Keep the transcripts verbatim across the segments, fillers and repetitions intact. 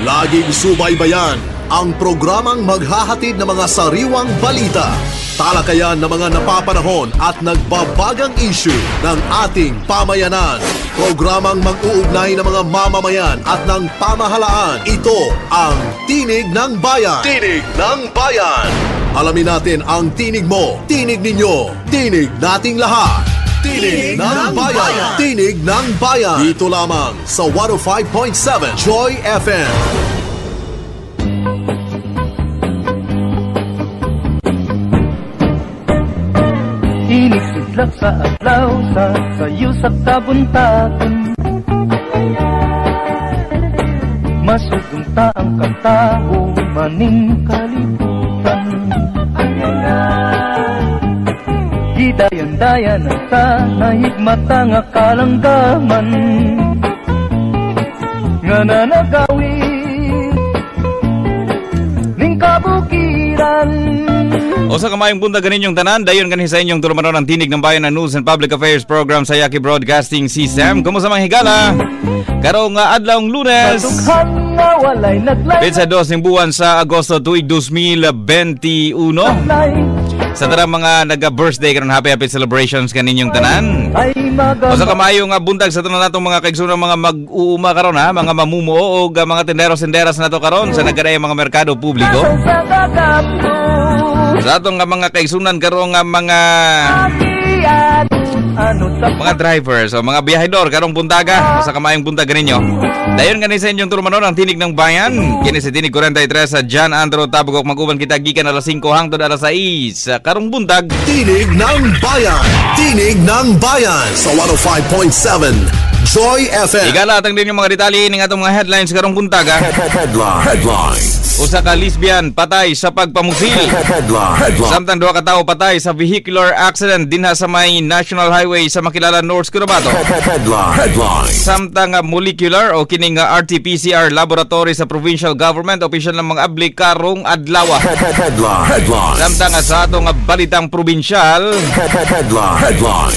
Laging subaybayan ang programang maghahatid ng mga sariwang balita, talakayan ng mga napapanahon at nagbabagang issue ng ating pamayanan. Programang mag-uugnay ng mga mamamayan at ng pamahalaan. Ito ang Tinig ng Bayan. Tinig ng Bayan. Alamin natin ang tinig mo, tinig ninyo, tinig nating lahat. Tinig, Tinig ng, ng bayan. bayan. Tinig ng Bayan. Dito lamang sa one oh five point seven Joy F M. Tinig sidlak sa adlaw sa sayo sa tabuntagon. Masugumta ang kantao maning kalibutan. Gidayan-dayan ang sa nahigmata nga kalanggaman nga nanagawin ning kabukiran. O sa kamayong punta ganinyong tanan, dayon ganin sa inyong tulumanon ang Tinig ng Bayan na News and Public Affairs Program sa Yaki Broadcasting System. Kumusta mga higala? Karong nga adlawng Lunes, Petsa dos ng buwan sa Agosto tuig two thousand twenty-one. Sa tara mga nag-birthday karon, happy happy celebrations kaninyong tanan. O sa kamayong buntag sa tanan natong mga kaigsunan mga mag-uuma karon ha, mga mamumuo o mga tenderos-tenderas nato karon sa nagaday mga merkado publiko. Sa atong nga mga kaigsunan karon nga mga mga drivers o mga biyahedor karong buntaga sa kamayong buntaga ninyo. Dayon ganin sa inyong tulumanon ang Tinig ng Bayan. Kini si Tinig forty-three sa John Andrew Tabugok, mag-uban kita gikan alas singko hangtod alas sais karong buntag. Tinig ng Bayan. Tinig ng Bayan sa one oh five point seven Joy F M. Igala atang din yung mga detalye ning atong mga headlines karong buntaga. Headline. Headlines. Usa ka lesbian patay sa pagpamusil. Headline. Headline. Samtang duha ka tawo patay sa vehicular accident dinha sa may National Highway sa Makilala North Cotabato. Headline. Headline. Samtang molecular o kining R T P C R laboratory sa provincial government official ng mga abli karong adlaw. Headline. Headline. Samtang sa atong balitang probinsyal, Headline. Headline.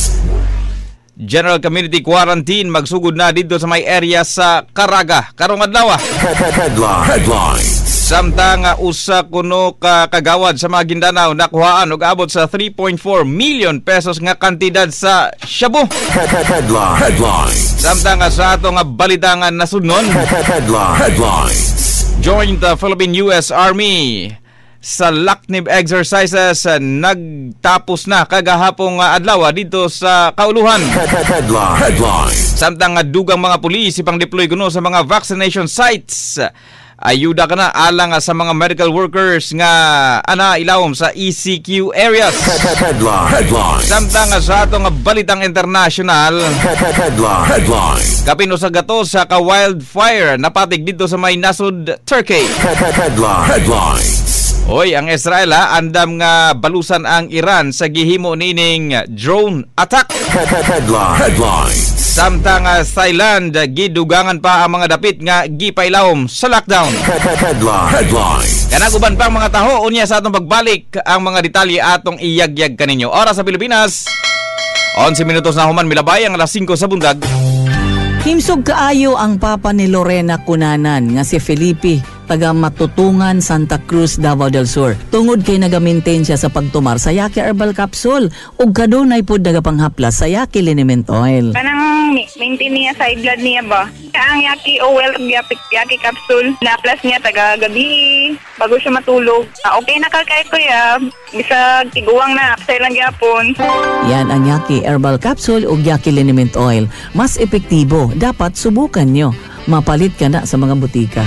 General Community Quarantine magsugod na dito sa may area sa Caraga karong adlaw. Headline. Headline. Samtang uh, usa kuno ka kagawad sa mga Gindanao nakuhaan og abot sa three point four million pesos nga kantidad sa shabu. Headline. Headline. Samtang uh, sa atong uh, balitangan nasudnon, Headline. Headline. joined the Philippine U S Army sa Laknib exercises uh, nagtapos na kagahapong uh, adlaw dito sa Kauluhan. Headline. Headline. Samtang uh, dugang mga pulis ipang deploy kuno sa mga vaccination sites. Ayuda ka na alang uh, sa mga medical workers nga ana ilawom sa E C Q areas. Headline. Headline. Samtang uh, sa atong uh, balitang international, Headline. Headline. kapino sa gato sa ka-wildfire napatig dito sa may nasud Turkey. Headline. Headline. Oy, ang Israel ha, andam nga balusan ang Iran sa gihimo nining drone attack. Headline. Headline. Samtang uh, Thailand, uh, gidugangan pa ang mga dapit nga gipailawom sa lockdown. Headline. Headline. Kanaguban pa ang mga taho, unya sa atong pagbalik ang mga detalye atong iyagyag kaninyo. Oras sa Pilipinas, eleven minutos na human milabay ang alas singko sa bundag. Himsog kaayo ang papa ni Lorena Cunanan nga si Felipe, taga Matutungan, Santa Cruz, Davao del Sur. Tungod kay nagamintain siya sa pagtumar sa Yaki Herbal Capsule ug kadunay pod nagapanghaplas sa Yaki Liniment Oil. Kanang maintain niya sa blood niya ba? Ang Yaki Oil ug Yaki Capsule na plus niya taga gabi bago siya matulog. Ah, okay na ka kay kuya, bisag tiguang na apsay lang gyapon. Yan ang Yaki Herbal Capsule ug Yaki Liniment Oil. Mas epektibo, dapat subukan nyo. Mapalit ka na sa mga butika.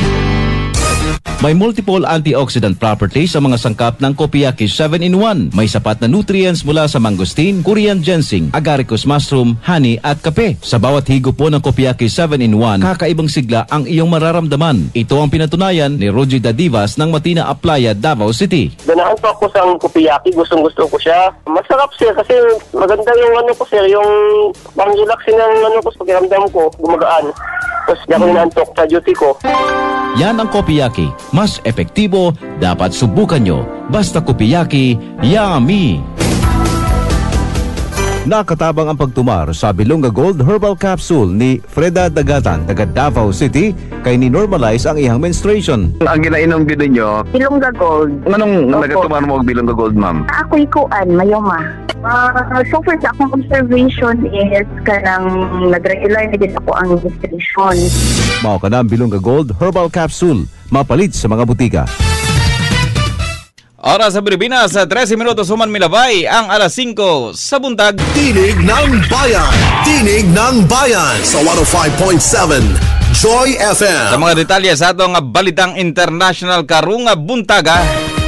May multiple antioxidant properties sa mga sangkap ng Kopiyaki seven in one. May sapat na nutrients mula sa mangosteen, Korean ginseng, agaricus mushroom, honey at kape. Sa bawat higop po ng Kopiyaki seven in one, kakaibang sigla ang iyong mararamdaman. Ito ang pinatunayan ni Roger Dadivas ng Matina Aplaya, Davao City. Ganahan po ako sa Kopiyaki, gustong gusto ko siya. Masarap sir kasi maganda yung ano ko sir, yung pang-relaxin ng ano ko, pakiramdam ko, gumagaan. Tapos di ako inantok sa duty ko. Yan ang Kopiyaki. Mas epektibo, dapat subukan nyo. Basta Kopiyaki, yummy! Nakatabang ang pagtumar sa Bilonga Gold Herbal Capsule ni Freda Dagatan, taga Davao City, kay ni-normalize ang iyang menstruation. Ang ginainom gid ninyo, Bilonga Gold. anong Opo. nagatumar mo og Bilonga Gold, ma'am? Ako'y kuan, mayoma. Uh, so far sa akong observation is kanang nag-regular na din ako ang menstruation. Mao ka na ang Bilonga Gold Herbal Capsule, mapalit sa mga butika. Oras sa Pilipinas, sa trese minutos human milabay ang alas singko sa buntag. Tinig ng Bayan! Tinig ng Bayan sa one oh five point seven Joy F Sa M. mga detalye sa atong balitang international karong buntaga.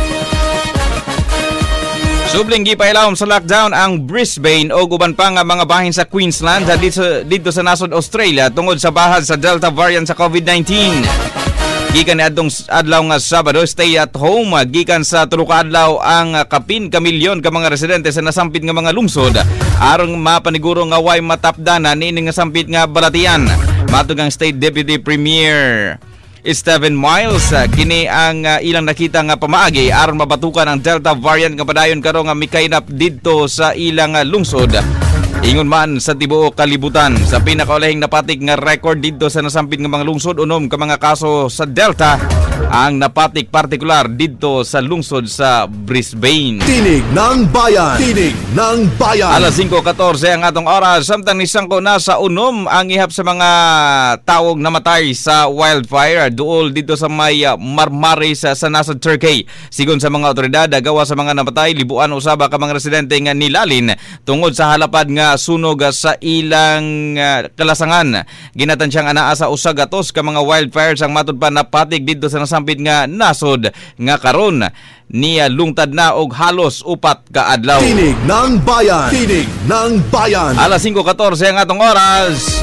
Subling gipailawom sa lockdown ang Brisbane o uban pa nga mga bahin sa Queensland dito, dito sa nasod Australia tungod sa bahad sa Delta variant sa COVID nineteen. Gikan ni adtong adlaw nga Sabado, stay at home gikan sa tulo ka adlaw ang kapin ka milyon ka mga residente sa nasampit nga mga lungsod aron mapaniguro nga way matapdanan nining nga sampit nga balatian. Matug ang State Deputy Premier Stephen Miles, kini ang uh, ilang nakita nga pamaagi aron mabatukan ang Delta variant nga padayon karon nga mikaynap didto sa ilang uh, lungsod. Ingon man sa tibuok kalibutan sa pinakaulahing napatik nga record didto sa nasampit nga mga lungsod, unom ka mga kaso sa Delta ang napatik partikular didto sa lungsod sa Brisbane. Tinig ng Bayan! Tinig ng Bayan! Alas singko fourteen ang atong oras, samtang nisangko na sa unom ang ihap sa mga tawog namatay sa wildfire duol dito sa may uh, Marmaris sa, sa nasod Turkey. Sigon sa mga otoridad, gawa sa mga namatay, libuan usaba ka mga residente nga nilalin tungod sa halapad nga sunog sa ilang uh, kalasangan. Ginatansiyang anaa sa usa gatos ka mga wildfires ang matud pa napatig dito sa nasampit nga nasod nga karon niya lungtad na og halos upat ka adlaw. Tinig ng Bayan! Tinig ng Bayan! Alas singko fourteen ang atong oras.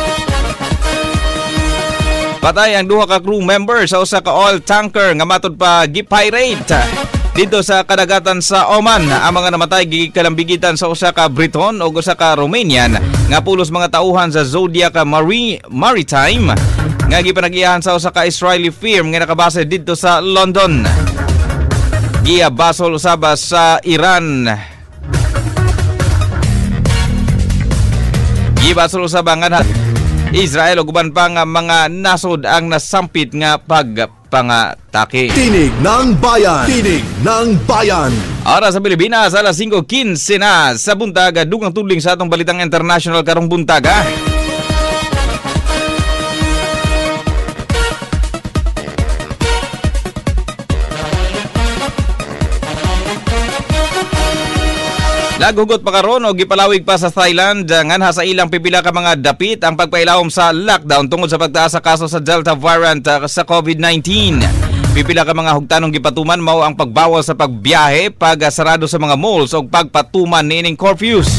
Patay ang duha ka crew member sa usa ka oil tanker nga matud pa gipirate dito sa kadagatan sa Oman. Ang mga namatay gikalambigitan sa usa ka Briton o usa ka Romanian nga pulos mga tauhan sa Zodiac Marine Maritime nga gipanag-iyahan sa usa ka Israeli firm nga nakabase dito sa London. Giya basol usaba sa Iran. Giya basol usaba nga Israel ug uban pa nga mga nasod ang nasampit nga pagpangatake. Tinig ng Bayan! Tinig ng Bayan! Oras sa Pilipinas, alas singko fifteen na sa buntaga. Dugang tudling sa atong balitang international karong buntaga. Lagugot pa karon o gipalawig pa sa Thailand nganha sa ilang pipila ka mga dapit ang pagpailawom sa lockdown tungod sa pagtaas sa kaso sa Delta variant uh, sa COVID nineteen. Pipila ka mga hugtanong gipatuman mao ang pagbawas sa pagbiyahe, pagsarado sa mga malls ug pagpatuman niining curfews.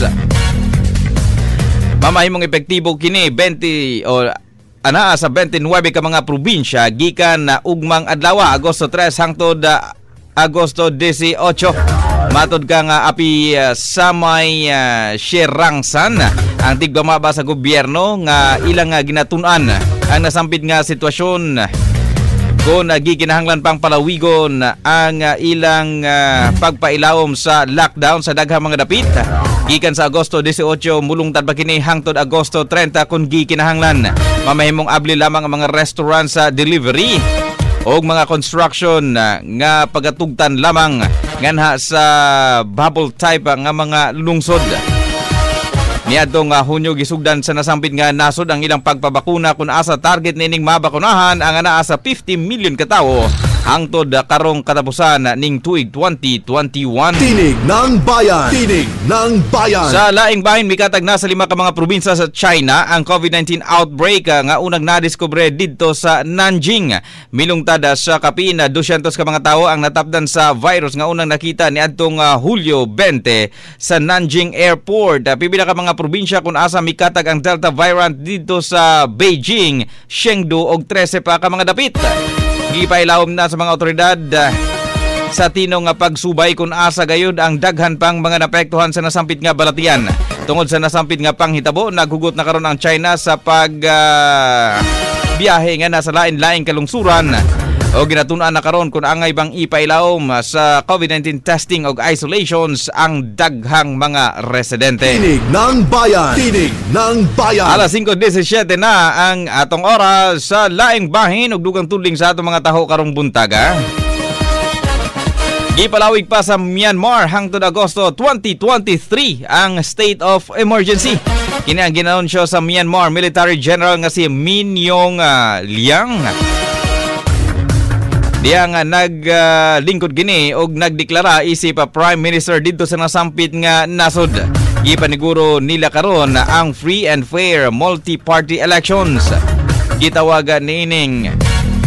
Mamahimong epektibo kini twenty o anaa sa twenty-nine ka mga probinsya gikan na ugmang adlaw Agosto tres hangtod uh, Agosto eighteen. Matod ka nga api uh, sa may uh, Sierangsan ang tigdamaba sa gobyerno nga ilang uh, ginatun-an ang nasampit nga sitwasyon kung uh, gikinahanglan pang palawigon ang uh, ilang uh, pagpailawom sa lockdown sa daghang mga dapit gikan sa Agosto eighteen mulungtad pa kini hangtod Agosto thirty kung gikinahanglan. Mamahimong abli lamang ang mga restaurant sa delivery og mga construction uh, nga pagatugtan lamang nganha sa bubble type nga mga lungsod. Niadtong uh, Hunyo gisugdan sa nasampit nga nasod ang ilang pagpabakuna kun asa target nining mabakunahan ang anaa sa fifty million ka tawo hangtod uh, karong katapusan ning tuig twenty twenty-one. Tinig ng Bayan! Tinig ng Bayan! Sa laing bahin mikatag na sa lima ka mga probinsya sa China ang COVID nineteen outbreak uh, nga unang nadiskubre didto sa Nanjing. Milungtad uh, sa kapin uh, two hundred ka mga tawo ang natapdan sa virus nga unang nakita ni adtong uh, Hulyo twenty sa Nanjing Airport. Uh, pipila ka mga probinsya kung asa mikatag ang Delta variant dito sa Beijing, Chengdu og thirteen pa ka mga dapit. Gipailawom na sa mga otoridad uh, sa tinong nga pagsubay kung asa gayud ang daghan pang mga napektuhan sa nasampit nga balatian. Tungod sa nasampit nga panghitabo, naghugot na karon ang China sa pag uh, biyahe nga nasa lain-laing kalungsuran O ginatun-an na karon kung angay bang ipailawom sa COVID nineteen testing o isolations ang daghang mga residente. Tinig ng Bayan. Tinig ng Bayan. Alas singko disesyete na ang atong oras sa laing bahin ug dugang tudling sa atong mga taho karong buntaga. Gipalawig pa sa Myanmar hangtod Agosto twenty twenty-three ang state of emergency. Kini ang ginanunsyo sa Myanmar Military General nga si Min Aung uh, Hlaing. Diya nga naglingkod uh, gini og nagdeklara isip uh, Prime Minister didto sa nasampit nga nasod. Gipaniguro nila karon ang free and fair multi-party elections. Gitawagan nining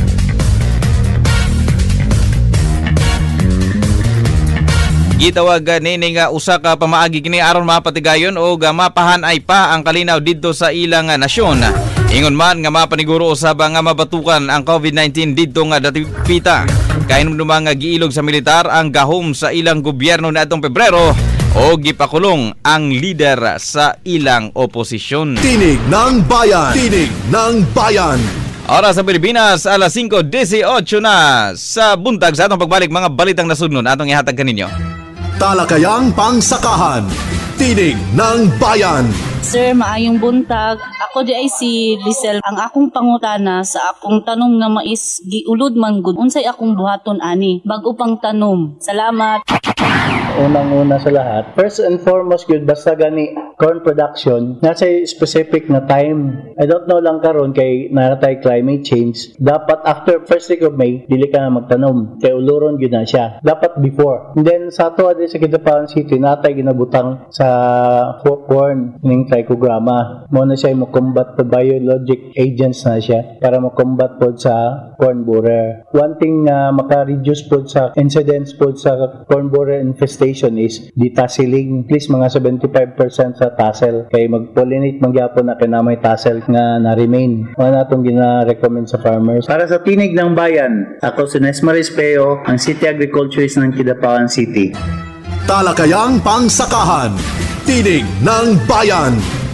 Gitawag nini nga usa ka pamaagi kini aron mapatigayon o mapahanay pa ang kalinaw didto sa ilang nasyon. Ingon man nga mapaniguro usab nga mabatukan ang COVID nineteen didto nga datipita. Kainumduma nga giilog sa militar ang gahom sa ilang gobyerno niadtong Pebrero o gipakulong ang lider sa ilang oposisyon. Tinig ng Bayan. Tinig ng Bayan. Oras sa Pilipinas, alas singko dieciocho na sa buntag sa atong pagbalik mga balitang nasunod atong ihatag kaninyo. Talakayang pangsakahan. Tinig ng Bayan. Sir, maayong buntag. Ako di ay si Lisel. Ang akong pangutana sa akong tanom nga mais giulod man gud. Unsay akong buhaton ani? Bago pang tanom. Salamat. Unang-una sa lahat, first and foremost good, basta gani corn production, nasa specific na time. I don't know lang karon kay naratay climate change. Dapat after first week of May, dili ka na magtanom. Kay uluron yun na siya. Dapat before. And then sa ato adi sa Kidapawan City, natay ginabutang sa corn ning trichogramma. Mo na siya mo combat the biologic agents na siya para mo combat pod sa corn borer. One thing na uh, maka-reduce pod sa incidence pod sa corn borer infestation is di tasseling. At least mga seventy-five percent sa tassel. Kay mag-pollinate magyapon na kinamay tassel nga na-remain. Wala na itong gina-recommend sa farmers. Para sa Tinig ng Bayan, ako si Nesmaris Peo, ang City Agriculturist ng Kidapawan City. Talakayang pangsakahan. Tinig ng Bayan.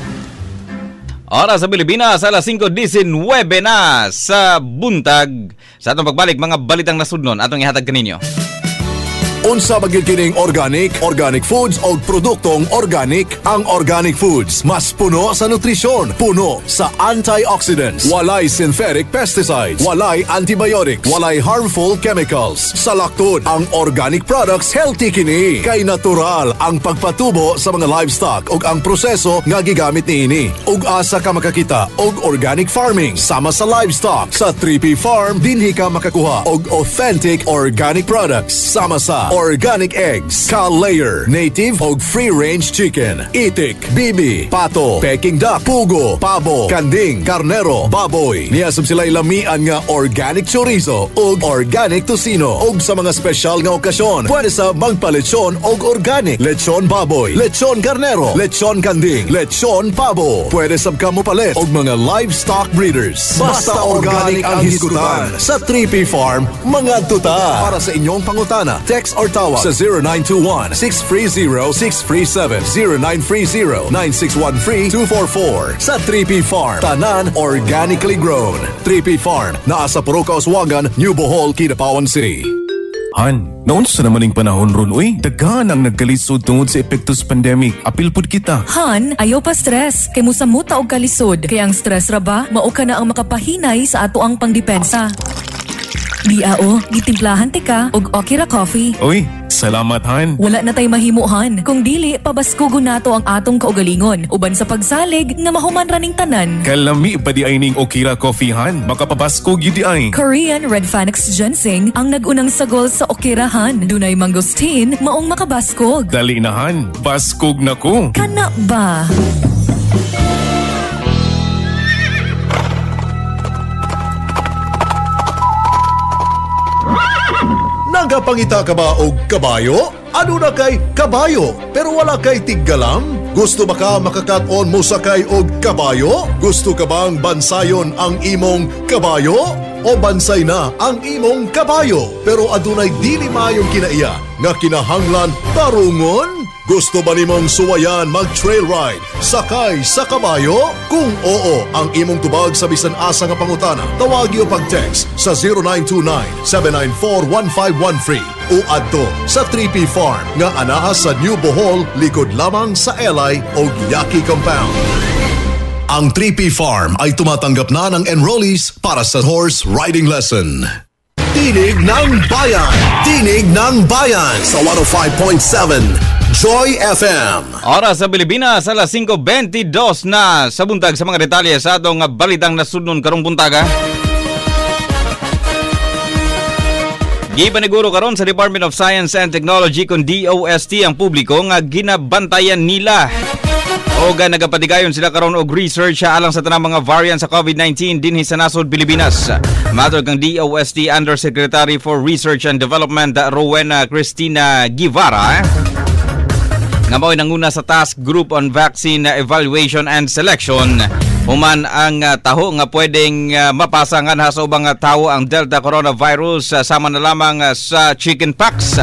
Oras sa Pilipinas, alas singko diecinueve na sa buntag. Sa atong pagbalik, mga balitang nasudnon atong ihatag kaninyo. Unsa magikining organic, organic foods o produktong organic? Ang organic foods mas puno sa nutrisyon, puno sa antioxidants, walay synthetic pesticides, walay antibiotics, walay harmful chemicals. Sa laktod, ang organic products healthy kini. Kay natural ang pagpatubo sa mga livestock ug ang proseso nga gigamit niini. Ug asa ka makakita og organic farming sama sa livestock. Sa three P Farm dinhi ka makakuha og authentic organic products sama sa organic eggs, cow-layer, native o free-range chicken, itik, bibi, pato, peking duck, pugo, pabo, kanding, karnero, baboy. Niyasab sila ilamian nga organic chorizo o organic tocino o sa mga special nga okasyon. Pwede sa magpa-lechon o organic, lechon baboy, lechon karnero, lechon kanding, lechon pabo. Pwede sab ka mo palit og mga livestock breeders. Basta organic ang hisgutan. Sa three P Farm, mga tuta. Para sa inyong pangutana, text or tawag sa zero nine two one, six three zero, six three seven, zero nine three zero, nine six one three, two four four. Sa three P Farm, tanan organically grown. three P Farm, naa sa Puroko, Oswagan, New Bohol, Kidapawan City. Han, naunsa naman ang panahon ron, uy. Daghan ang nagkalisod tungod sa epektos pandemic. Apil pud kita. Han, ayaw pa stress. Kay musamuta og kalisod. Kaya ang stress ra ba, mao ka na ang makapahinay sa ato ang pangdepensa. Diao, gitimplahan ti ka og Okira Coffee. Uy, salamat Han. Wala na tay mahimuhan. Kung dili, pabaskugo nato ang atong kaugalingon. Uban sa pagsalig nga mahuman raning tanan. Kalami pa di ay ning Okira Coffee Han. Makapabaskog yun di ay. Korean Red Phoenix Ginseng ang nagunang sagol sa Okira Han. Dunay mangosteen, maong makabaskog. Dali na Han, baskog na ko. Kana ba? Nagapangita ka ba og kabayo? Ano na kay kabayo pero wala kay tiggalam? Gusto ba ka makakaton mo sakay og kabayo? Gusto ka bang bansayon ang imong kabayo? O bansay na ang imong kabayo pero adunay dili maayong kinaiya nga kinahanglan tarungon? Gusto ba nimong suwayan mag-trail ride, sakay sa kabayo? Kung oo ang imong tubag sa bisan asa nga pangutana, tawagi o pag-text sa zero nine two nine, seven nine four, one five one three o adto sa three P Farm nga anaa sa New Bohol, likod lamang sa Elay o Yaqui Compound. Ang three P Farm ay tumatanggap na ng enrollees para sa horse riding lesson. Tinig ng Bayan! Tinig ng Bayan sa one oh five point seven Joy F M. Oras sa Pilipinas, alas five twenty-two na sa buntag sa mga detalye sa atong balitang nasunod karong buntaga. Gipaniguro karon sa Department of Science and Technology kung D O S T ang publiko nga ginabantayan nila o ga nagapatigayon sila karon og research alang sa tanang mga variant sa COVID nineteen dinhi sa nasod Pilipinas. Matod kang D O S T Undersecretary for Research and Development Rowena Cristina Guevara nga mao'y nanguna sa Task Group on Vaccine Evaluation and Selection. Human ang uh, taho nga pwedeng uh, mapasa nga sa ubang uh, tao ang Delta coronavirus uh, sama na lamang uh, sa chickenpox.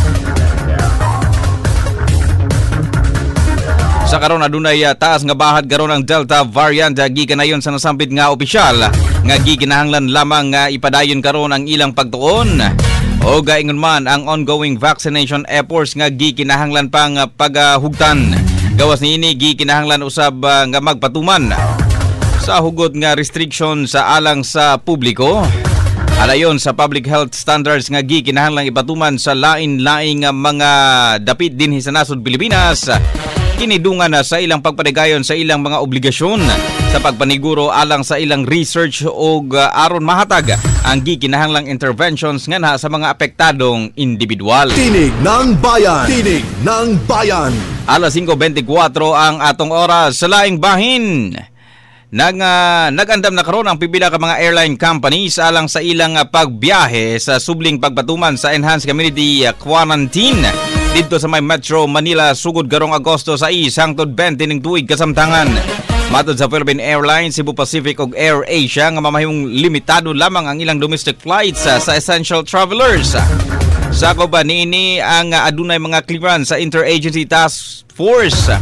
Sa karon adunay uh, taas nga bahad karon ang Delta variant uh, gikanayon sa nasampit nga opisyal nga gikinahanglan lamang nga uh, ipadayon karon ang ilang pagtuon. O gaingon man ang ongoing vaccination efforts nga gikinahanglan pang uh, paghugtan. Gawas niini gikinahanglan usab uh, nga magpatuman sa hugot nga restriction sa alang sa publiko. Alayon sa public health standards nga gikinahanglan ipatuman sa lain-laing uh, mga dapit dinhi sa nasod Pilipinas. Kinidungan na sa ilang pagpadayon sa ilang mga obligasyon sa pagpaniguro alang sa ilang research o uh, aron mahatag ang gikinahanglang interventions nga na sa mga apektadong individual. Tinig ng Bayan! Tinig ng Bayan! alas five twenty-four ang atong oras sa laing bahin. Nag, uh, nag-andam na karon ang pipila ka mga airline companies alang sa ilang uh, pagbiyahe sa subling pagpatuman sa Enhanced Community uh, Quarantine dito sa may Metro Manila sugod karong Agosto sa is hangtod twenty ning tuig kasamtangan. Matod sa Philippine Airlines, Cebu Pacific ug Air Asia nga mamahimong limitado lamang ang ilang domestic flights uh, sa essential travelers. Sakop ba niini ang uh, adunay mga clearance sa Interagency Task Force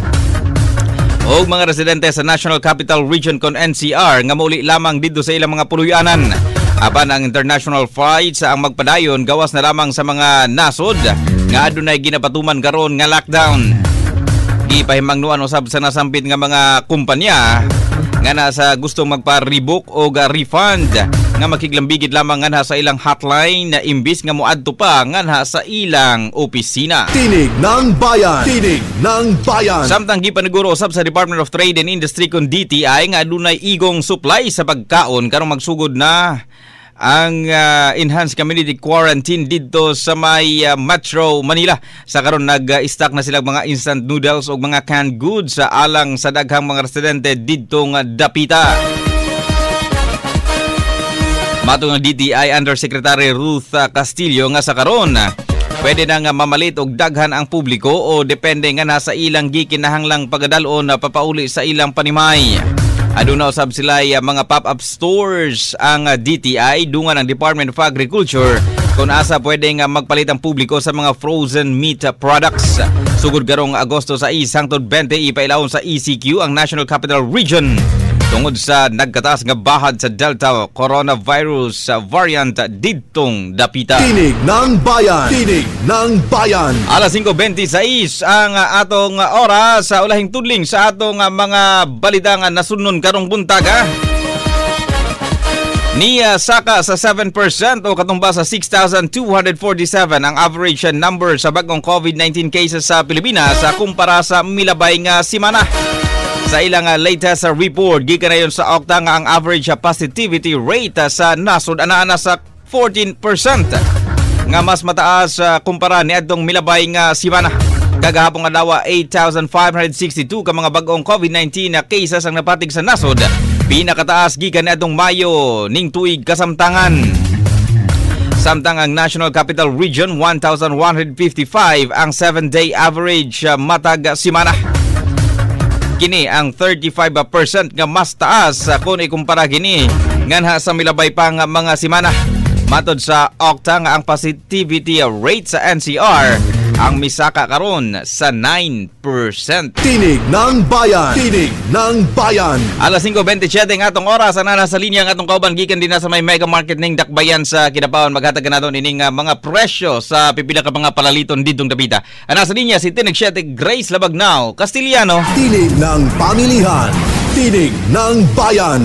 o mga residente sa National Capital Region kon N C R nga mauli lamang dito sa ilang mga puluyanan. Apan ang international flights ang magpadayon gawas na lamang sa mga nasod nga adunay ginapatuman karon nga lockdown. Gipahimangnuan usab sa nasampit nga mga kumpanya nga nasa gustong magpa-rebook o refund nga makiglambigid lamang nga sa ilang hotline na imbis nga moadto pa nga sa ilang opisina. Tinig ng Bayan! Tinig ng Bayan! Samtang gipaniguro usab sa Department of Trade and Industry kun D T I nga adunay igong supply sa pagkaon karong magsugod na ang uh, Enhanced Community Quarantine dito sa may uh, Metro Manila. Sa karon nag-stock na sila mga instant noodles o mga canned goods sa alang sa daghang mga residente dito nga dapita. Matong ang D T I Undersecretary Ruth Castillo nga sa karon pwede na nga mamalit og daghan ang publiko o depende nga nasa ilang gikinahanglang pagadalon na papauli sa ilang panimay. Aduna usab sila uh, mga pop-up stores ang uh, D T I dungan ang Department of Agriculture kung asa pwede nga magpalit ang publiko sa mga frozen meat products. Sugod karong Agosto sa is hangtod twenty ipailawon sa E C Q ang National Capital Region tungod sa nagkataas nga bahad sa Delta coronavirus variant ditong dapita. Tinig ng Bayan! Tinig ng Bayan! alas five twenty-six ang atong oras sa ulahing tudling sa atong mga balita nga nasunod karong buntaga. Niya saka sa seven percent o katumba sa six thousand two hundred forty-seven ang average number sa bagong COVID nineteen cases sa Pilipinas sa kumpara sa milabay nga simana. Sa ilang uh, latest uh, report, gikanayon sa Okta nga ang average uh, positivity rate uh, sa nasod ana-ana sa fourteen percent nga mas mataas uh, kumpara ni adtong milabay nga simana. Kagahapon nga daw eight thousand five hundred sixty-two ka mga bagong COVID nineteen na uh, cases ang napatig sa nasod. Pinakataas gikan ni adtong Mayo ning tuig kasamtangan. Samtang ang National Capital Region one thousand one hundred fifty-five ang seven day average uh, matag simana. Kini ang thirty-five percent nga mas taas kung ikumpara kini nganha sa milabay pang mga simana. Matod sa Okta nga ang positivity rate sa N C R Ang misaka karon sa nine percent. Tinig ng Bayan. Tinig ng Bayan. Alas singko twenty-seven ng atong oras. Ana nasa linya ang atong kauban gikan din na sa may mega market ning Dakbayan sa Kidapawan. Maghatag na naton ining uh, mga presyo sa pipila ka mga palaliton didtong Dabita. Ana sa linya si Tinig siete Grace Labagnao, Castiliano. Tinig ng pamilihan. Tinig ng Bayan.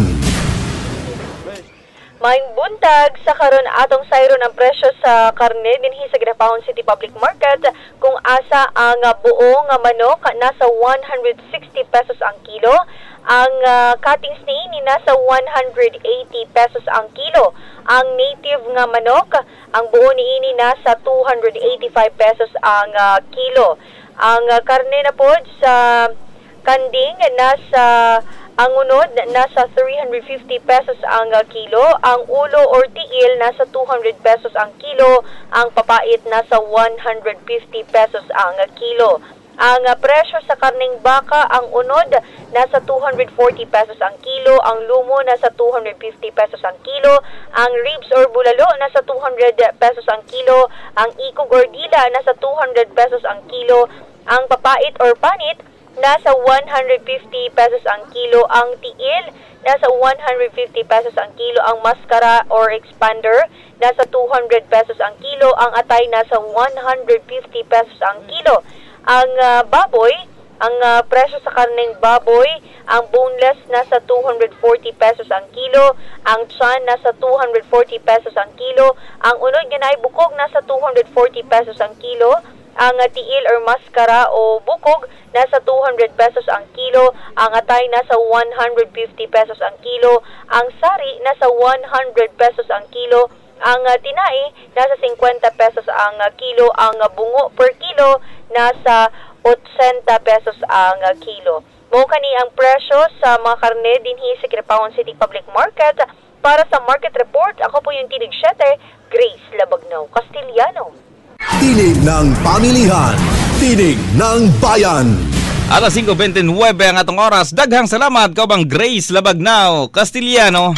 Maayong buntag sa karon atong sayron ang presyo sa karne dinhi sa Kidapawan City Public Market kung asa ang uh, buong uh, manok nasa one hundred sixty pesos ang kilo, ang uh, cuttings ni nasa one hundred eighty pesos ang kilo, ang native nga manok ang buo niini nasa two hundred eighty-five pesos ang uh, kilo, ang uh, karne na pod sa kanding nasa ang unod nasa three hundred fifty pesos ang uh, kilo, ang ulo or tiil nasa two hundred pesos ang kilo, ang papait nasa one hundred fifty pesos ang uh, kilo. Ang uh, presyo sa karning baka, ang unod nasa two hundred forty pesos ang kilo, ang lumo nasa two hundred fifty pesos ang kilo, ang ribs or bulalo nasa two hundred pesos ang kilo, ang ikog or dila nasa two hundred pesos ang kilo, ang papait or panit nasa one hundred fifty pesos ang kilo, ang tiil nasa one hundred fifty pesos ang kilo, ang maskara or expander nasa two hundred pesos ang kilo, ang atay nasa one hundred fifty pesos ang kilo. Ang uh, baboy, ang uh, presyo sa karneng baboy, ang boneless nasa two hundred forty pesos ang kilo, ang tiyan nasa two hundred forty pesos ang kilo, ang unod ganay bukog nasa two hundred forty pesos ang kilo, ang uh, tiil or maskara o bukog nasa two hundred pesos ang kilo, ang atay nasa one hundred fifty pesos ang kilo, ang sari nasa one hundred pesos ang kilo, ang uh, tinai nasa fifty pesos ang uh, kilo, ang uh, bungo per kilo nasa eighty pesos ang uh, kilo. Mo kani ang presyo sa mga karne dinhi sa Kidapawan City Public Market. Para sa market report, ako po yung Tinig siete, Grace Labagnao, Castiliano. Tinig ng pamilihan. Tinig ng bayan. Alas singko twenty-nine ang atong oras. Daghang salamat kaubang Grace Labagnao, Castiliano.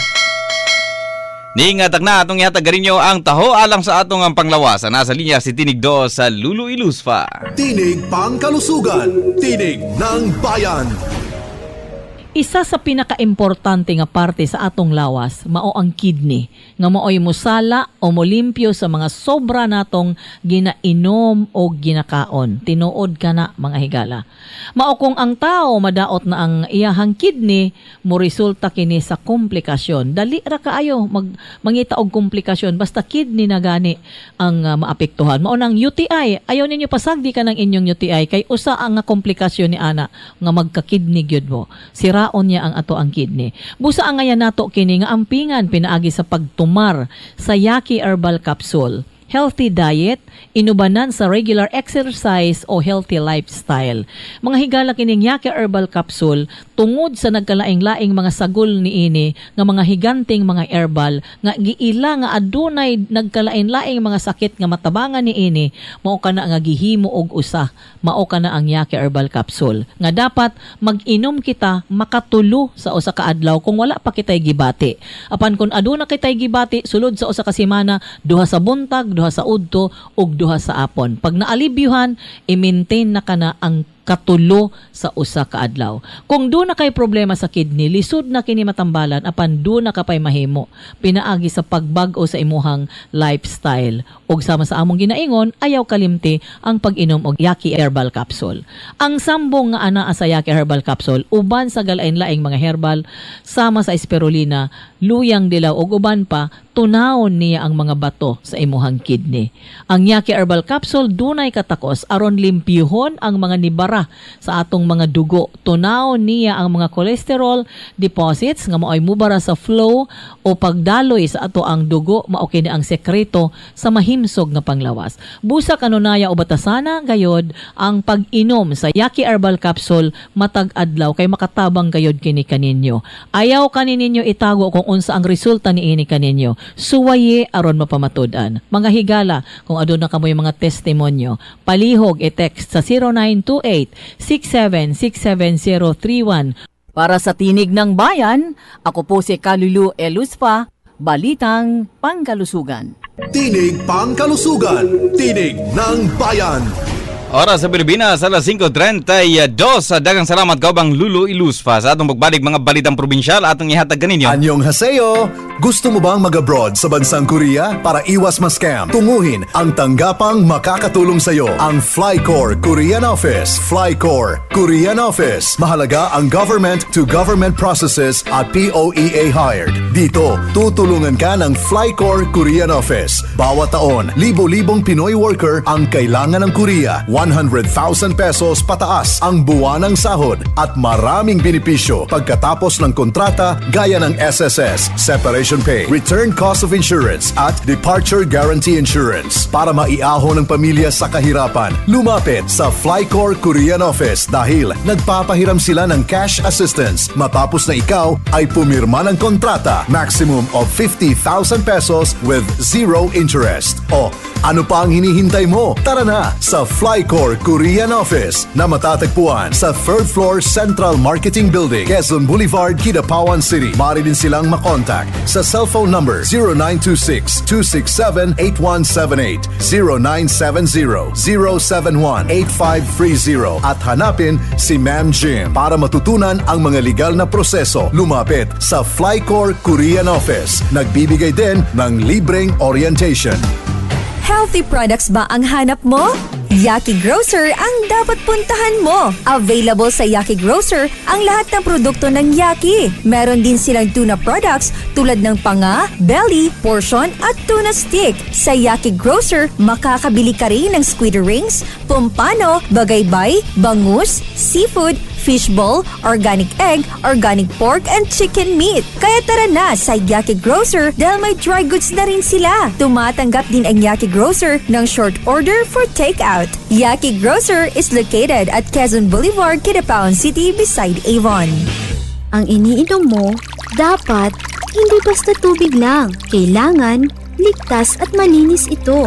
Niingatag na atong ihatag garinyo ang taho alang sa atong ang panglawas. Nasa linya si Tinig do sa Lulu Ilusfa. Tinig pangkalusugan. Tinig ng bayan. Isa sa pinaka-importante nga parte sa atong lawas mao ang kidney nga maoy musala o molimpyo sa mga sobra natong ginainom o ginakaon. Tinuod kana mga higala. Mao kung ang tao madaot na ang iyahang kidney, mo resulta kini sa komplikasyon. Dali ra kaayo mag mangita og komplikasyon basta kidney na gani ang uh, maapektuhan. Mao nang U T I. Ayaw ninyo pasagdi ka ng inyong U T I kay usa ang komplikasyon ni ana nga magka-kidney gyud mo. Sira niya ang ato ang kidney. Busa ang ngayon nato kini nga ampingan pinaagi sa pagtumar sa Yaki Herbal Capsule. Healthy diet, inubanan sa regular exercise o healthy lifestyle. Mga higala kining Yaki Herbal Capsule tungod sa nagkalaing-laing mga sagol niini nga mga higanting mga herbal nga giila nga adunay nagkalain-laing mga sakit nga matabangan niini, mao kana nga gihimo og usa, mao kana ang Yaki Herbal Capsule nga dapat mag-inom kita makatulo sa usa ka adlaw kung wala pa kitay gibati. Apan kung aduna kitay gibati sulod sa usa ka semana, duha sa buntag, duha sa udto ug duha sa apon. Pag naalibyuhan, i-maintain na kana ang katulo sa usa ka adlaw. Kung do na kay problema sa kidney, lisod na kini matambalan apan do na kapay mahimo. Pinaagi sa pagbag-o sa imuhang lifestyle. Ug sama sa among ginaingon, ayaw kalimti ang pag-inom og Yaki Herbal Capsule. Ang sambong nga anaa sa Yaki Herbal Capsule uban sa galain-laing mga herbal sama sa spirulina, luyang dilaw ug uban pa, tunawon niya ang mga bato sa imuhang kidney. Ang Yaki Herbal Capsule dunay katakos aron limpyuhon ang mga nibara sa atong mga dugo. Tunawon niya ang mga cholesterol deposits nga maoy mubara sa flow o pagdaloy sa ato ang dugo, mao kini ang sekreto sa mahimsog nga panglawas. Busa kanunaya o batasana gayod ang pag-inom sa Yaki Herbal Capsule matag adlaw kay makatabang gayod kini kaninyo. Ayaw kaninyo itago kung unsa ang resulta niini kaninyo. Suwaye aron mapamatud-an. Mga higala, kung aduna kamoy mga testimonyo, palihog i-text sa zero nine two eight six seven six seven zero three one. Para sa Tinig ng Bayan, ako po si Kalulu Eluspa, Balitang Pangkalusugan. Tinig Pangkalusugan. Tinig ng Bayan. Oras sa Pilipinas, alas singko trenta y dos. Dagang salamat kaubang Lulu Ilusfa sa atong pagbalik mga balitang probinsyal atong ihatag kaninyo. Anyong haseyo! Gusto mo bang mag-abroad sa bansang Korea para iwas ma-scam? Tunguhin ang tanggapang makakatulong sa iyo, ang Flycore Korean Office. Flycore Korean Office. Mahalaga ang government-to-government processes at P O E A hired. Dito, tutulungan ka ng Flycore Korean Office. Bawat taon, libo-libong Pinoy worker ang kailangan ng Korea. one hundred thousand pesos pataas ang buwanang sahod at maraming benepisyo pagkatapos ng kontrata gaya ng S S S, separation pay, return cost of insurance at departure guarantee insurance. Para maiahon ng pamilya sa kahirapan, lumapit sa Flycore Korean Office dahil nagpapahiram sila ng cash assistance matapos na ikaw ay pumirma ng kontrata. Maximum of fifty thousand pesos with zero interest. O, ano pa ang hinihintay mo? Tara na sa Flycore Korean Office na matatagpuan sa third floor Central Marketing Building, Quezon Boulevard, Kidapawan City. Maaari din silang makontak sa cellphone number zero nine two six, two six seven, eight one seven eight, zero nine seven zero, zero seven one, eight five three zero at hanapin si Ma'am Jim para matutunan ang mga legal na proseso. Lumapit sa Flycore Korean Office. Nagbibigay din ng libreng orientation. Healthy products ba ang hanap mo? Yaki Grocer ang dapat puntahan mo. Available sa Yaki Grocer ang lahat ng produkto ng Yaki. Meron din silang tuna products tulad ng panga, belly, portion at tuna stick. Sa Yaki Grocer, makakabili ka rin ng squid rings, pompano, bagaybay, bangus, seafood, fishball, organic egg, organic pork, and chicken meat. Kaya tara na sa Yaki Grocer dahil may dry goods na rin sila. Tumatanggap din ang Yaki Grocer ng short order for takeout. Yaki Grocer is located at Quezon Boulevard, Kidapawan City beside Avon. Ang iniinom mo, dapat hindi basta tubig lang. Kailangan ligtas at malinis ito.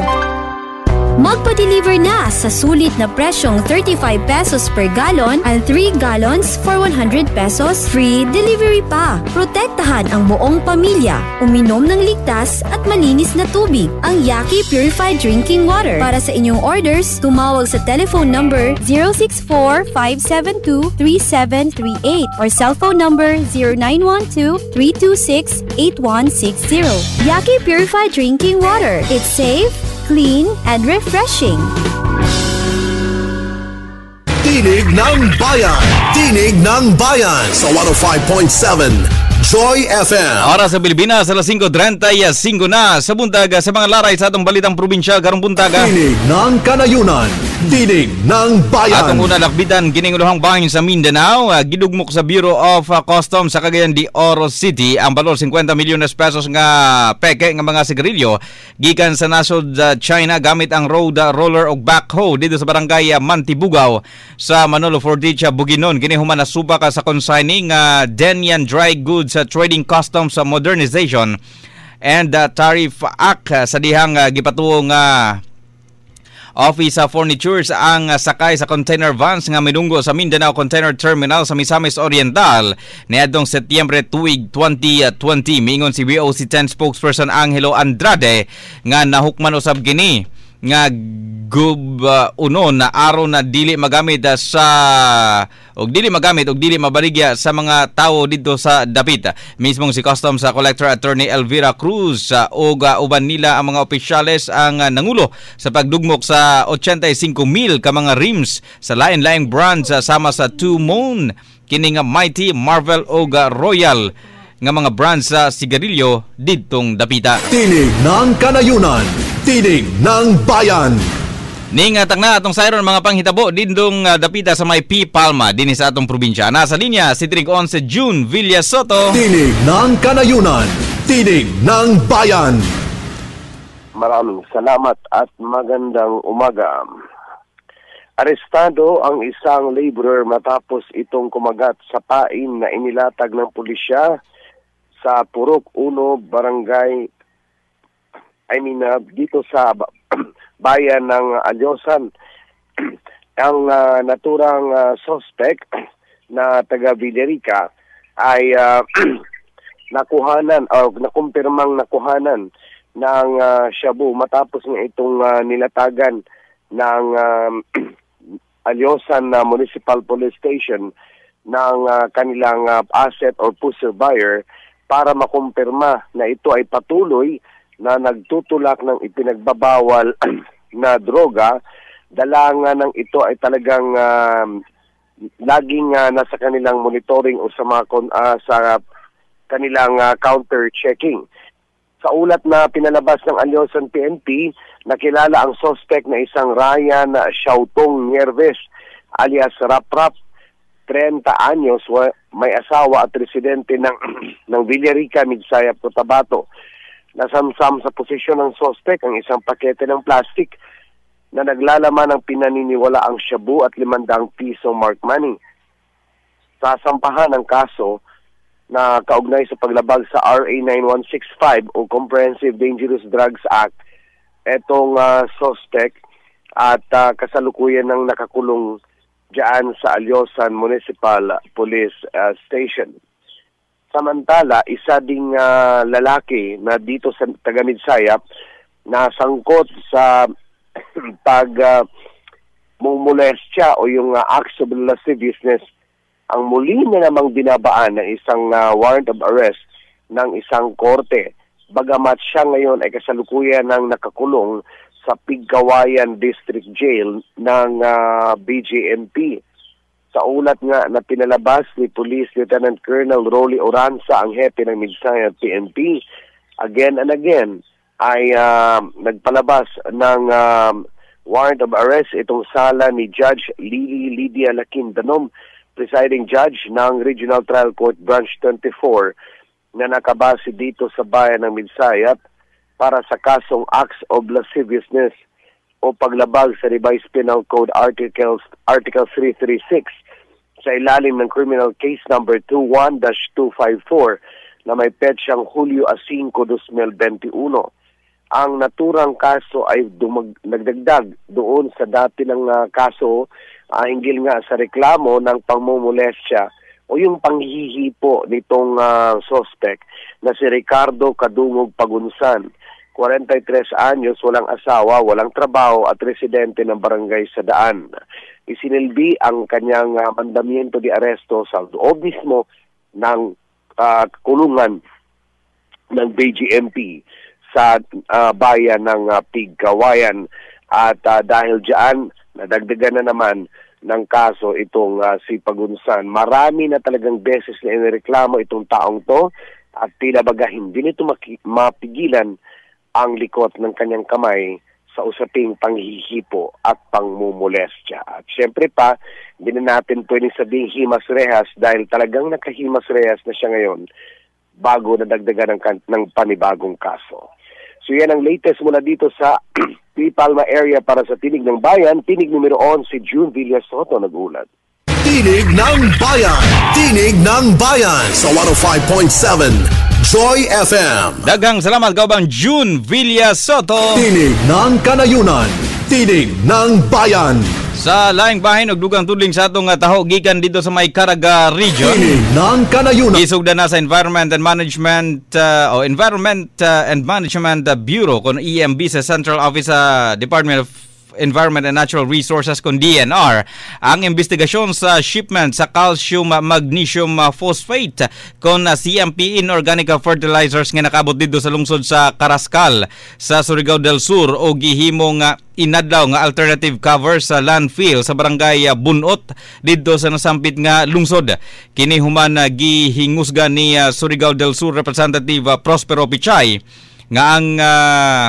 Magpa-deliver na sa sulit na presyong thirty-five pesos per gallon and three gallons for one hundred pesos. Free delivery pa. Protektahan ang buong pamilya. Uminom ng ligtas at malinis na tubig. Ang Yaki Purified Drinking Water. Para sa inyong orders, tumawag sa telephone number zero six four, five seven two, three seven three eight or cellphone number zero nine one two, three two six, eight one six zero. Yaki Purified Drinking Water. It's safe, clean, and refreshing. Tinig ng Bayan! Tinig ng Bayan sa one oh five point seven Joy F M. Oras sa Pilipinas, alas singko trenta y cinco na sa buntag sa mga laray sa atong balitang probinsyal karong buntag. Tinig ng Kanayunan. Tinig ng Bayan. Atong una lakbitan kining ulohang bahin sa Mindanao, uh, gidugmok sa Bureau of uh, Customs sa Cagayan de Oro City ang balor fifty milyones pesos nga peke nga mga sigarilyo gikan sa nasod uh, China gamit ang road uh, roller o backhoe dito sa barangay uh, Mantibugaw sa Manolo Fortich, Bugidnon. Kini human nasubak uh, sa consigning uh, Denian Dry Goods sa Trading Customs uh, Modernization and uh, Tariff Act uh, sa dihang uh, gipatuong uh, Office of Furnitures ang uh, sakay sa container vans nga midunggo sa Mindanao Container Terminal sa Misamis Oriental niadtong Setyembre tuig twenty twenty. Mingon si B O C ten spokesperson Angelo Andrade nga nahukman usab gini nga gub uh, unon na araw na dili magamit uh, sa og dili magamit og dili mabaligya sa mga tawo dito sa dapit. Mismong si Customs uh, Collector Attorney Elvira Cruz uh, og uh, uban nila ang mga opisyales ang uh, nangulo sa pagdugmok sa eighty-five mil ka mga rims sa lain-laing brands uh, sama sa Two Moon, kini nga Mighty, Marvel og uh, Royal nga mga brands sa sigarilyo didtong dapita. Tinig ng Kanayunan. Tinig ng Bayan. Ning uh, tagna atong sayron mga panghitabo dindong uh, dapita sa may P. Palma dinhi sa atong probinsya. Nasa linya si Trig eleven June Villa Soto. Tinig ng Kanayunan. Tinig ng Bayan. Maraming salamat at magandang umaga. Arestado ang isang laborer matapos itong kumagat sa pain na inilatag ng pulisya sa Purok one Barangay I mean uh, dito sa bayan ng Alyosan. Ang uh, naturang uh, suspect na taga Villarica ay uh, nakuhanan o nakumpirmang nakuhanan ng uh, shabu matapos ng itong uh, nilatagan ng uh, Alyosan uh, Municipal Police Station ng uh, kanilang uh, asset or pusher buyer para makumpirma na ito ay patuloy na nagtutulak ng ipinagbabawal na droga. Dala nga ng ito ay talagang uh, laging uh, nasa kanilang monitoring o sa, mga, uh, sa kanilang uh, counter-checking. Sa ulat na pinalabas ng Alyosan P N P, nakilala ang suspect na isang Ryan Xiaotong Nierves alias Rap Rap, thirty anyos, may asawa at residente ng, ng Villarica, Midsayap, Cotabato. Nasamsam sa posisyon ng suspect ang isang pakete ng plastic na naglalaman ng pinaniniwala ang shabu at limandang piso mark money. Sasampahan ng kaso na kaugnay sa paglabag sa R A nine one six five o Comprehensive Dangerous Drugs Act etong uh, suspect at uh, kasalukuyan ng nakakulong diyan sa Alyosan Municipal Police uh, Station. Samantala, isa ding uh, lalaki na dito sa taga-Midsayap na sangkot sa pag uh, mumulestya o yung uh, acts of lasciviousness ang muli na namang binabaan ng isang uh, warrant of arrest ng isang korte. Bagamat siya ngayon ay kasalukuyan ng nakakulong sa Pigkawayan District Jail ng uh, B J M P. Sa ulat nga na pinalabas ni Police Lieutenant Colonel Rolly Oranza, ang hepe ng Midsayap P N P, again and again ay uh, nagpalabas ng uh, warrant of arrest itong sala ni Judge Lily Lydia Laquindanom, presiding judge ng Regional Trial Court Branch twenty-four na nakabase dito sa bayan ng Midsayap para sa kasong acts of lasciviousness o paglabag sa Revised Penal Code Articles Article three thirty-six sa ilalim ng Criminal Case Number two one dash two five four na may petsang Hulyo five, twenty twenty-one. Ang naturang kaso ay dumag, nagdagdag doon sa dati ng uh, kaso uh, hinggil nga sa reklamo ng pangmumulestya o yung panghihipo nitong uh, suspect na si Ricardo Kadungog Pagunsan, forty-three anyos, walang asawa, walang trabaho at residente ng barangay sa Daan. Isinilbi ang kanyang uh, mandamiento de aresto sa loob mismo ng uh, kulungan ng B J M P sa uh, bayan ng uh, Pigkawayan. At uh, dahil diyan, nadagdagan na naman ng kaso itong uh, si Pagunsan. Marami na talagang beses na inireklamo itong taong to at tila baga hindi nito mapigilan ang likot ng kanyang kamay sa usaping panghihipo at pangmumulestya. At syempre pa, hindi na natin pwedeng sabihin himas rehas dahil talagang nakahimas rehas na siya ngayon bago nadagdagan ng, ng panibagong kaso. So yan ang latest mula dito sa P. Palma area para sa Tinig ng Bayan. Tinig numero one, si June Villasoto nag-ulat. Tinig ng Bayan! Tinig ng Bayan sa one oh five point seven Joy F M. Daghang salamat kaubang June Villasoto. Tinig ng Kanayunan. Tinig ng Bayan. Sa laing bahin og dugang tudling sa atong taho gikan dito sa may Caraga region. Tinig ng Kanayunan. Isugda na sa Environment and Management uh, o Environment uh, and Management uh, Bureau kon E M B sa Central Office sa uh, Department of Environment and Natural Resources kon D N R ang investigasyon sa shipment sa calcium magnesium phosphate kon C M P inorganic fertilizers nga nakabot dito sa lungsod sa Carrascal sa Surigao del Sur o gihimong inadlaw nga alternative cover sa landfill sa barangay Bunot dito sa nasampit nga lungsod. Kini human gihingusga ni Surigao del Sur Representative Prospero Pichay nga ang uh,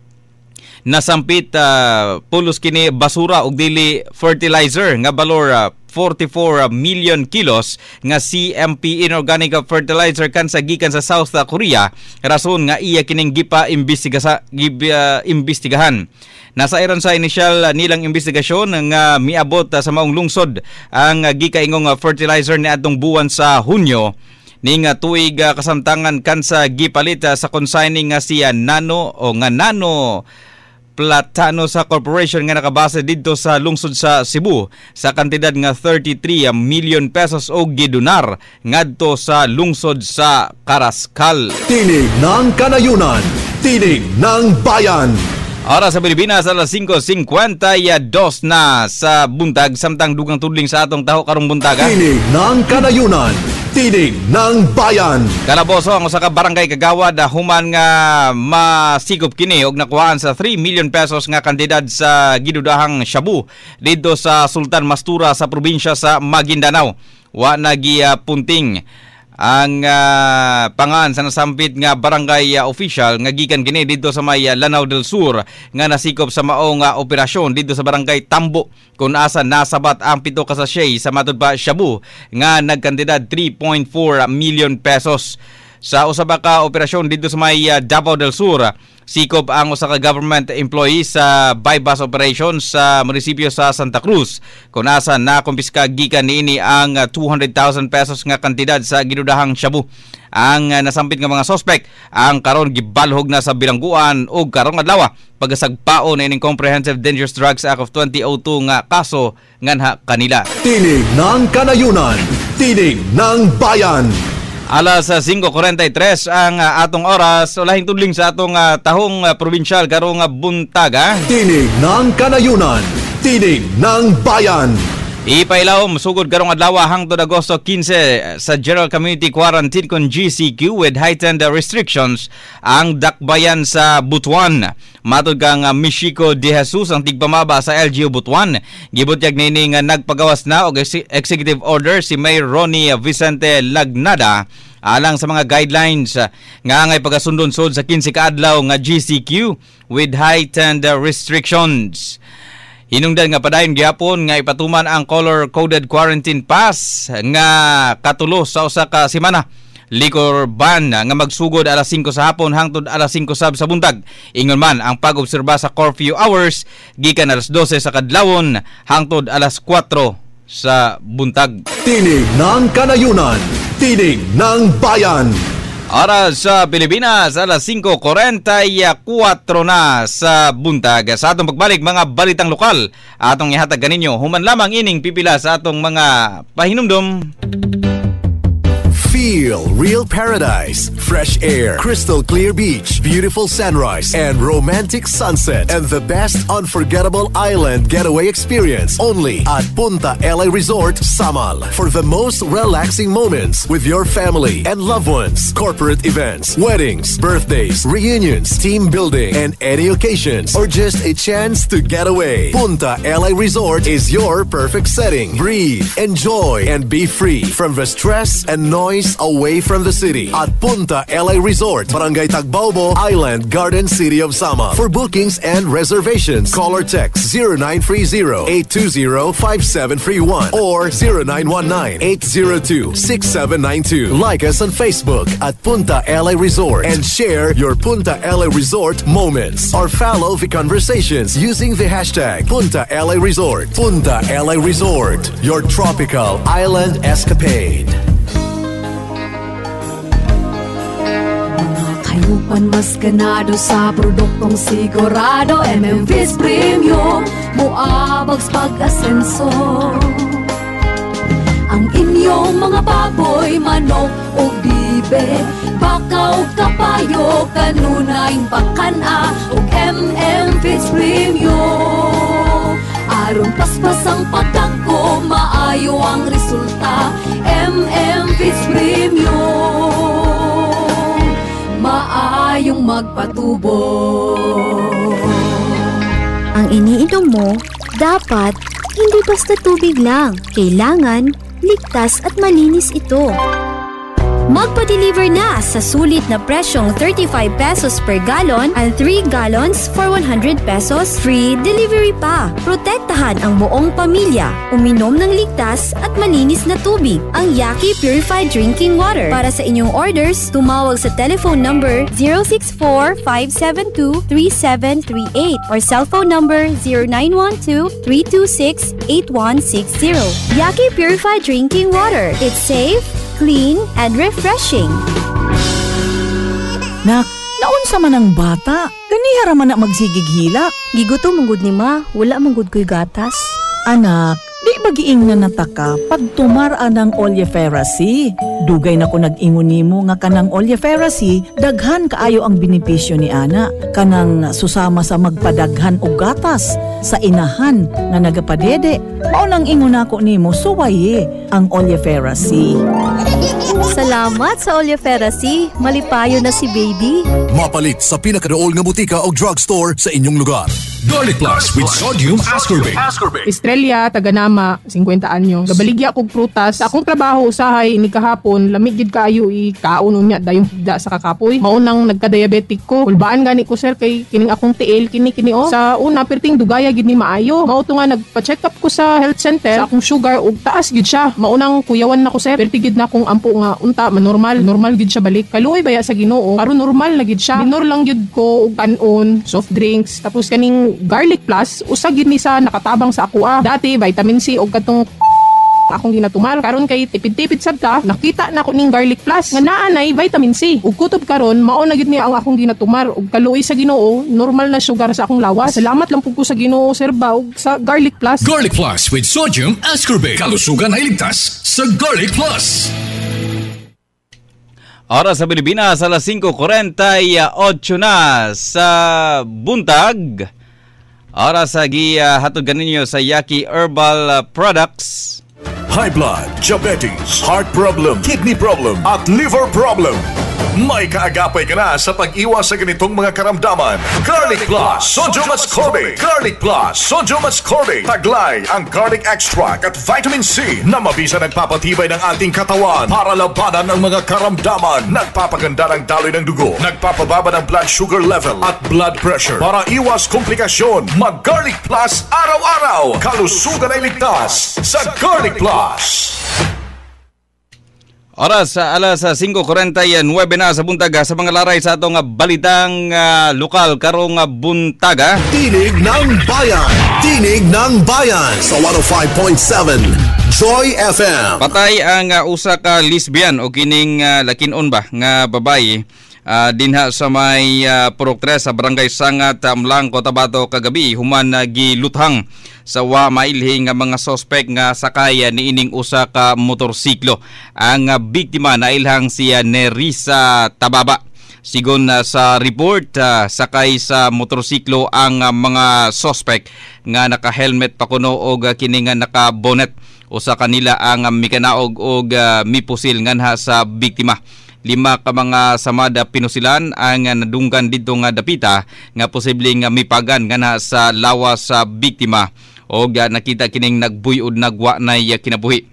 nasampit uh, pulos kini basura og dili fertilizer nga balor uh, forty-four million kilos nga C M P inorganic fertilizer kan sa gikan sa South Korea, rason nga iya kining gipa imbestiga sa uh, imbestigahan. Nasa iron sa initial uh, nilang investigasyon nga miabot uh, sa maong lungsod ang uh, gikaingong uh, fertilizer ni adtong buwan sa Hunyo ning uh, tuig uh, kasamtangan kan sa gipalit uh, sa consigning nga siya Nano o nga Nano Platano sa corporation nga nakabase dito sa lungsod sa Cebu sa kantidad nga thirty-three million pesos o gidunar ngadto sa lungsod sa Carrascal. Tinig ng Kanayunan, Tinig ng Bayan. Oras sa Pilipinas, alas singko singkwenta y dos na sa buntag, samtang dugang tudling sa atong taho karong buntaga. Tinig ng Kanayunan, tinig ng bayan. Kalaboso ang usa ka barangay kagawad human nga masikop kini og nakuhaan sa three million pesos nga kantidad sa gidudahang shabu dito sa Sultan Mastura sa probinsya sa Maguindanao. Wa nagipunting ang uh, pangan sa nasampit nga barangay uh, official nga gikan kini dito sa may uh, Lanao del Sur nga nasikop sa maong uh, operasyon dito sa barangay Tambo kung asa nasabat ang pito ka sachet sa matud pa shabu nga nagkantidad three point four million pesos. Sa usa ka operasyon dito sa may uh, Davao del Sur, sikop ang usa ka government employee sa bypass operation sa munisipyo sa Santa Cruz kung asa na kumpiska gikan niini ang uh, two hundred thousand pesos nga kantidad sa ginudahang shabu. Ang uh, nasampit nga mga suspect ang karon gibalhog na sa bilangguan ug karong adlaw pagasagpao na ining Comprehensive Dangerous Drugs Act of twenty oh two nga kaso nganha kanila. Tinig ng Kanayunan, tinig ng bayan. Alas singko kuwarenta y tres ang uh, atong oras. Ulahing tudling sa atong uh, tahong uh, probinsyal karong uh, buntaga. Tinig ng Kanayunan, tinig ng bayan. Ipailawom sugod karong adlaw hangtod Agosto fifteen sa General Community Quarantine kon G C Q with heightened restrictions ang dakbayan sa Butuan. Matod kang uh, Michiko De Jesus ang tigpamaba sa L G U Butuan. Gibutyag nini nga nagpagawas na og executive order si Mayor Ronnie Vicente Lagnada alang sa mga guidelines uh, nga angay pagasundon-sod sa fifteen ka adlaw nga G C Q with heightened restrictions. Hinungdan nga padayon gyapon nga ipatuman ang color-coded quarantine pass nga katulo sa usa ka semana. Liquor ban nga magsugod alas singko sa hapon hangtod alas singko sab sa buntag. Ingon man ang pag-obserba sa curfew hours gikan alas dose sa kadlawon hangtod alas kwatro sa buntag. Tinig ng Kanayunan, tinig ng bayan. Oras sa Pilipinas, alas singko kuwarenta y kuwatro na sa buntag. Sa atong pagbalik mga balitang lokal, atong ihatag kaninyo human lamang ining pipila sa atong mga pahinumdom. Feel real paradise, fresh air, crystal clear beach, beautiful sunrise, and romantic sunset, and the best unforgettable island getaway experience only at Punta L A Resort, Samal. For the most relaxing moments with your family and loved ones, corporate events, weddings, birthdays, reunions, team building, and any occasions, or just a chance to get away. Punta L A Resort is your perfect setting. Breathe, enjoy, and be free from the stress and noise away from the city at Punta L A Resort, Barangay Tagbaobo, Island Garden City of Sama. For bookings and reservations, call or text zero nine three zero, eight two zero, five seven three one or zero nine one nine, eight zero two, six seven nine two. Like us on Facebook at Punta L A Resort and share your Punta L A Resort moments or follow the conversations using the hashtag Punta L A Resort. Punta L A Resort, your tropical island escapade. Hayupan mas ganado sa produktong sigurado M M V's Premium Muabags pag-asenso. Ang inyong mga baboy, manok o bibe, bakaw kapayo, kanunay bakana o M M V's Premium. Aron paspas ang pagkako, maayo ang resulta M M V's Premium. Maayong magpatubo. Ang iniinom mo, dapat hindi basta tubig lang. Kailangan ligtas at malinis ito. Magpa-deliver na sa sulit na presyong thirty-five pesos per gallon and three gallons for one hundred pesos. Free delivery pa. Protektahan ang buong pamilya. Uminom ng ligtas at malinis na tubig. Ang Yaki Purified Drinking Water. Para sa inyong orders, tumawag sa telephone number zero six four, five seven two, three seven three eight or cellphone number zero nine one two, three two six, eight one six zero. Yaki Purified Drinking Water. It's safe, clean, and refreshing. Nak, naunsa man ang bata? Ganihara man na magsigig hilak. Giguto manggod ni ma, wala manggod ko'y gatas. Anak, di Bagiing na nataka pagtumara ng oleiferacy. Dugay na ko nag-ingon nimo nga kanang oleiferacy daghan kaayo ang benepisyo ni ana. Kanang susama sa magpadaghan og gatas sa inahan nga nagapadede. Mao nang ingon nako nimo suwaye ang oleiferacy. Salamat sa oleiferacy. Malipayo na si baby. Mapalit sa pinakadool nga butika o drugstore sa inyong lugar. Garlic Plus with sodium ascorbate. Estrella, Taganama, fifty anyos. Gabaligya kog prutas. Sa akong trabaho usahay ni kahapon, lamig gid kaayo i kaon unya dayon higda sa kakapoy. Maunang nagka-diabetic ko. Kulbaan gani ko sir kay kining akong tiil kini kini o. Sa una perting dugaya gid ni maayo. Mao to nga nagpa-check up ko sa health center. Sa akong sugar ug taas gid siya. Maunang kuyawan na ko sir. Perti gid na akong ampo nga unta manormal. Normal gid siya balik. Kaluoy baya sa Ginoo. Karon normal na gid siya. Minor lang gid ko og kanon, soft drinks, tapos kaning Garlic Plus usa gid ni sa nakatabang sa ako ah. Dati vitamin C og katong akong ginatumar. Karon kay tipid-tipid sad ta, nakita na ko ning Garlic Plus nga naa nay vitamin C. Ug kutob karon mao na gid ni ang akong ginatumar ug kaluoy sa Ginoo, normal na sugar sa akong lawas. Salamat lang pud ko sa Ginoo sir ba ug sa Garlic Plus. Garlic Plus with sodium ascorbate. Kalusugan ay ligtas sa Garlic Plus. Oras sa Pilipinas, alas five forty-eight na sa buntag. Oras sa giya hatod ganinyo sa Yaki Herbal Products. High blood, diabetes, heart problem, kidney problem, at liver problem. May kaagapay ka na sa pag-iwas sa ganitong mga karamdaman. Garlic Plus, Sodium Ascorbate. Garlic Plus, Sodium Ascorbate. Taglay ang garlic extract at vitamin C na mabisa nagpapatibay ng ating katawan para labanan ang mga karamdaman. Nagpapaganda ng daloy ng dugo, nagpapababa ng blood sugar level at blood pressure. Para iwas komplikasyon, mag-Garlic Plus araw-araw. Kalusugan ay ligtas sa Garlic Plus. Oras sa alas five forty-nine na sa buntaga sa mga laray sa atong balitang uh, lokal karong buntaga. Tinig ng Bayan. Tinig ng Bayan sa one oh five point seven Joy F M. Patay ang uh, usa ka lesbian o kining uh, lakinon ba nga babae uh, dinha sa may uh, Purok tres sa Barangay Sangat, Amlang, Cotabato kagabi human uh, giluthang sa wa mailhing nga mga sospek nga sakay ni ining usa ka motorsiklo. Ang uh, biktima na ilhang siya Nerissa Tababa. Sigon uh, sa report, uh, sakay sa motorsiklo ang uh, mga sospek nga naka-helmet pa kuno og uh, kini nga naka-bonnet. Usa kanila ang uh, mikanaog og uh, mipusil nganha sa biktima. Lima ka mga samada pinusilan ang uh, nadunggan dito nga dapita nga posibleng uh, mipagan nganha sa lawas sa biktima. O uh, nakita kining nagbuyod nagwa na uh, kinabuhi.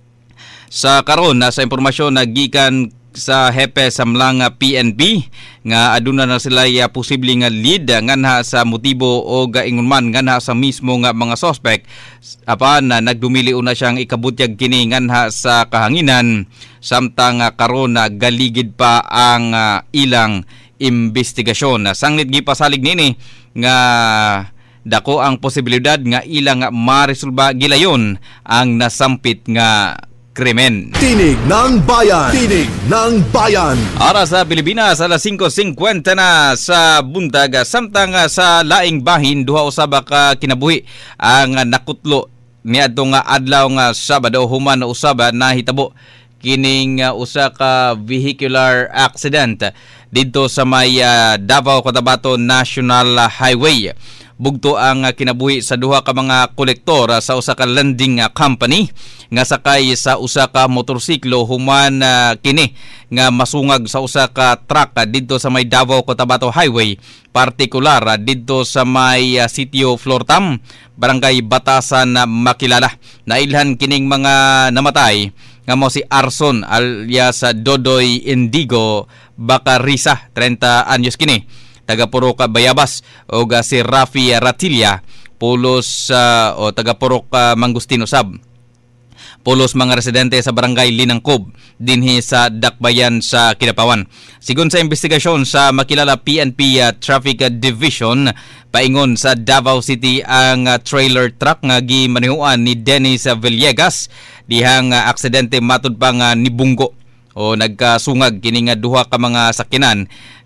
Sa karon na sa impormasyon na gikan sa hepe sa Mlang P N P nga aduna na sila uh, posible nga lead uh, nganha sa motibo o uh, ingon man nganha sa mismo nga mga suspect apan uh, nagdumili una siyang ikabutyag kini nganha sa kahanginan samtang uh, karon na uh, galigid pa ang uh, ilang investigasyon. Sanglit gipasalig nini nga dako ang posibilidad nga ilang maresolba gilayon ang nasampit nga krimen. Tinig ng Bayan. Tinig ng Bayan. Oras sa Pilipinas, alas five fifty na sa buntag. Samtang sa laing bahin, duha usaba ka kinabuhi ang nakutlo niadto nga adlaw nga Sabado human usaba na hitabo kining uh, usa ka vehicular accident didto sa may uh, Davao Cotabato National Highway. Bugto ang uh, kinabuhi sa duha ka mga kolektor uh, sa usa ka landing uh, company nga sakay sa usa ka motorsiklo human uh, kini nga masungag sa usa ka truck uh, didto sa may Davao Cotabato Highway, partikular uh, didto sa may uh, sitio Flortam, Barangay Batasan na uh, Makilala. Nailhan kining mga namatay nga mo si Arson alias Dodoy Indigo Bacarisa, thirty anyos kini, taga Purok Bayabas, o si Rafi Ratilla, pulos uh, o taga Purok uh, Mangustin usab. Pulos mga residente sa Barangay Linangkob dinhi sa Dakbayan sa Kidapawan. Sigon sa investigasyon sa Makilala P N P uh, Traffic Division, paingon sa Davao City ang uh, trailer truck nga gimanihuan ni Dennis Villegas. Dihang uh, aksidente matud pa nga nibunggo o nagkasungag kini nga duha ka mga sakinan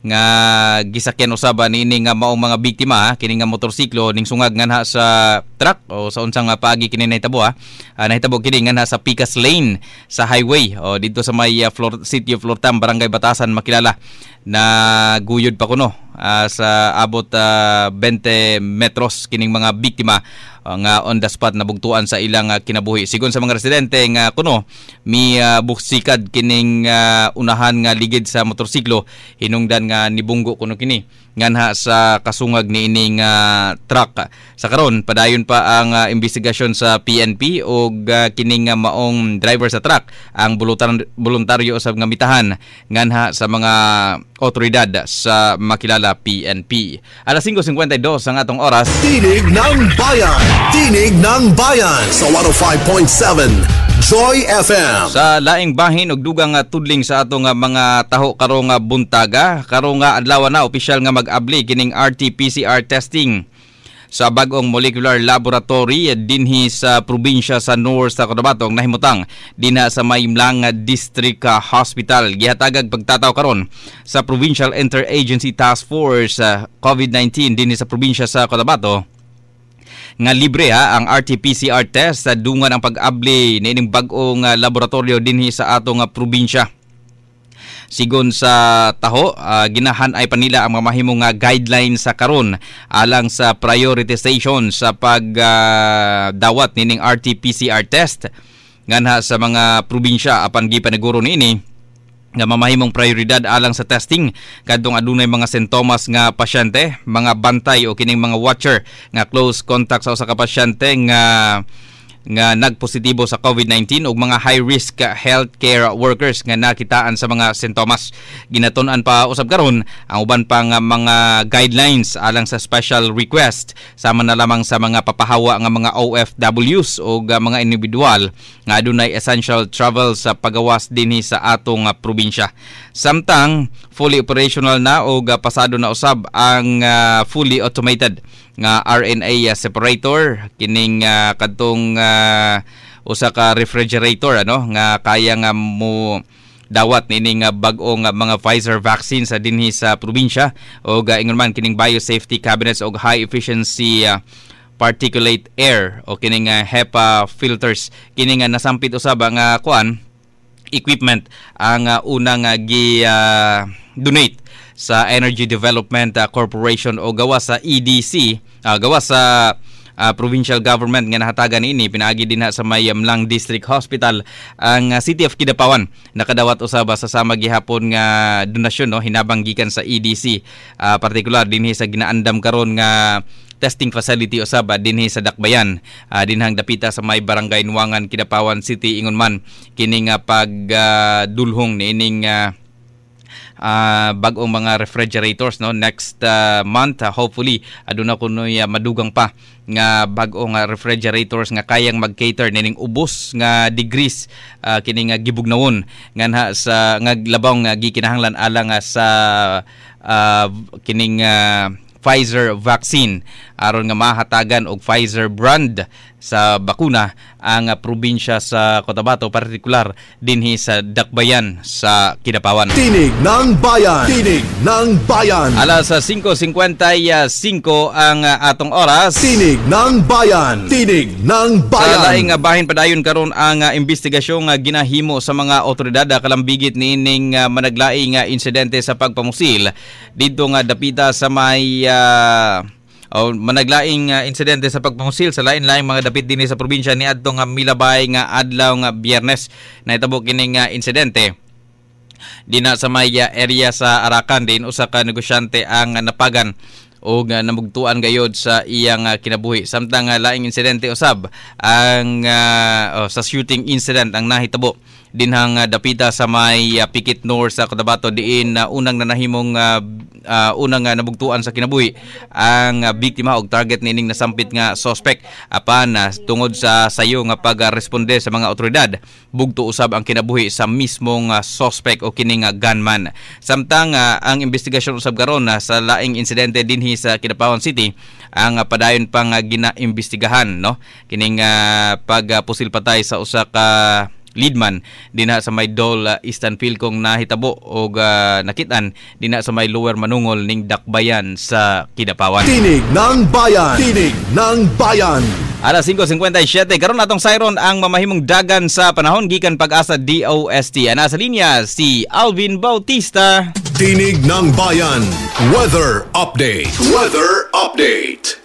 nga gisakyan usaba niini nga maong mga biktima ha, kini nga motorsiklo ning sungag nganha sa truck o sa unsang uh, paagi kini nahitabo ha. Uh, nahitabo kini nganha sa Picas Lane sa highway o dito sa may uh, Flor- City of Flortam, Barangay Batasan, makilala na guyod pa kuno uh, sa abot uh, twenty metros kining mga biktima uh, nga on the spot nabugtuan sa ilang uh, kinabuhi. Sigon sa mga residente nga kuno mi uh, buksikad kining uh, unahan nga ligid sa motorsiklo, hinungdan nga nibunggo kuno kini nganha sa kasungag ni ining uh, truck. Sa karon padayon pa ang uh, investigasyon sa P N P og uh, kining uh, maong driver sa truck ang voluntar- voluntaryo usab nga mitahan nganha sa mga otoridad sa makilala P N P. Alas five fifty-two ang atong oras. Tinig ng Bayan! Tinig ng Bayan sa one oh five point seven Joy F M. Sa laing bahin og dugang nga tudling sa ato nga mga taho karong nga buntaga, karong nga adlaw na opisyal nga mag-abli kining R T P C R testing sa bag-ong molecular laboratory dinhi sa probinsya sa North sa Cotabato nahimutang dinha sa Maymlang District Hospital. Gihatagag pagtataw karon sa Provincial Interagency Task Force uh, COVID nineteen dinhi sa probinsya sa Cotabato nga libre ha ang R T P C R test sa dungan ang pag-abli niining bag-ong uh, laboratorio dinhi sa atong uh, probinsya. Sigon sa taho, uh, ginahan ay panila ang mga mahimong uh, guidelines sa karon alang sa prioritization sa pagdawat uh, nining R T P C R test nganha sa mga probinsya apan gipaniguro niini nga mamahimong prioridad alang sa testing kadtong adunay mga sintomas nga pasyente, mga bantay o kining mga watcher nga close contact sa usa ka pasyente nga nga nagpositibo sa COVID nineteen ug mga high-risk healthcare workers nga nakitaan sa mga sintomas. Ginatun-an pa usab karon ang uban pang mga guidelines alang sa special request sama na lamang sa mga papahawa nga mga O F Ws o mga individual nga adunay essential travel sa pagawas dinhi sa atong probinsya. Samtang fully operational na o pasado na usab ang uh, fully automated nga R N A separator kining uh, kadtong uh, usa ka refrigerator ano nga kaya nga mo dawat nining uh, bag-ong uh, mga Pfizer vaccine sa dinhi sa probinsya o uh, ingon man kining biosafety cabinets o high efficiency uh, particulate air o kining uh, HEPA filters kining uh, nasampit usab ang uh, kuan equipment ang uh, unang uh, gi uh, donate sa Energy Development uh, Corporation o gawa sa E D C, uh, gawa sa uh, provincial government nga nahatagan ini pinaagi dinha sa Maymlang District Hospital ang uh, City of Kidapawan nakadawat usaba sa sama gihapon nga donasyon no hinabang gikan sa E D C, uh, partikular dinhi sa ginaandam karon nga testing facility usaba dinhi sa Dakbayan, uh, dinhang dapita sa may barangay Nuangan, Kidapawan City ingon man kining uh, pagdulhong uh, niining uh, Uh, bag-ong mga refrigerators no next uh, month uh, hopefully aduna kunoy uh, madugang pa nga bag-ong uh, refrigerators nga kayang mag-cater nining ubos nga degrees uh, kining uh, gibugnawon nganha sa nga labaw nga gikinahanglan alang uh, sa uh, kining uh, Pfizer vaccine aron nga mahatagan og Pfizer brand sa bakuna ang uh, probinsya sa Cotabato, partikular dinhi sa Dakbayan sa Kidapawan. Tinig ng Bayan! Tinig ng Bayan! Alas five fifty-five ang uh, atong oras. Tinig ng Bayan! Tinig ng Bayan! Sa laing uh, bahin padayon karon ang uh, investigasyon nga uh, ginahimo sa mga otoridad uh, kalambigit niining uh, managlaing uh, insidente sa pagpamusil didto nga dapita sa may uh, o managlaing uh, insidente sa pagpangusil sa lain-laing mga dapit dinhi sa probinsya ni adtong uh, milabay nga adlaw nga Biyernes nahitabo kining uh, insidente dina sa may uh, area sa Arakan din usa ka negosyante ang uh, napagan o uh, namugtuan gayod sa iyang uh, kinabuhi samtang uh, laing insidente usab ang uh, oh, sa shooting incident ang nahitabo dinhang uh, dapita sa may uh, Pikit North sa Cotabato diin uh, unang nanahimong uh, uh, unang uh, nabugtuan sa kinabuhi ang uh, biktima og target nining nasampit nga suspect apan uh, tungod sa sayo nga pagresponde sa mga otoridad bugto usab ang kinabuhi sa mismong uh, suspect o kining uh, gunman. Samtang uh, ang investigasyon usab karon uh, sa laing insidente dinhi sa Kidapawan City ang uh, padayon pang uh, ginaimbestigahan no kining uh, pagpusil uh, patay sa usa ka leadman dinha sa may Dole uh, Eastern Field kung nahitabo o uh, nakitan dinha sa may Lower Manungol ning Dakbayan sa Kidapawan. Tinig ng Bayan. Tinig ng Bayan. Alas five fifty-seven karon natong siron ang mamahimong dagan sa panahon gikan Pag-asa D O S T. Ana sa linya si Alvin Bautista. Tinig ng Bayan. Weather update. Weather update.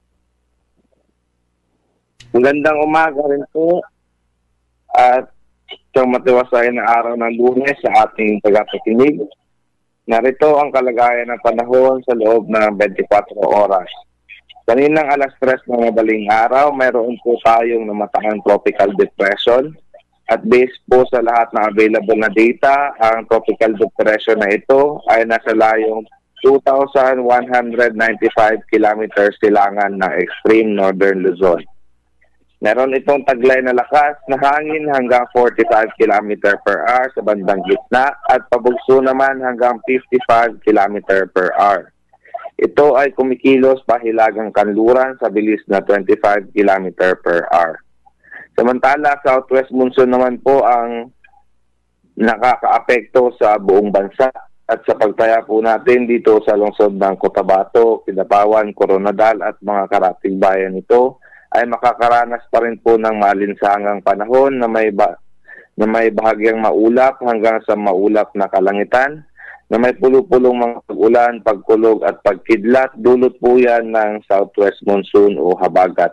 Magandang umaga rin po at isang matiwasay na araw ng Lunes sa ating tagapakinig. Narito ang kalagayan ng panahon sa loob ng twenty-four oras. Kaninang alas tres ng madaling araw, mayroon po tayong namatahang tropical depression at based po sa lahat ng available na data, ang tropical depression na ito ay nasa layong two thousand one hundred ninety-five kilometers silangan ng extreme northern Luzon. Meron itong taglay na lakas na hangin hanggang forty-five kilometers per hour sa bandang gitna at pabugso naman hanggang fifty-five kilometers per hour. Ito ay kumikilos pahilagang kanluran sa bilis na twenty-five kilometers per hour. Samantala, southwest monsoon naman po ang nakakaapekto sa buong bansa at sa pagtaya po natin dito sa lungsod ng Cotabato, Kidapawan, Coronadal at mga karatig bayan nito ay makakaranas pa rin po ng malinsangang panahon na may, ba, na may bahagyang maulap hanggang sa maulap na kalangitan, na may pulo-pulong mga pag-ulan, pagkulog at pagkidlat. Dulot po yan ng southwest monsoon o habagat.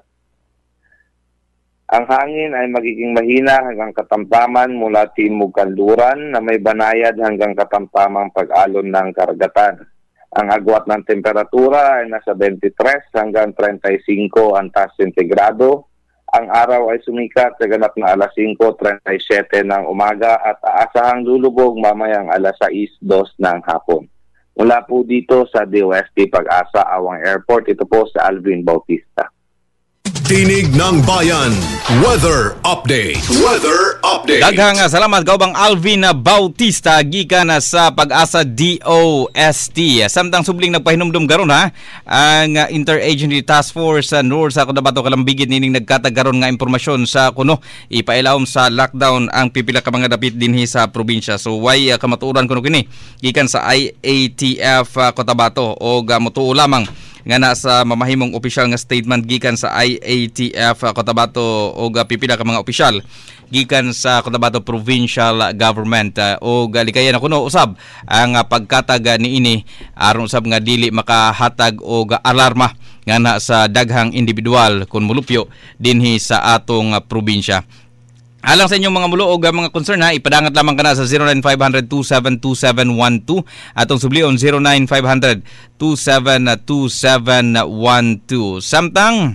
Ang hangin ay magiging mahina hanggang katamtaman mula timog kanluran na may banayad hanggang katamtamang pag-alon ng karagatan. Ang agwat ng temperatura ay nasa twenty-three hanggang thirty-five ang taas sentigrado. Ang araw ay sumikat sa ganap na alas five thirty-seven ng umaga at aasahang lulubog mamayang alas six two ng hapon. Mula po dito sa D O S T Pag-asa Awang Airport, ito po sa Alvin Bautista. Tinig ng Bayan. Weather update. Weather update. Daghang salamat kaubang Alvin Bautista gikan sa Pag-asa D O S T. Samtang subling nagpahinumdum garon ha ang Interagency Task Force sa North sa Cotabato Kalambigit nining nagkatagaron nga impormasyon sa kuno ipailawom sa lockdown ang pipila ka mga dapit dinhi sa probinsya. So way uh, kamatuoran kuno kini gikan sa I A T F uh, Cotabato o uh, motuo lamang nga nasa mamahimong opisyal nga statement gikan sa I A T F uh, Cotabato o uh, pipila ka mga opisyal gikan sa Cotabato Provincial Government uh, o galikayan na kuno usab ang uh, pagkatag niini aron usab nga dili makahatag og uh, alarma nga na sa daghang individual kun mulupyo dinhi sa atong uh, probinsya. Alang sa inyong mga muloog mga concern ha, ipadangat lamang ka na sa zero nine five hundred two seven two seven one two atong sublion zero nine five hundred two seven two seven one two. Samtang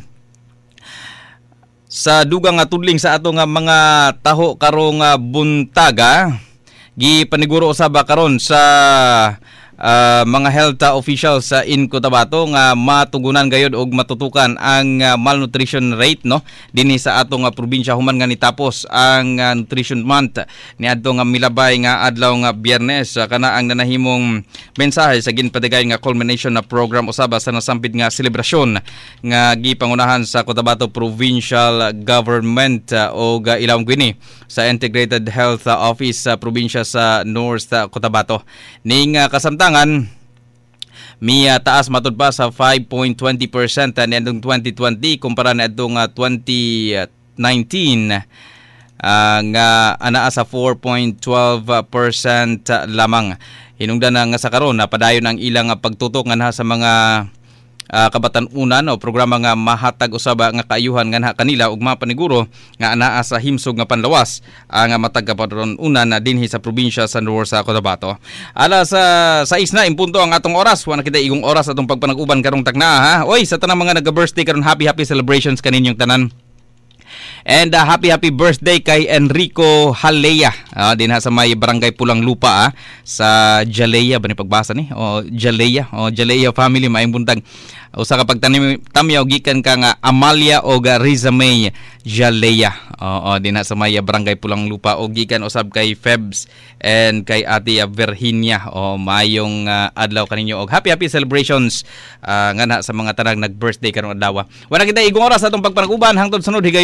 sa dugang nga tudling sa atong mga taho karong buntaga, gipaniguro usab karon sa Uh, mga health uh, officials sa uh, in Cotabato nga matugunan gayud og matutukan ang uh, malnutrition rate no dinhi sa atong uh, probinsya human nga nitapos ang uh, nutrition month niadto nga milabay nga adlaw nga Biyernes uh, kana ang nanahimong mensahe sa ginpatigay nga culmination na program usaba sa nasampit nga selebrasyon nga gipangunahan sa Cotabato Provincial Government uh, o uh, ilawom kini sa Integrated Health uh, Office sa uh, probinsya sa North uh, Cotabato ning uh, kasamtang mi uh, taas matud pa sa five point two zero percent uh, niadtong twenty twenty kumpara niadtong uh, twenty nineteen uh, nga anaa sa four point one two percent uh, lamang. Hinungdan na nga sa karon na padayon ang ilang uh, pagtutok nga sa mga Uh, kabatan-unan o programa nga mahatag usaba nga kaayuhan nga na kanila ug mapaniguro nga anaa sa himsog nga panlawas ang uh, matag kabatan-unan na dinhi sa probinsya sa North sa Cotabato. Alas sa uh, sais na impunto ang atong oras, wa na kita igong oras atong pagpanag-uban karong tagna ha. Oy, sa tanang mga nag-birthday karon, happy happy celebrations kaninyong tanan. And uh, happy happy birthday kay Enrico Halea. Uh, din ha sa may barangay Pulang Lupa ah, sa Jalea ba ni pagbasa ni? O Jalea, o Jalea family maayong buntag. Usa ka pagtamyaw gikan ka nga Amalia o Rizamay Jalea. Oo, din ha sa may barangay Pulang Lupa o gikan usab kay Febs and kay Ate Virginia. O mayong uh, adlaw kaninyo og happy happy celebrations uh, nga na sa mga tanang nag-birthday karong adlaw. Wala kita igong oras atong pagpanag-uban hangtod sunod higayon.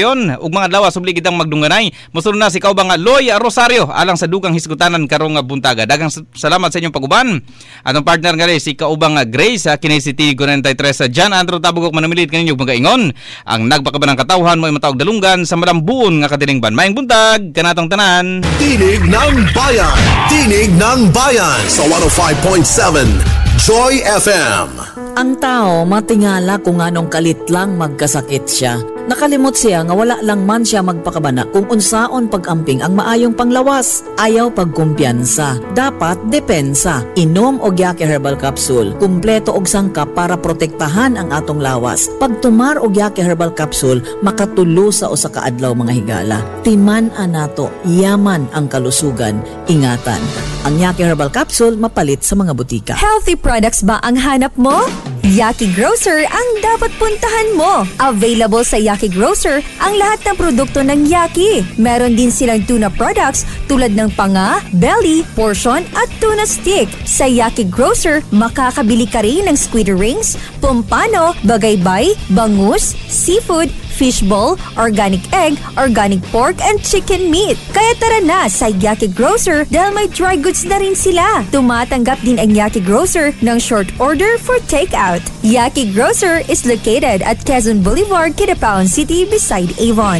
ug mga adlaw subli kitang magdunganay. Mosunod na si Kaubang nga Loy Rosario alang sa dugang hisgutanan karong nga buntaga. Daghang salamat sa inyong paguban. Atong partner nga si Kaubang nga Grace sa Kinay City ninety-three sa John Andrew Tabugok manamilit kaninyong mga ingon. Ang nagpakabanang katawhan mo matawag dalunggan sa malambuon nga katilingban. Maayong buntag kanatong tanan. Tinig ng Bayan. Tinig ng Bayan sa one oh five point seven Joy F M. Ang tao matingala kung anong kalit lang magkasakit siya. Nakalimot siya nga wala lang man siya magpakabana kung unsaon pagamping ang maayong panglawas. Ayaw pagkumpiyansa. Dapat depensa. Inom og Yaki Herbal Capsule. Kumpleto og sangkap para protektahan ang atong lawas. Pag tumar og Yaki Herbal Capsule, makatulo sa usa ka adlaw mga higala. Timan anato, yaman ang kalusugan. Ingatan. Ang Yaki Herbal Capsule mapalit sa mga butika. Healthy products ba ang hanap mo? Yaki Grocer ang dapat puntahan mo. Available sa Yaki Grocer ang lahat ng produkto ng Yaki. Meron din silang tuna products tulad ng panga, belly, portion at tuna stick. Sa Yaki Grocer, makakabili ka rin ng squid rings, pompano, bagaybay, bangus, seafood, fishball, organic egg, organic pork, and chicken meat. Kaya tara na sa Yaki Grocer dahil may dry goods na rin sila. Tumatanggap din ang Yaki Grocer ng short order for takeout. Yaki Grocer is located at Quezon Boulevard, Kidapawan City beside Avon.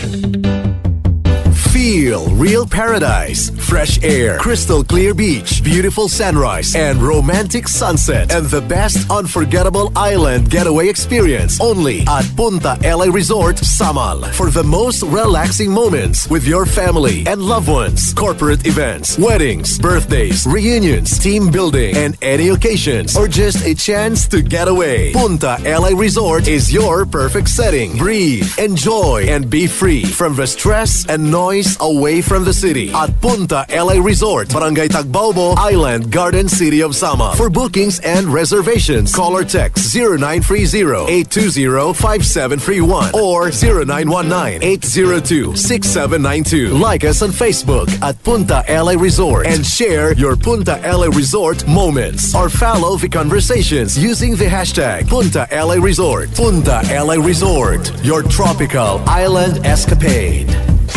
Feel real paradise, fresh air, crystal clear beach, beautiful sunrise, and romantic sunset, and the best unforgettable island getaway experience only at Punta L A Resort, Samal. For the most relaxing moments with your family and loved ones, corporate events, weddings, birthdays, reunions, team building, and any occasions, or just a chance to get away. Punta L A Resort is your perfect setting. Breathe, enjoy, and be free from the stress and noise away from the city at Punta L A Resort, Barangay Tagbaobo, Island Garden City of Sama. For bookings and reservations, call or text zero nine three zero, eight two zero, five seven three one or zero nine one nine, eight zero two, six seven nine two. Like us on Facebook at Punta L A Resort and share your Punta L A Resort moments or follow the conversations using the hashtag Punta L A Resort. Punta L A Resort, your tropical island escapade.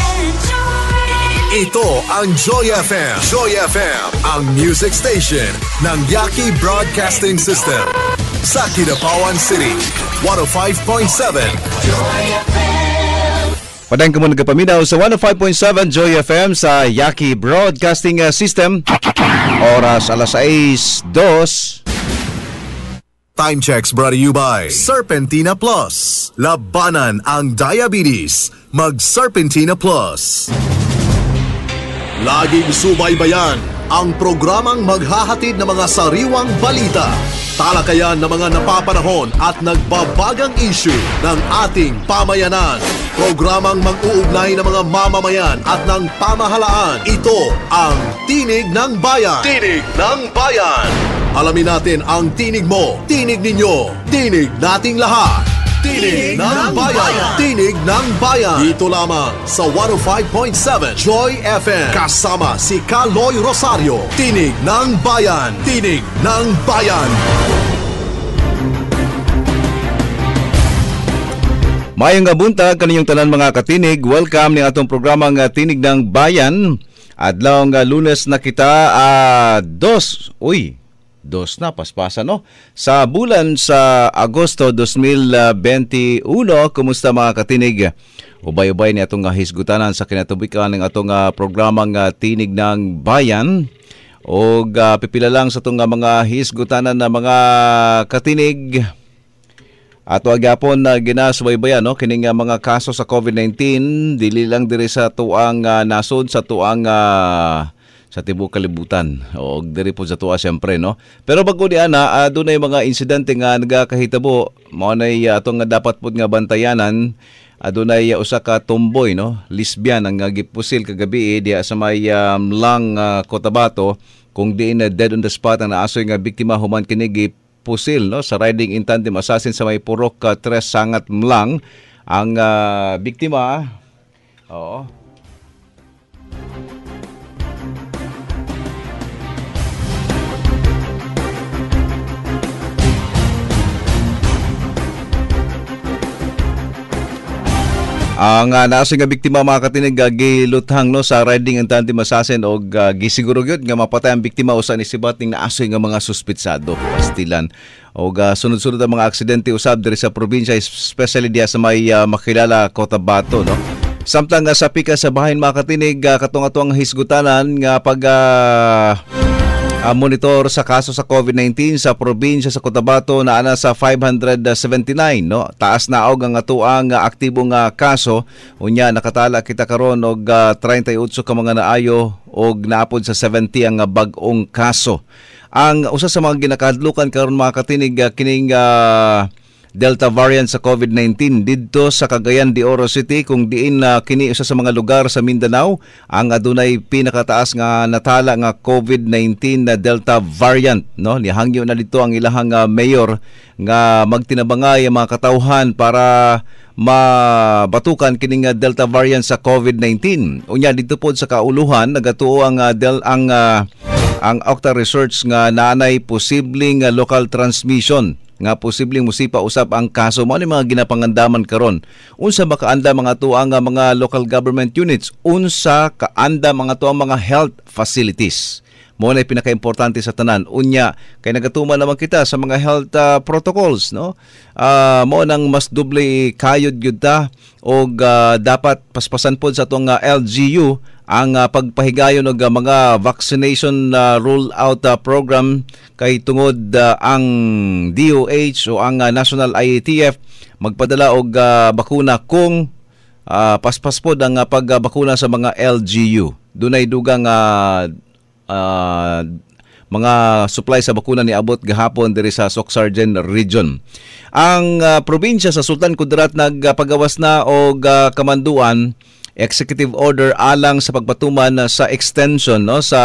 Ito ang Joy F M. Joy F M, ang music station ng Yaki Broadcasting System. Sa Kidapawan City, one oh five point seven Joy F M. Padang ka mo nagpaminaw sa one oh five point seven Joy F M sa Yaki Broadcasting System. Oras alas sais dos. Time checks brought to you by Serpentina Plus. Labanan ang diabetes. Mag Serpentina Plus. Laging subaybayan ang programang maghahatid ng mga sariwang balita, talakayan ng mga napapanahon at nagbabagang issue ng ating pamayanan. Programang mag-uugnay ng mga mamamayan at ng pamahalaan. Ito ang Tinig ng Bayan. Tinig ng Bayan. Alamin natin ang tinig mo, tinig ninyo, tinig nating lahat. Tinig ng Bayan. Tinig ng Bayan. Dito lamang sa one oh five point seven Joy F M. Kasama si Kaloy Rosario. Tinig ng Bayan. Tinig ng Bayan. Mayong buntag kaninyong tanan mga katinig. Welcome ni atong programang uh, Tinig ng Bayan. Adlaw nga Lunes na kita uh, dos. Uy. Dos na, paspasa no? Sa bulan sa Agosto twenty twenty-one, kumusta mga katinig? Ubay-ubay ni atong hisgutanan sa kinatubikan ng atong uh, programang uh, Tinig ng Bayan. O uh, pipila lang sa itong uh, mga hisgutanan na mga katinig. Ato agapon na uh, ginasubaybayan no? Kining uh, mga kaso sa COVID nineteen, dili lang diri sa tuang uh, nasod, sa tuang uh, sa tibuok kalibutan o diri po sa tuwa siyempre no. Pero bago di ana uh, dunay mga insidente nga nagakahitabo mao nay uh, atong nga dapat pud nga bantayanan. Adunay uh, usa ka tomboy no, lesbian ang uh, gipusil kagabi eh, diha sa may um, lang uh, Cotabato kung diin na uh, dead on the spot ang naasoy nga biktima human kini gipusil no sa riding in tandem assassin sa may Purok uh, Tres Sangat Mlang ang uh, biktima. Oo. Ang uh, naasay nga biktima mga katinig uh, giluthang no sa riding and tandem assassin og uh, gisiguro gyud nga mapatay ang biktima usa ni sibat ning naasoy nga mga suspitsado pastilan. Og uh, sunod-sunod ang mga aksidente usab diri sa probinsya, especially diya sa may uh, makilala Cotabato, no. Samtang uh, sa pika sa bahin mga katinig uh, katong-atong hisgutanan nga pag uh, Uh, monitor sa kaso sa COVID nineteen sa probinsya sa Cotabato na ana sa five hundred seventy-nine, no. Taas na og ang atuang uh, aktibong uh, kaso. Unya nakatala kita karon og uh, thirty-eight ka mga naayo og naapod sa seventy ang uh, bag-ong kaso. Ang usa sa mga ginakadlukan karon mga katinig uh, kining uh, Delta variant sa COVID nineteen didto sa Cagayan de Oro City, kung diin na uh, kini usa sa mga lugar sa Mindanao ang adunay pinakataas nga natala nga COVID nineteen na Delta variant, no. Nihangyo na dito ang ilahang uh, mayor nga magtinabangay ang mga katawhan para mabatukan kining uh, Delta variant sa COVID nineteen. Unya dito pod sa kauluhan nagatuo ang uh, del ang uh, ang Octa Research nga nanay posibleng uh, local transmission nga posibleng musipa usab ang kaso. Mao ni mga ginapangandaman karon. Unsa makaanda mga tuang nga mga local government units, unsa kaanda mga tuang mga health facilities. Mao na pinakaimportante sa tanan. Unya kay nagatuman naman kita sa mga health uh, protocols, no. Uh, mao nang mas doble kayod gyud ta og uh, dapat paspasan pod sa atong uh, L G U ang uh, pagpahigayon og uh, mga vaccination uh, rollout uh, program kay tungod uh, ang D O H o ang uh, National I A T F magpadala og uh, bakuna kung uh, paspas pod ang uh, pagbakuna sa mga L G U. Dunay dugang uh, uh, mga supply sa bakuna ni abot gahapon diri sa Socsargen region. Ang uh, probinsya sa Sultan Kudarat nagpagawas na og uh, kamanduan executive order alang sa pagpatuman sa extension, no, sa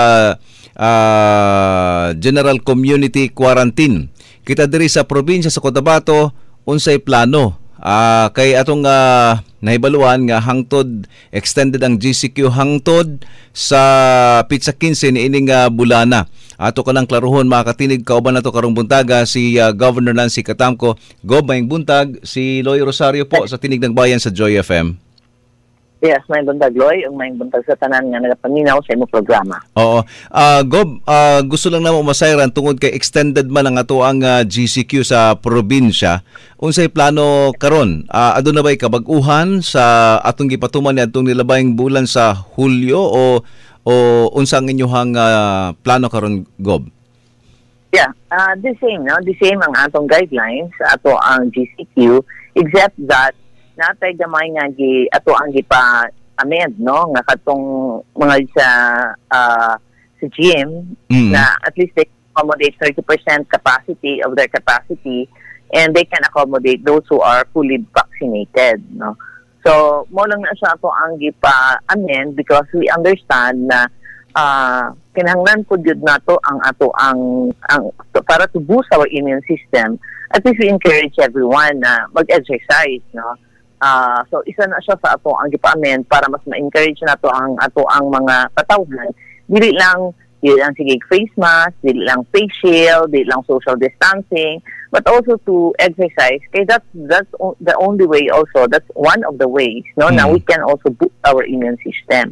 uh, general community quarantine. Kita diri sa probinsya sa Cotabato unsay plano uh, kay atong uh, nahibaluan nga hangtod extended ang G C Q hangtod sa pitsa fifteen ni ining uh, bulana. Ato kanang klaruhon mga katinig, kauban nato karong buntaga si uh, Governor Nancy Catamco. Gob mayong buntag si Loy Rosario po sa Tinig ng Bayan sa Joy F M. Yes, may buntag Loy, ang may buntag sa tanan nga nagapaminaw sa imong programa. Oo. Uh, Gob, uh, gusto lang namo masayran tungod kay extended man ang ato ang uh, G C Q sa probinsya. Unsay plano karon? Uh, aduna bay kabag-uhan sa atong gipatuman ni atong nilabayng bulan sa Hulyo o o unsa ang inyong uh, plano karon, Gob? Yeah, uh, the same, no? The same ang atong guidelines sa ato ang G C Q, except that natay gamay nga gi ato ang gipa amend, no, nga katong mga sa uh, sa gym mm. na at least they accommodate thirty percent capacity of their capacity and they can accommodate those who are fully vaccinated, no. So mo lang na siya ato ang gipa amend because we understand na uh, kinahanglan pud gyud nato ang ato ang ang para to boost our immune system. At least we encourage everyone na mag-exercise, no. Uh, so isa na siya sa ato ang gipa-amend para mas ma-encourage nato ang ato ang mga katawhan. Dili lang dili lang sige face mask, dili lang face shield, dili lang social distancing, but also to exercise. Kaya that's that's the only way also. That's one of the ways, no, mm. na we can also boost our immune system.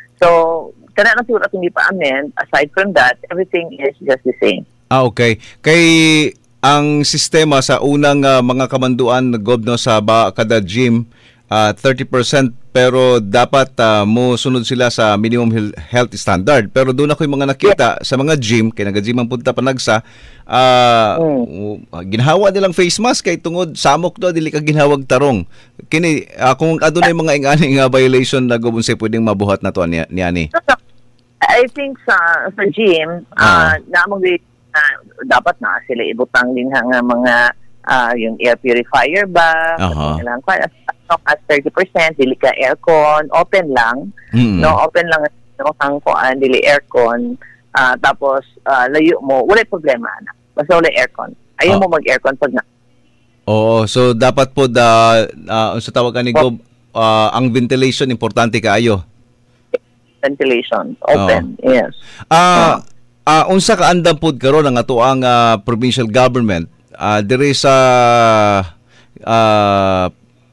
So kana na siguro atong gipa-amend. Aside from that, everything is just the same. Ah, okay. Kay ang sistema sa unang uh, mga kamanduan Gob, no, sa ba, kada gym uh, thirty percent pero dapat uh, mo sunod sila sa minimum health standard. Pero doon ako yung mga nakita yeah. sa mga gym kay naga-gym ang punta panagsa uh, mm. ginhawa nilang face mask kay tungod samok do dili ka ginhawag tarong. Kini uh, kung adunay mga ingani nga violation na Gob unsay pwedeng mabuhat na to ni ani. I think sa sa gym uh, uh na mag Uh, dapat na sila ibutang din nga mga uh, yung air purifier ba, uh-huh. lang, as thirty percent, dili ka aircon, open lang, mm-hmm. no, open lang no, ang kuan, dili aircon, uh, tapos uh, layo mo, wala problema na, basta wala aircon, ayaw oh. mo mag-aircon pag na. Oo, so dapat po da, uh, sa tawag ni Gob, uh, ang ventilation importante kaayo. Ventilation, open, oh. yes. Ah, uh, Uh, unsa ka andam pod karon ang ato ang uh, provincial government uh, diri sa uh,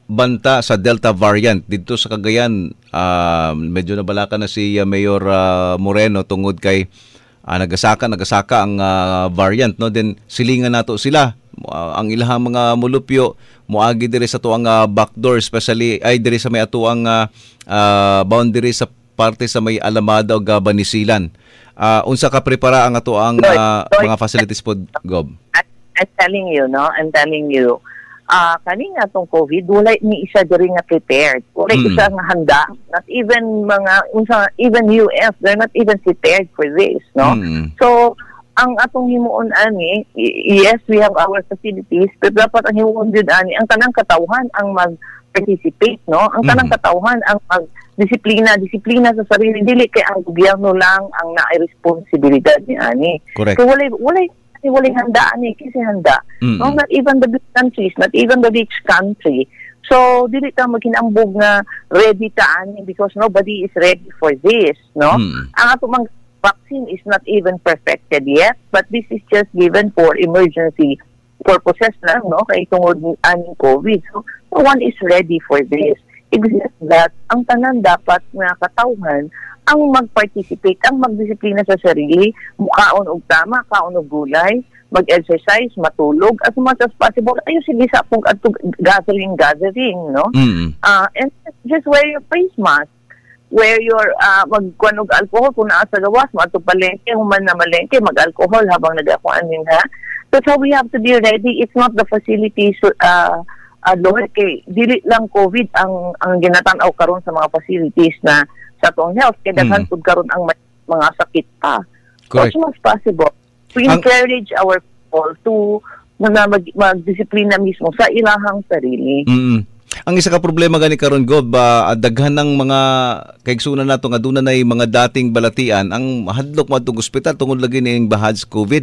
banta sa Delta variant dito sa Cagayan. Uh, medyo nabalaka na si uh, Mayor uh, Moreno tungod kay uh, nagasaka nagasaka ang uh, variant, no. Then silingan nato sila. Uh, ang ilahang mga mulupyo moagi diri sa tuang uh, backdoor, especially ay diri sa may atuang uh, uh, boundary sa parte sa may Alamada o Banisilan. Uh, unsa ka prepara ang atuang uh, mga facilities pod, Gob? I'm telling you, no? I'm telling you. Ah, uh, kanina tong COVID, wala ni isa diri nga prepared. Wala mm. isa nga handa. Not even mga unsa even U S, they're not even prepared for this, no? Mm. So ang atong himuon ani, yes, we have our facilities, pero dapat ang himuon jud ani ang tanang katawhan ang mag-participate, no? Ang tanang mm. katawhan ang mag-disiplina, disiplina sa sarili, dili kay ang gobyerno lang ang naay responsibilidad ni ani. Correct. So wala wala walang handa ani kasi handa. Mm. No, not even the big countries, not even the rich country. So dili ta maghinambog nga ready ta ani because nobody is ready for this, no? Mm. Ang ato mang vaccine is not even perfected yet, but this is just given for emergency purposes lang, no? Kay tungod aning COVID. So no one is ready for this. Except that ang tanan dapat nga katawhan ang mag-participate, ang magdisiplina sa sarili, mukaon og tama, kaon og gulay, mag-exercise, matulog, as much as possible. Ayun, sige sa pong gathering, gathering, no? Mm-hmm. Uh, and just wear your face mask. Wear your, uh, magkuhan og alcohol kung naa sa gawas, matong palengke, human na malengke, mag-alcohol habang nag-akuan din, ha? That's how we have to be ready. It's not the facilities, uh, uh, Lord, kay dili lang COVID ang, ang ginatanaw karon sa mga facilities na sa atong health, kaya daghan pud karon ang mga sakit pa. Correct. As much as possible, we encourage ang, our people to na mag, magdisiplina mismo sa ilahang sarili. Mm. Ang isa ka problema gani karon, Gob, uh, daghan ng mga kaigsunan nato nga aduna nay mga dating balatian ang hadlok madtong ospital tungod lagi ning bahad sa COVID.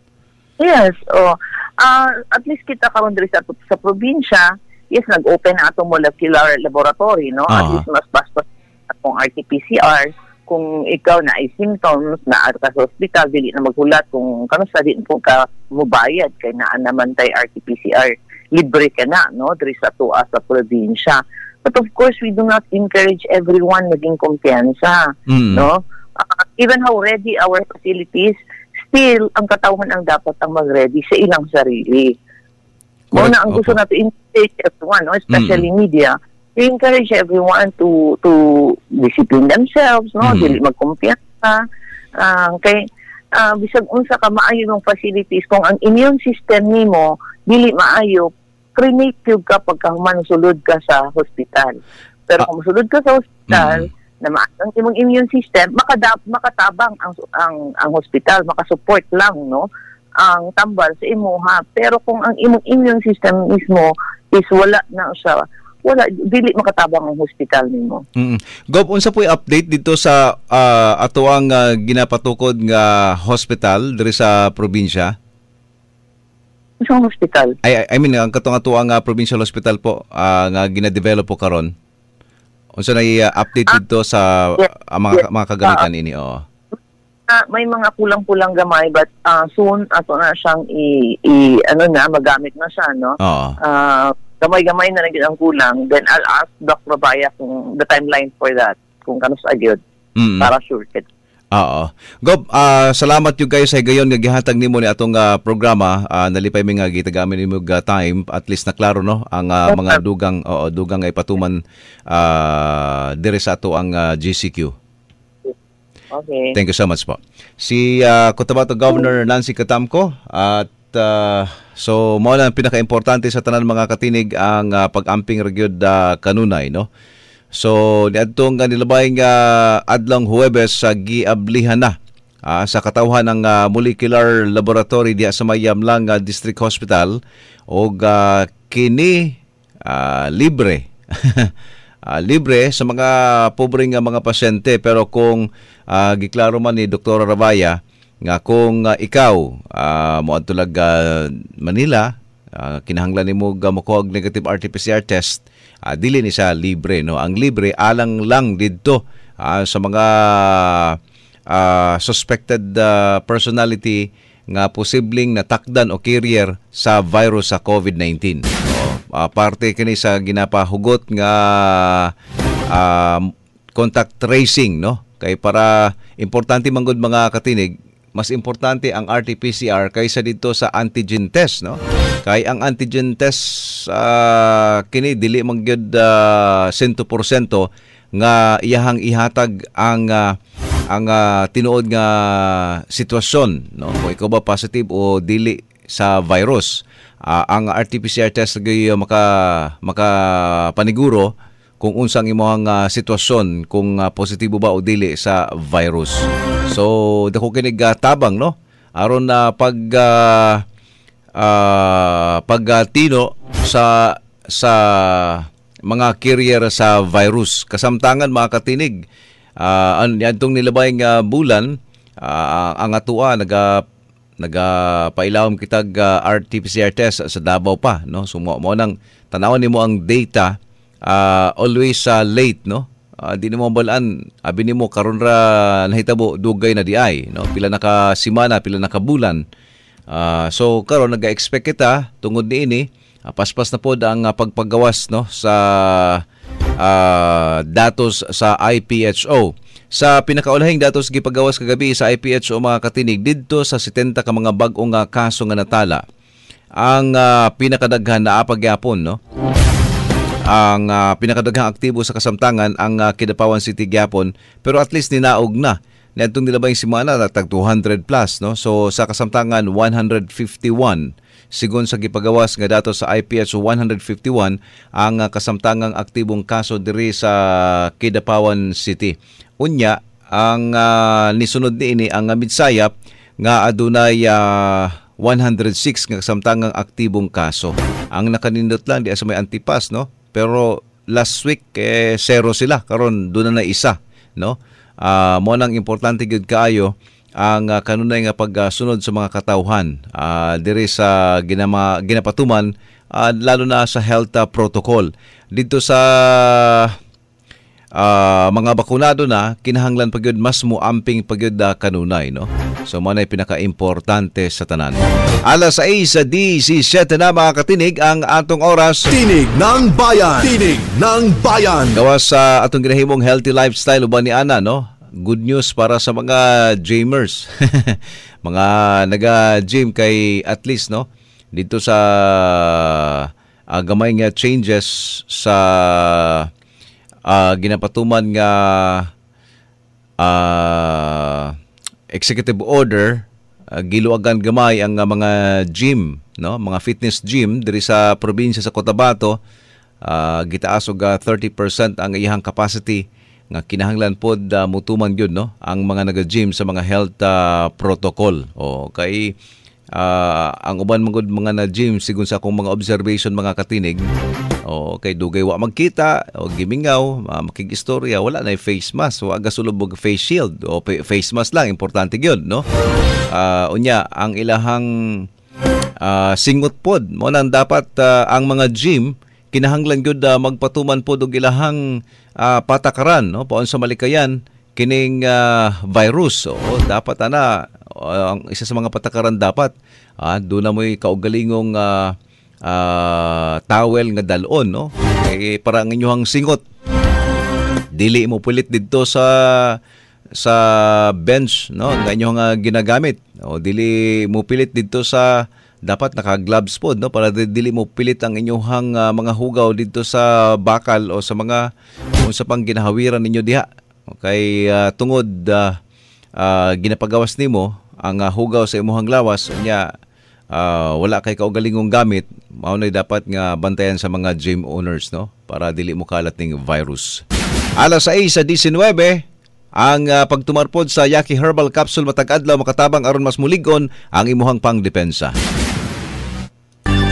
Yes, oh. Uh, at least kita karon diri sa sa probinsya, yes, nag-open na atong molecular laboratory, no? Uh-huh. At least mas basta atong R T P C R kung ikaw na ay symptoms na at sa hospital, dili na maghulat kung kano sa din po ka mubayad kay naa naman tay R T P C R, libre ka na, no, diri sa tuwa sa probinsya. But of course, we do not encourage everyone maging kumpiyansa, mm. no? Uh, even how ready our facilities, still, ang katawhan ang dapat ang mag-ready sa ilang sarili. Muna ang gusto natin encourage everyone, no, especially mm. media, we encourage everyone to to discipline themselves, no, mm. dili magkumpiyansa. Uh, kay uh, bisag unsa ka maayo ng facilities kung ang immune system nimo dili maayo, primitive ka pagka human sulod ka sa hospital. Pero kung sulod ka sa hospital, mm. na maayos ang imong immune system, makadap makatabang ang ang ang hospital, makasupport lang, no, ang tambal sa imuha. Pero kung ang imong immune system mismo is wala na siya, wala, dili makatabang ang hospital nimo. Mm. Gob, unsa po'y update dito sa uh, ato ang uh, ginapatukod nga hospital diri sa probinsya? Sa hospital? I, I mean, ang katong ato ang uh, provincial hospital po uh, nga gina-develop po karon. Unsa na i-update uh, dito sa yes, uh, mga, yes, mga kagamitan uh, ini? Oo. Uh, may mga kulang-kulang gamay but uh, soon ato na siyang i, i ano na magamit na siya, no? Oo. Uh, gamay-gamay na lang ang kulang, then I'll ask Doc Rabaya kung the timeline for that, kung kanus agyod, mm-hmm. para sure. Oo. Gob, uh, salamat yung guys sa gayon nga gihatag nimo ni atong uh, programa. Uh, nalipay mi nga gitagami nimo ga time, at least na klaro, no, ang uh, mga dugang oo dugang ay patuman uh, dire sa ato ang uh, G C Q. Okay. Thank you so much po. Si uh, Cotabato Governor Nancy Catamco at uh, so mao lang pinaka-importante sa tanan mga katinig ang uh, pag-amping regyud uh, kanunay, no. So niadtong nga nilabay nga adlong Huwebes sa giablihan na uh, sa katawhan ng uh, molecular laboratory diya sa Mayamlang uh, District Hospital og uh, kini uh, libre. Uh, libre sa mga pobreng uh, mga pasyente, pero kung uh, giklaro man ni Doktor Rabaya nga kung uh, ikaw uh, moadto lag uh, Manila, uh, kinahanglan nimo ga makuha og negative R T P C R test, uh, dili ni siya libre, no. Ang libre alang lang didto uh, sa mga uh, suspected uh, personality nga posibleng natakdan o carrier sa virus sa COVID nineteen. So, uh, parte kini sa ginapahugot nga uh, contact tracing, no? Kay para importante manggod mga katinig, mas importante ang R T P C R kaysa dito sa antigen test, no? Kay ang antigen test uh, kini dili mangyud uh, one hundred percent nga iyahang ihatag ang uh, ang uh, tinuod nga sitwasyon, no? Kung ikaw ba positive o dili sa virus. Uh, ang R T P C R test gay maka maka paniguro kung unsang imong uh, sitwasyon, kung uh, positibo ba o dili sa virus. So dako kinig uh, tabang, no? Aron na uh, pag uh, uh, pagtino sa sa mga carrier sa virus. Kasamtangan mga katinig, uh, antong nilabayng uh, bulan, uh, ang atua naga nagapailawom kitag uh, R T P C R test sa Davao pa, no? So mo, mo nang tanawon nimo ang data, uh, always uh, late, no? Uh, di nimo balaan, abi nimo karon ra nahitabo dugay na di ay, no? Pila na ka semana, pila na ka bulan. Uh, so karon naga-expect kita tungod niini, uh, paspas na pod ang uh, pagpagawas, no, sa uh, datos sa I P H O. Sa pinakaulahing datos gipagawas kagabi sa I P H O mga katinig, didto sa setenta ka mga bag-ong uh, kaso nga natala. Ang uh, pinakadaghan na apagyapon, no? Ang uh, pinakadaghang aktibo sa kasamtangan ang uh, Kidapawan City gyapon, pero at least ninaog na. Nitong nilabay semana natag two hundred plus, no? So sa kasamtangan one hundred fifty-one. Sigon sa gipagawas nga datos sa I P H O, one hundred fifty-one ang uh, kasamtangang aktibong kaso diri sa Kidapawan City. Unya, ang uh, nisunod niini ang uh, Midsayap nga adunay uh, one hundred six nga kasamtangang aktibong kaso. Ang nakanindot lang di sa may Antipas, no? Pero last week eh zero sila, karon doon na isa, no? Uh, mo nang importante gyud kaayo ang uh, kanunay nga pagsunod sa mga katawhan uh, diri sa ginama ginapatuman, uh, lalo na sa health uh, protocol dito sa Uh, mga bakunado na, kinahanglan pagyud mas muamping pagyud uh, kanunay, no? So mo na pinaka-importante sa tanan. Alas sais sa D C seven na mga katinig ang atong oras. Tinig ng Bayan. Tinig ng Bayan. Gawas sa atong ginahimong healthy lifestyle uban ni Ana, no? Good news para sa mga gymers. Mga naga-gym kay at least, no? Dito sa uh, gamay nga changes sa Uh, ginapatuman nga uh, executive order, uh, giluagan gamay ang uh, mga gym, no, mga fitness gym diri sa probinsya sa Cotabato. Uh, gitaas og uh, thirty percent ang iyang capacity nga kinahanglan pod uh, mutuman gyud, no, ang mga naga-gym sa mga health uh, protocol. O kay uh, ang uban magud mga na gym sigon sa akong mga observation mga katinig, o kay dugay wa magkita o gimingaw, uh, makigistorya, wala na face mask, wa gasulob og face shield o face mask lang, importante gyud, no? Uh, unya ang ilahang uh, singot pod mo nang dapat uh, ang mga gym kinahanglan gyud uh, magpatuman pod og ilahang uh, patakaran, no, paon sa malikayan kining uh, virus. O dapat ana uh, ang isa sa mga patakaran dapat uh, do na mo'y kaugalingong uh, Uh, towel nga dalon, no? Kay para ang inyong singot dili mo pulit didto sa sa bench, no, nga inyong uh, ginagamit, o dili mo pilit didto sa dapat naka-gloves pod, no, para dili mo pilit ang inyong uh, mga hugaw didto sa bakal o sa mga unsa pang ginahawiran ninyo diha. Okay, uh, tungod uh, uh, ginapagawas nimo ang uh, hugaw sa imong lawas, unya Uh, wala kay kaugalingong gamit, mao na dapat nga bantayan sa mga gym owners, no, para dili mo kalat ning virus. Alas sais sa nineteen ang uh, pagtumarpod sa Yaki Herbal Capsule matag adlaw makatabang aron mas mulig-on ang imuhang pangdepensa.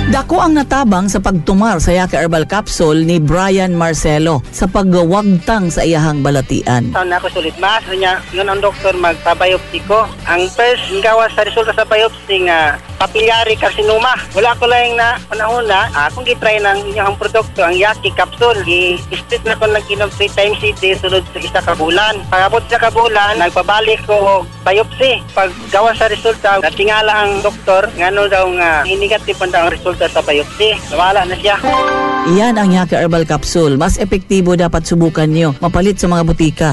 Dako ang natabang sa pagtumar sa Yaki Herbal Capsule ni Brian Marcelo sa paggawagtang sa iyahang balatian. Saan ako sulit mas niya ngon ang doktor magpabiopsy ko. Ang first gawas sa resulta sa biopsy nga papillary carcinoma. Wala ko lang na panahon na akong gitry ng inyong produkto ang Yaki Capsule. I-split na ko nag-inom three times a day sulod sa isa ka bulan. Pagabot sa ka bulan, nagpabalik ko og biopsy. Pag gawas sa resulta, natingala ang doktor ngano daw nga negative pa daw ang resulta sa biopsy. Nawala na siya. Iyan ang Yaki Herbal Capsule. Mas epektibo dapat subukan niyo. Mapalit sa mga butika.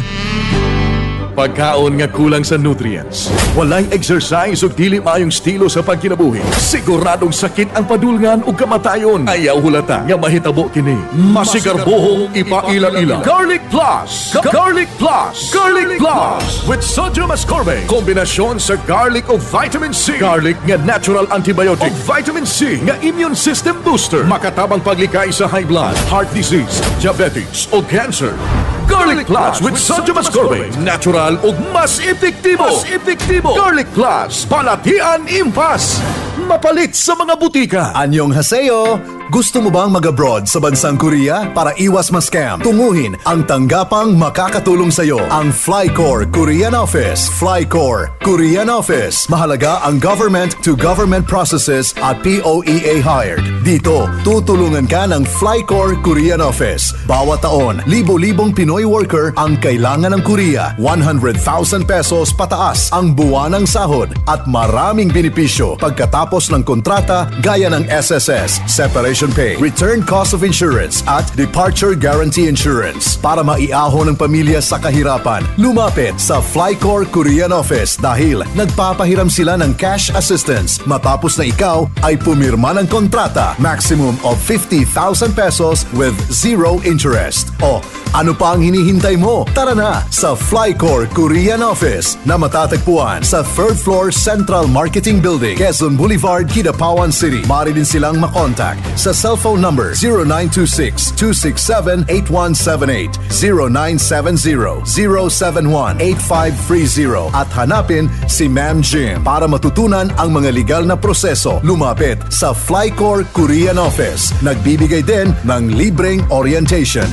Pagkaon nga kulang sa nutrients. Walay exercise o dili maayong estilo sa pagkinabuhi. Siguradong sakit ang padulngan o kamatayon. Ayaw hulata nga mahitabo kini. Masigarbohong ipaila-ila. Garlic Plus! Ga- Garlic Plus! Garlic Plus! With sodium ascorbate. Kombinasyon sa garlic o vitamin C. Garlic nga natural antibiotic. O vitamin C nga immune system booster. Makatabang paglikay sa high blood, heart disease, diabetes o cancer. Garlic Plus with sodium ascorbate. Natural ug mas epektibo. Mas epektibo. Garlic Plus. Palatian impas. Mapalit sa mga butika. Anyong haseyo! Gusto mo bang mag-abroad sa bansang Korea para iwas ma-scam? Tunguhin ang tanggapang makakatulong sa iyo. Ang Flycore Korean Office. Flycore Korean Office. Mahalaga ang government-to-government processes at P O E A hired. Dito, tutulungan ka ng Flycore Korean Office. Bawat taon, libo-libong Pinoy worker ang kailangan ng Korea. one hundred thousand pesos pataas ang buwanang sahod at maraming benepisyo pagkatapos ng kontrata gaya ng S S S, separation pay, return cost of insurance at departure guarantee insurance. Para maiahon ng pamilya sa kahirapan, lumapit sa Flycore Korean Office dahil nagpapahiram sila ng cash assistance matapos na ikaw ay pumirma ng kontrata. Maximum of fifty thousand pesos with zero interest. O, ano pa ang hinihintay mo? Tara na sa Flycore Korean Office na matatagpuan sa third floor Central Marketing Building, Quezon Boulevard, Kidapawan City. Maaari din silang makontak sa cellphone number zero nine two six, two six seven, eight one seven eight, zero nine seven zero, zero seven one, eight five three zero at hanapin si Ma'am Jim para matutunan ang mga legal na proseso. Lumapit sa Flycore Korean Office. Nagbibigay din ng libreng orientation.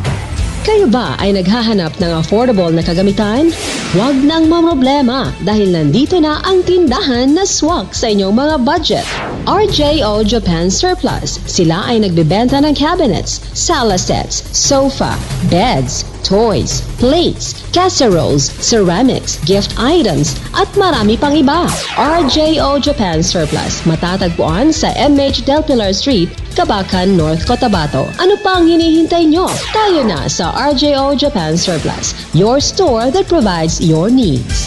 Kayo ba ay naghahanap ng affordable na kagamitan? Huwag nang mamroblema dahil nandito na ang tindahan na swak sa inyong mga budget. R J O Japan Surplus. Sila ay nagbebenta ng cabinets, sala sets, sofa, beds, toys, plates, casseroles, ceramics, gift items, at marami pang iba. R J O Japan Surplus. Matatagpuan sa M H Del Pilar Street, Cabacan, North Cotabato. Ano pa ang hinihintay nyo? Tayo na sa R J O Japan Surplus, your store that provides your needs.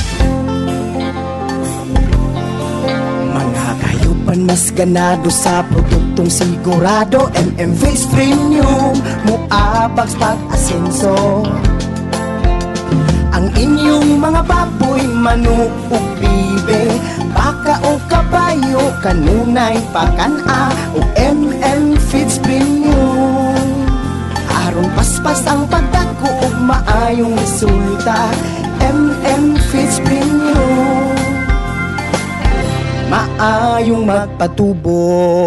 Mga kayupan mas ganado sa produktong sigurado. M M Face Premium, muabags pag-asenso. Ang inyong mga baboy, manu ug bibe, baka o kabayo, kanunay pakana o M M Feeds Premium. Aron paspas ang pagdako ug maayong resulta. M M Feeds Premium, maayong magpatubo.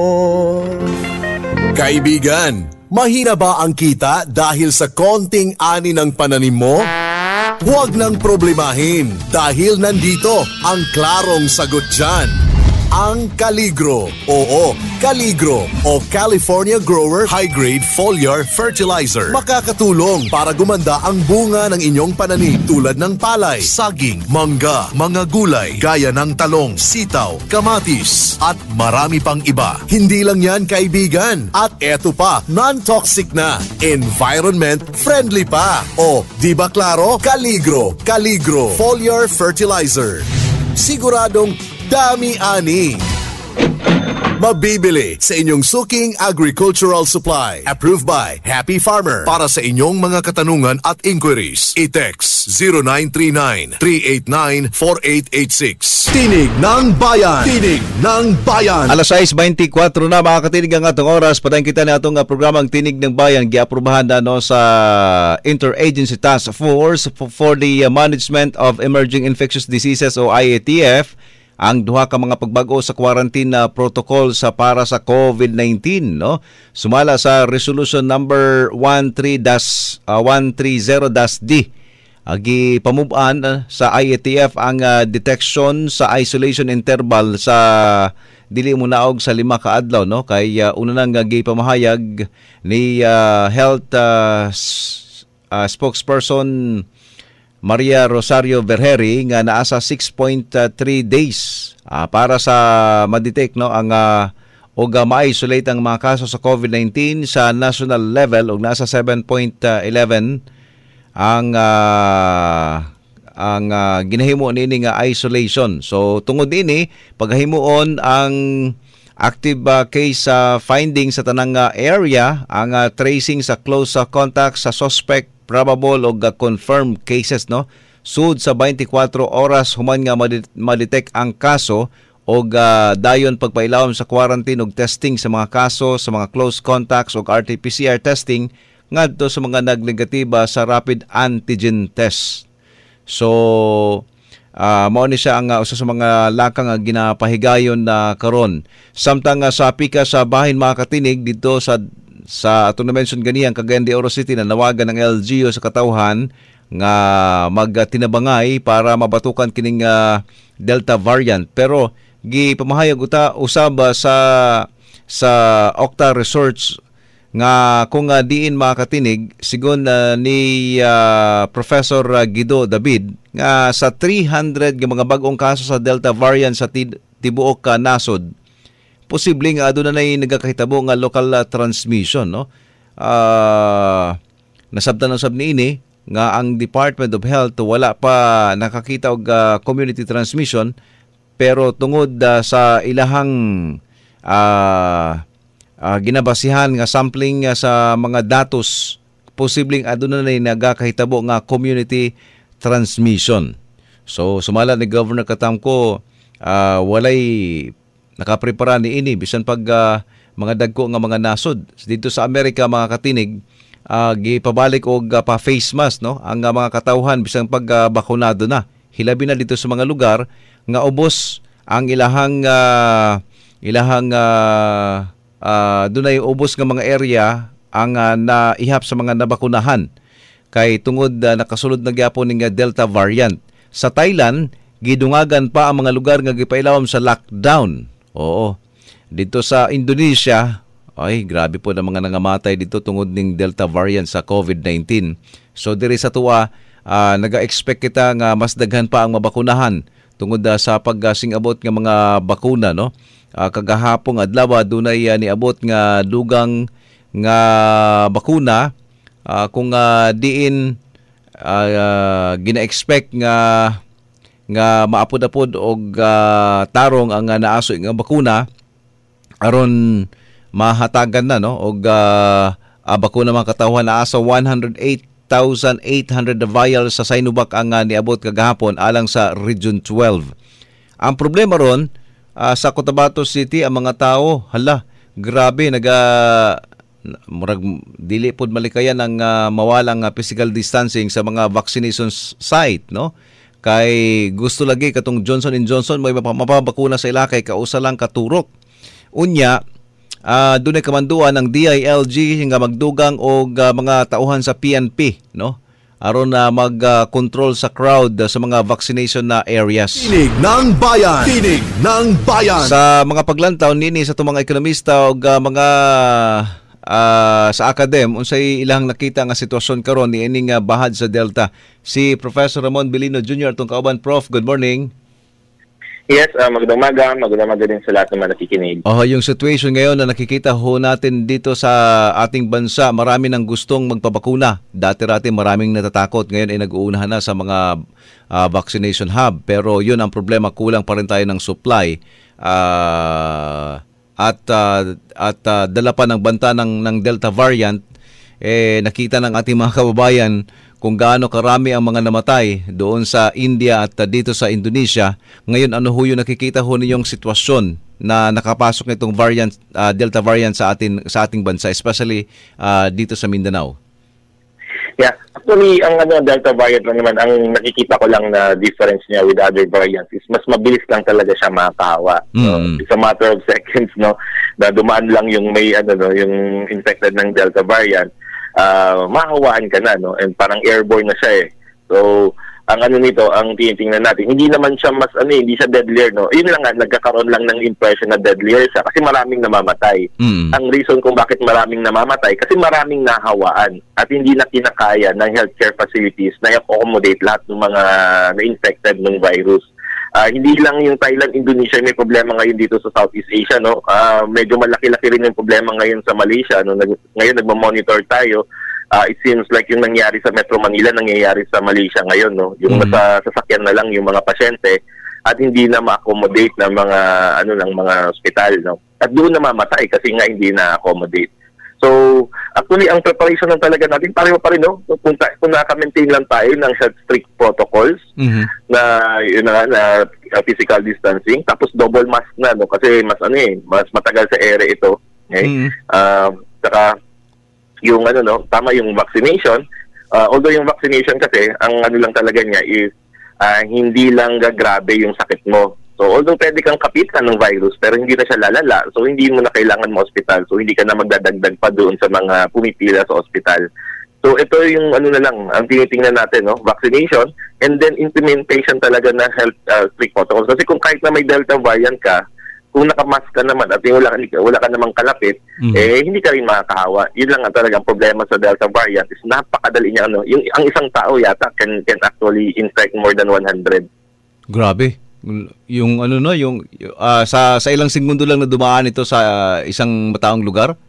Kaibigan, mahina ba ang kita dahil sa konting ani ng pananim mo? Huwag nang problemahin dahil nandito ang klarong sagot dyan. Ang Caligro. Oo, Caligro o California Grower High Grade Foliar Fertilizer. Makakatulong para gumanda ang bunga ng inyong pananim tulad ng palay, saging, mangga, mga gulay, gaya ng talong, sitaw, kamatis, at marami pang iba. Hindi lang yan, kaibigan. At eto pa, non-toxic na, environment friendly pa. O, di ba klaro? Caligro, Caligro Foliar Fertilizer. Siguradong dami-ani. Mabibili sa inyong suking agricultural supply. Approved by Happy Farmer. Para sa inyong mga katanungan at inquiries, i-text zero nine three nine, three eight nine, four eight eight six. Tinig ng Bayan. Tinig ng Bayan. Alas sais beintikwatro na mga katinig ang atong oras. Padayon kita na atong programang Tinig ng Bayan. Giaprubahan na no sa Interagency Task Force for the Management of Emerging Infectious Diseases o I A T F. ang duha ka mga pagbag-o sa quarantine na protocol sa para sa COVID nineteen, no? Sumala sa resolution number one three one three zero D. Agi pamuban uh, sa I A T F ang uh, detection sa isolation interval sa dili mo naog sa lima ka adlaw, no? Kay uh, una nang gi pamahayag ni uh, health uh, uh, spokesperson Maria Rosario Vergeri nga naa sa six point three days uh, para sa ma-detect, no, ang uh, og uh, ma-isolate ang mga kaso sa COVID nineteen sa national level og nasa seven point eleven ang uh, ang uh, ginahimo nini nga isolation. So tungod ini paghimuon ang active uh, case uh, finding sa tanang uh, area, ang uh, tracing sa close uh, contact sa suspect, probable o uh, confirmed cases, no, sud sa twenty-four oras human nga ma-detect ang kaso o uh, dayon pagpailawom sa quarantine og testing sa mga kaso sa mga close contacts o R T P C R testing ngadto sa mga nagnegatiba sa rapid antigen test. So uh, mao ni siya ang uh, usa sa mga lakang nga ginapahigayon na karon. Samtang uh, sa pika sa bahin mga katinig dito sa sa ato na mention ganiyan Cagayan de Oro City na nawagan ng L G U sa katawhan nga magtinabangay para mabatukan kining uh, Delta variant, pero gipamahayag uta usab sa sa Octa Research nga kung uh, diin makatinig sigon uh, ni uh, Professor uh, Guido David nga sa three hundred nga mga bag-ong kaso sa Delta variant sa tid- tibuok ka nasod, posible nga aduna nay nagakahitabo nga local uh, transmission, no? Uh, nasabtan usab niini nga ang Department of Health wala pa nakakita og uh, community transmission, pero tungod uh, sa ilahang uh, uh, ginabasihan nga sampling uh, sa mga datos, posibleng aduna nay nagakahitabo nga community transmission. So sumala ni Governor Katamko, uh, walay nakaprepara ni ini bisan pag uh, mga dagko nga mga nasod dito sa Amerika mga katinig, uh, gipabalik og uh, pa face mask, no, ang uh, mga katawhan bisan pag uh, bakunado na. Hilabi na dito sa mga lugar nga ubos ang ilahang uh, ilahang uh, uh, dunay ubos nga mga area ang uh, naihap sa mga nabakunahan kay tungod uh, nakasulod na gyapon ning Delta variant. Sa Thailand gidungagan pa ang mga lugar nga gipailawom sa lockdown. Oo. Dito sa Indonesia, ay grabe po na mga nangamatay dito tungod ning Delta variant sa COVID nineteen. So diri sa tuwa, uh, naga-expect kita nga mas daghan pa ang mabakunahan tungod uh, sa paggasing-abot nga mga bakuna, no? Uh, kagahapong adlaw dunay uh, niabot nga dugang nga bakuna uh, kung uh, diin uh, uh, gina-expect nga nga maapod-apod og uh, tarong ang uh, naaso nga bakuna aron mahatagan na, no, og uh, uh, bakuna mga katawhan naa sa one hundred eight thousand eight hundred vials sa Sinovac ang uh, niabot kagahapon alang sa Region twelve. Ang problema ron uh, sa Cotabato City, ang mga tao hala grabe naga murag dili pod malikayan ang uh, mawalang uh, physical distancing sa mga vaccination site, no? Kay gusto lagi katong Johnson and Johnson may mapabakuna sa ila kay kausa lang katurok. Unya, uh, dunay kamanduan ng D I L G nga magdugang og uh, mga tauhan sa P N P, no? Aron na uh, mag-control uh, sa crowd uh, sa mga vaccination na areas. Tinig ng bayan. Tinig ng bayan. Sa mga paglantaw nini sa tumang ekonomista og uh, mga Uh, sa academ unsay ilang nakita nga sitwasyon karon ni ining uh, bahad sa Delta. Si Professor Ramon Bilino Junior atong kauban. Prof, good morning. Yes, uh, magandang umaga, magandang umaga din sa lahat ng mga nakikinig. Oh, yung situation ngayon na nakikita ho natin dito sa ating bansa, marami nang gustong magpabakuna. Dati-rati maraming natatakot, ngayon ay nag-uunahan na sa mga uh, vaccination hub. Pero yun ang problema, kulang pa rin tayo ng supply. Ah... Uh, at uh, at uh, dala pa ng banta ng ng Delta variant, eh nakita ng ating mga kababayan kung gaano karami ang mga namatay doon sa India at uh, dito sa Indonesia. Ngayon ano ho yung nakikita ho ninyong sitwasyon na nakapasok nitong variant uh, Delta variant sa atin sa ating bansa, especially uh, dito sa Mindanao? Yeah, actually, ang ano, Delta variant lang naman, ang nakikita ko lang na difference niya with other variants is mas mabilis lang talaga siya makahawa. Mm. So, it's a matter of seconds, no, na dumaan lang yung may, ano, no, yung infected ng Delta variant, uh, mahawaan ka na, no, and parang airborne na siya eh. So, ang ano nito, ang tinitingnan natin, hindi naman siya mas, ano, hindi siya deadlier, no? Yun lang nga, nagkakaroon lang ng impression na deadlier siya kasi maraming namamatay. Mm. Ang reason kung bakit maraming namamatay, kasi maraming nahawaan at hindi na kinakaya ng healthcare facilities na i-accommodate lahat ng mga na-infected ng virus. Uh, hindi lang yung Thailand, Indonesia may problema ngayon dito sa Southeast Asia, no? Uh, medyo malaki-laki rin yung problema ngayon sa Malaysia, no? Nag- ngayon nagmamonitor tayo. Uh, it seems like yung nangyari sa Metro Manila, nangyayari sa Malaysia ngayon, no? Yung Mm. nasa sasakyan na lang yung mga pasyente at hindi na ma-accommodate ng mga ano ng mga ospital, no? At doon na mamatay kasi nga hindi na-accommodate. So, actually, ang preparation ng talaga natin, pareho pa rin, no? Kung, ta- kung naka-maintain lang tayo ng health strict protocols, Mhm. na yun na, na uh, physical distancing, tapos double mask na, no? Kasi mas ano eh, mas matagal sa ere ito. Okay? Mhm. Uh, saka, yung ano, no? Tama yung vaccination. Uh, although yung vaccination kasi, ang ano lang talaga niya is, uh, hindi lang gagrabe yung sakit mo. So, although pwede kang kapitan ng virus, pero hindi na siya lalala. So, hindi mo na kailangan mo hospital. So, hindi ka na magdadagdag pa doon sa mga pumipila sa hospital. So, ito yung ano na lang, ang tinitingnan natin, no? Vaccination, and then implementation talaga ng health uh, strict protocols. Kasi kung kahit na may Delta variant ka, kung nakamask ka naman at wala, wala ka namang kalapit, Mhm. eh, hindi ka rin makakahawa. Yun lang ang talagang problema sa Delta variant is napakadali niya, ano, yung, ang isang tao yata can, can actually infect more than one hundred. Grabe. Yung ano no, yung ah, sa sa ilang segundo lang na dumaan ito sa ah, isang mataong lugar.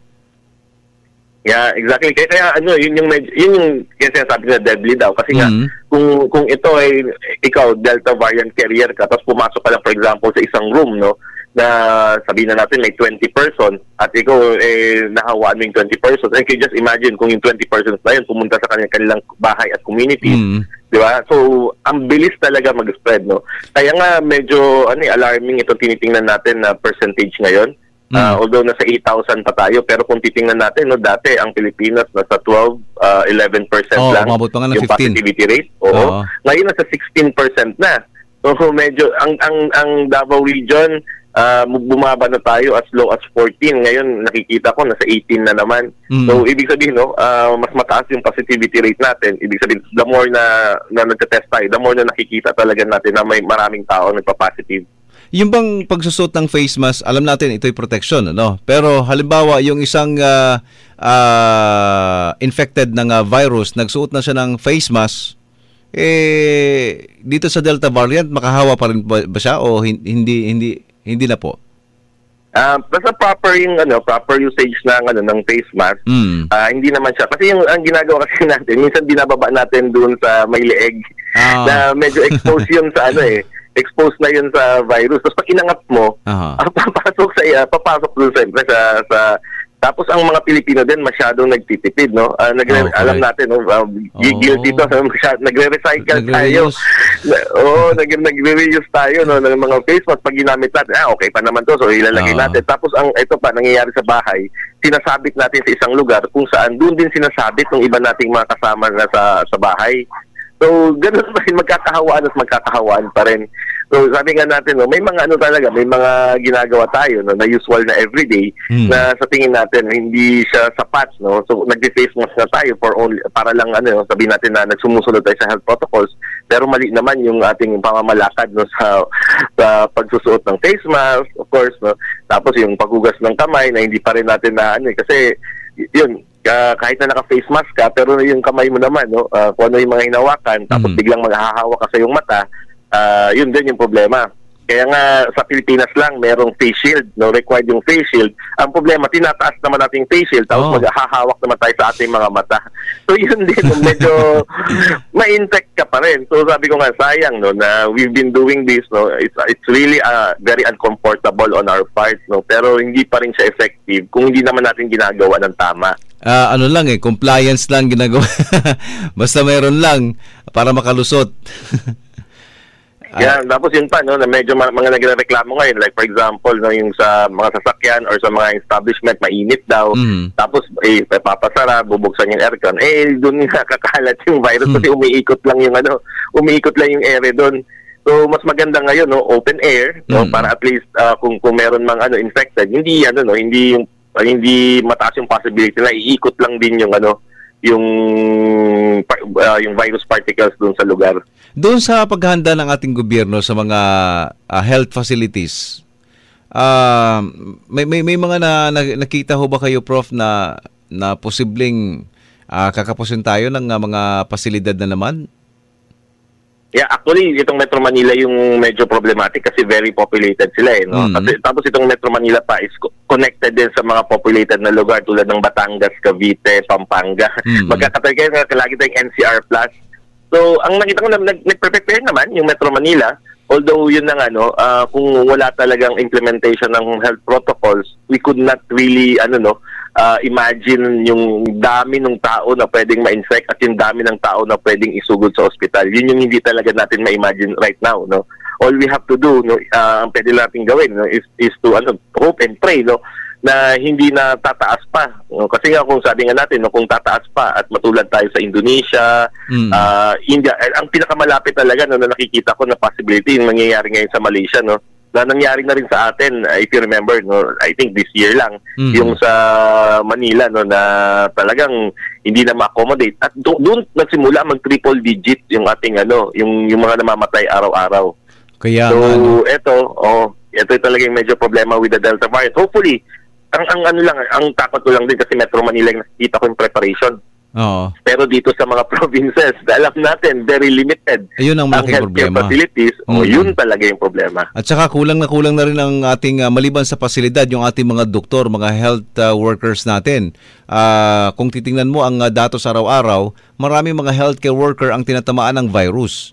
Yeah, exactly. Kaya, kaya ano, yun yung medyo, yun yung kaya sinasabi na deadly daw. Kasi nga, Mhm. kung kung ito ay ikaw, Delta variant carrier ka, tapos pumasok ka lang, for example, sa isang room, no, na sabihin na natin may twenty person at ikaw eh nahawaan mo yung twenty persons. And can you just imagine kung yung twenty persons na yun pumunta sa kanilang, kanilang bahay at community. Mm. Di ba? So, ang bilis talaga mag-spread, no? Kaya nga medyo ano, eh, alarming itong tinitingnan natin na percentage ngayon. Uh, although nasa eight thousand pa tayo, pero kung titingnan natin, no, dati ang Pilipinas nasa twelve, uh, eleven percent Oo, lang umabot pa nga ng yung fifteen. positivity rate. Oo. Oo. Ngayon nasa sixteen percent na. So medyo ang ang ang Davao region uh, bumaba na tayo as low as fourteen. Ngayon nakikita ko nasa eighteen na naman. Mm. So ibig sabihin, no, uh, mas mataas yung positivity rate natin. Ibig sabihin, the more na na nagte-test tayo, the more na nakikita talaga natin na may maraming tao nagpa-positive. Yung bang pagsusot ng face mask, alam natin ito'y protection, ano? Pero halimbawa, yung isang ah, ah, infected ng ah, virus, nagsuot na siya ng face mask, eh, dito sa Delta variant, makahawa pa rin ba, ba siya o hin- hindi hindi hindi na po? Ah, basta proper yung ano, proper usage ng ano ng face mask. Mm. Ah, hindi naman siya kasi yung ang ginagawa kasi natin, minsan binababa natin doon sa may leeg Ah. na medyo exposed yun sa ano eh, exposed na yun sa virus. Tapos pag inangat mo, Aha. ah, papasok sa uh, papasok doon siyempre sa sa tapos ang mga Pilipino din masyadong nagtitipid, no? Ah, nagre- Oh, correct. alam natin, no, uh, guilty to, masyado, nagre-recycle tayo. Nagre-reuse. Na- Oo, nag nagre-reuse tayo, no, ng mga face mask. Pag ginamit natin, ah, okay pa naman to, so ilalagay Ah. natin. Tapos ang ito pa, nangyayari sa bahay, sinasabit natin sa isang lugar kung saan doon din sinasabit ng iba nating mga kasama na sa, sa bahay. So, ganun pa rin, magkakahawaan at magkakahawaan pa rin. So, sabi nga natin, no, may mga ano talaga, may mga ginagawa tayo, no, na usual na everyday, Hmm. na sa tingin natin, hindi siya sapat, no? So, nag-face mask na tayo for only, para lang, ano, sabihin natin na nagsumusunod tayo sa health protocols, pero mali naman yung ating pamamalakad, no, sa, sa pagsusuot ng face mask, of course, no? Tapos yung paghugas ng kamay na hindi pa rin natin na, ano, eh, kasi, y- yun, Uh, kahit na naka-face mask ka, pero yung kamay mo naman, no, uh, kung ano yung mga hinawakan, tapos Mhm. biglang maghahawa ka sa yung mata, uh, yun din yung problema. Kaya nga sa Pilipinas lang, merong face shield, no, required yung face shield. Ang problema, tinataas naman natin yung face shield, tapos Oh. maghahawak naman tayo sa ating mga mata. So yun din, medyo ma-infect ka pa rin. So sabi ko nga, sayang, no, na we've been doing this, no, it's, it's really uh, very uncomfortable on our part, no, pero hindi pa rin siya effective kung hindi naman natin ginagawa ng tama. Ah, ano lang eh, compliance lang ginagawa. Basta mayroon lang para makalusot. Yan, tapos yun pa, no, na medyo ma- mga nagrereklamo ngayon, like for example, no, yung sa mga sasakyan or sa mga establishment, mainit daw, Mm. tapos eh, papasara, bubuksan yung aircon, eh, doon nga kakalat yung virus Hmm. kasi umiikot lang yung ano, umiikot lang yung air doon. So, mas maganda ngayon, no, open air, no, Mm. para at least ah, kung, kung meron mang ano, infected, hindi, ano, no, hindi yung, ah, hindi mataas yung possibility na iikot lang din yung, ano, yung, pa- ah, yung virus particles doon sa lugar. Doon sa paghahanda ng ating gobyerno sa mga ah, health facilities, ah, may, may may mga na, na- nakita ho ba kayo, Prof, na na posibleng ah, kakapusin tayo ng ah, mga pasilidad na naman? Yeah, actually, itong Metro Manila yung medyo problematic kasi very populated sila eh, no? Mm. Kasi, tapos itong Metro Manila pa is co- connected din sa mga populated na lugar tulad ng Batangas, Cavite, Pampanga. Mm. Magkakatay kayo na lagi tayong N C R plus. So, ang nakita ko na nag- nag-prepare naman yung Metro Manila, although yun na nga, no, ah, kung wala talagang implementation ng health protocols, we could not really, ano no, ah, imagine yung dami ng tao na pwedeng ma-infect at yung dami ng tao na pwedeng isugod sa ospital. Yun yung hindi talaga natin ma-imagine right now, no. All we have to do, no, ah, ang pwede natin gawin, no, is, is to ano, hope and pray, no, na hindi na tataas pa. No? Kasi nga kung sabi nga natin, no, kung tataas pa at matulad tayo sa Indonesia, Mm. ah, India, eh, ang pinakamalapit talaga no, na nakikita ko na possibility yung nangyayari ngayon sa Malaysia, no, na nangyari na rin sa atin, uh, if you remember, no, I think this year lang, Mm. yung sa Manila, no, na talagang hindi na ma-accommodate. At do- doon nagsimula mag-triple digit yung ating, ano, yung, yung mga namamatay araw-araw. Kaya So, nga, no? eto, oh, ito talaga yung medyo problema with the Delta variant. Hopefully, ang, ang ano lang, ang takot ko lang din kasi Metro Manila yung nakikita ko yung preparation. Oo. Pero dito sa mga provinces, alam natin, very limited. Ayun ang malaking healthcare problema. facilities, Mm. oh, yun talaga yung problema. At saka kulang na kulang na rin ang ating ah, maliban sa pasilidad, yung ating mga doktor, mga health ah, workers natin. Ah, kung titingnan mo ang ah, datos araw-araw, maraming mga healthcare worker ang tinatamaan ng virus.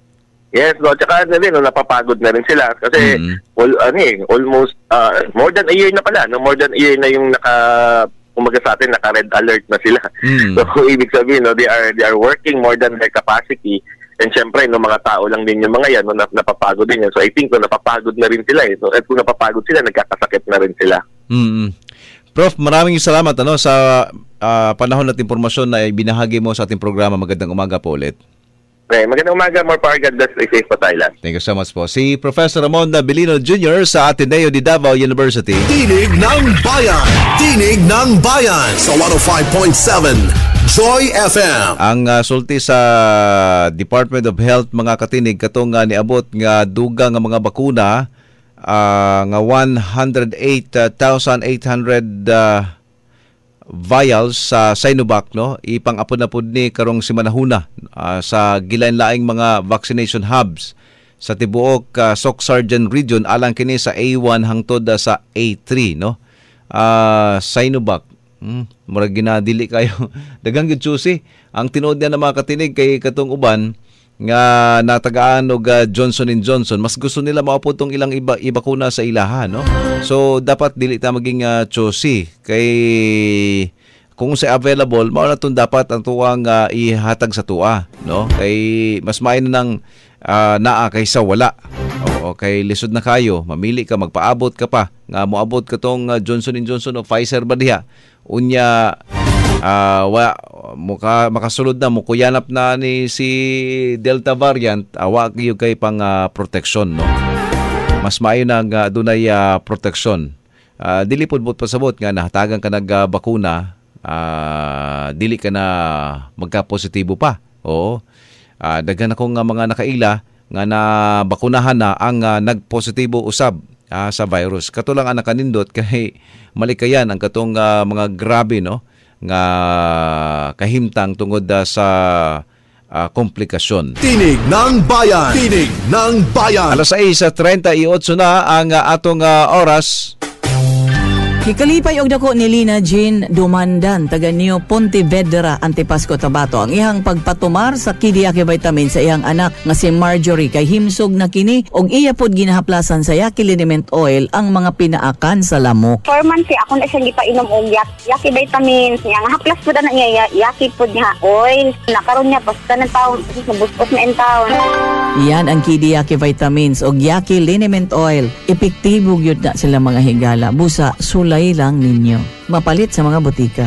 Yes, no, tsaka na rin, no, napapagod na rin sila kasi all, ano, eh, almost uh, more than a year na pala, no, more than a year na yung naka kumaga sa atin naka-red alert na sila. Mm. So ibig sabihin, no, they are they are working more than their capacity. And syempre, no, mga tao lang din yung mga yan, no, nap- napapagod din yan. So I think no, napapagod na rin sila eh. So, at kung napapagod sila, nagkakasakit na rin sila. Mm. Prof, maraming salamat ano sa ah, panahon at impormasyon na ibinahagi mo sa ating programa. Magandang umaga po ulit. Okay, magandang umaga, more power, God bless, stay safe po Thailand. Thank you so much po. Si Professor Ramon Abilino Junior sa Ateneo de Davao University. Tinig ng Bayan! Tinig ng Bayan! Sa one oh five point seven Joy F M. Ang uh, sulti sa Department of Health mga katinig katong nga niabot nga duga nga mga bakuna uh, nga one hundred eight thousand eight hundred uh, vials sa Sinovac, no, ipang-apod na pud ni karong simanahuna uh, sa gilain-laing mga vaccination hubs sa tibuok uh, Soc-Sargent region alang kini sa A one hangtod uh, sa A three, no. Uh, Sinovac, hmm, murag ginadili kayo daghang gyud susi ang tinuod niya ng mga katinig kay katong uban nga natagaan og uh, Johnson and Johnson, mas gusto nila maupod tong ilang iba ibakuna sa ilaha, no. So dapat dili ta maging uh, choosy kay kung sa available mao na tong dapat ang tuwang uh, ihatag sa tuwa, no, kay mas maay na nang uh, naa kaysa wala. O kay lisod na kayo, mamili ka, magpaabot ka pa nga moabot ka tong uh, Johnson and Johnson o Pfizer ba diha unya uh, wa muka makasulod na mukuyanap na ni si Delta variant, awa kayo kay pang uh, protection, no. Mas maayo na nga dunay uh, protection. Uh, dili pud bot pasabot nga nahatagan ka nag uh, bakuna, uh, dili ka na magka-positibo pa. Oo. Uh, daghan akong uh, mga nakaila nga na bakunahan na ang uh, nagpositibo usab uh, sa virus. Kato lang ang nakanindot kay malikayan ang katong uh, mga grabe, no, nga kahimtang tungod uh, sa uh, komplikasyon. Tinig ng Bayan! Tinig ng Bayan! Alas sais sa thirty-eight na ang uh, atong uh, oras. Gikalipay og dako ni Lina Jean Dumandan taga Neo Pontevedra, Antipasco, Tabato ang ihang pagpatumar sa Kidiyaki vitamin sa iyang anak nga si Marjorie kay himsog na kini og iya pod ginahaplasan sa Yaki liniment oil ang mga pinaakan sa lamok. Four months eh, ako na siyang gipainom og Yaki vitamins niya nga haplas pod na niya Yaki pod niya oil nakaron niya basta ng taon buskos na in taon. Yan ang Kidiyaki vitamins og Yaki liniment oil. Epektibo gyud na sila mga higala. Busa sulay lang ninyo. Mapalit sa mga butika.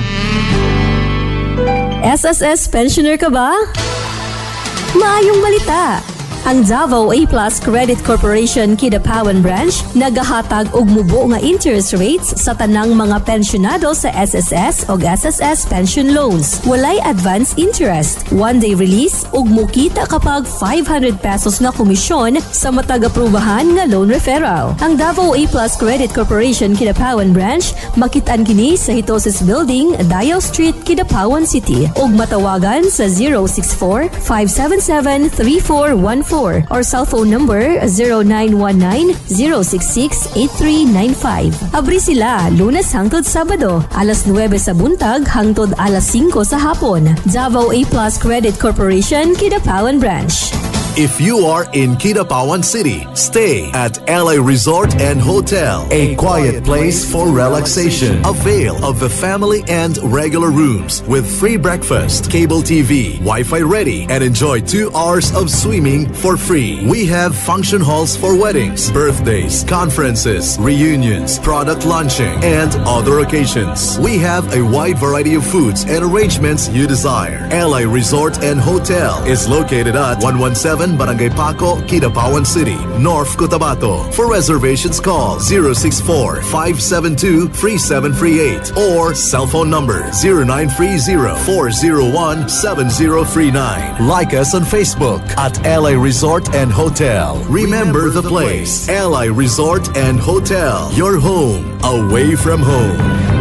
S S S pensioner ka ba? Maayong balita! Ang Davao A Plus Credit Corporation Kidapawan Branch nagahatag og mubo nga interest rates sa tanang mga pensyonado sa S S S o S S S pension loans. Walay advance interest, one-day release ug mukita kapag five hundred pesos nga komisyon sa matag-aprubahan nga loan referral. Ang Davao A Plus Credit Corporation Kidapawan Branch makitaan kini sa Hitosis Building, Dial Street, Kidapawan City ug matawagan sa zero six four, five seven seven, three four one four or cell phone number zero nine one nine, zero six six, eight three nine five. Abri sila Lunes hangtod Sabado, alas nuwebe sa buntag hangtod alas singko sa hapon. Davao A Plus Credit Corporation, Kidapawan Branch. If you are in Kidapawan City, stay at L A Resort and Hotel, a quiet place for relaxation. Avail of the family and regular rooms with free breakfast, cable T V, Wi-Fi ready, and enjoy two hours of swimming for free. We have function halls for weddings, birthdays, conferences, reunions, product launching, and other occasions. We have a wide variety of foods and arrangements you desire. L A Resort and Hotel is located at one one seven Barangay Paco, Kidapawan City, North Cotabato. For reservations, call zero six four, five seven two, three seven three eight or cell phone number zero nine three zero, four zero one, seven zero three nine. Like us on Facebook at L A Resort and Hotel. Remember the place, L A Resort and Hotel. Your home away from home.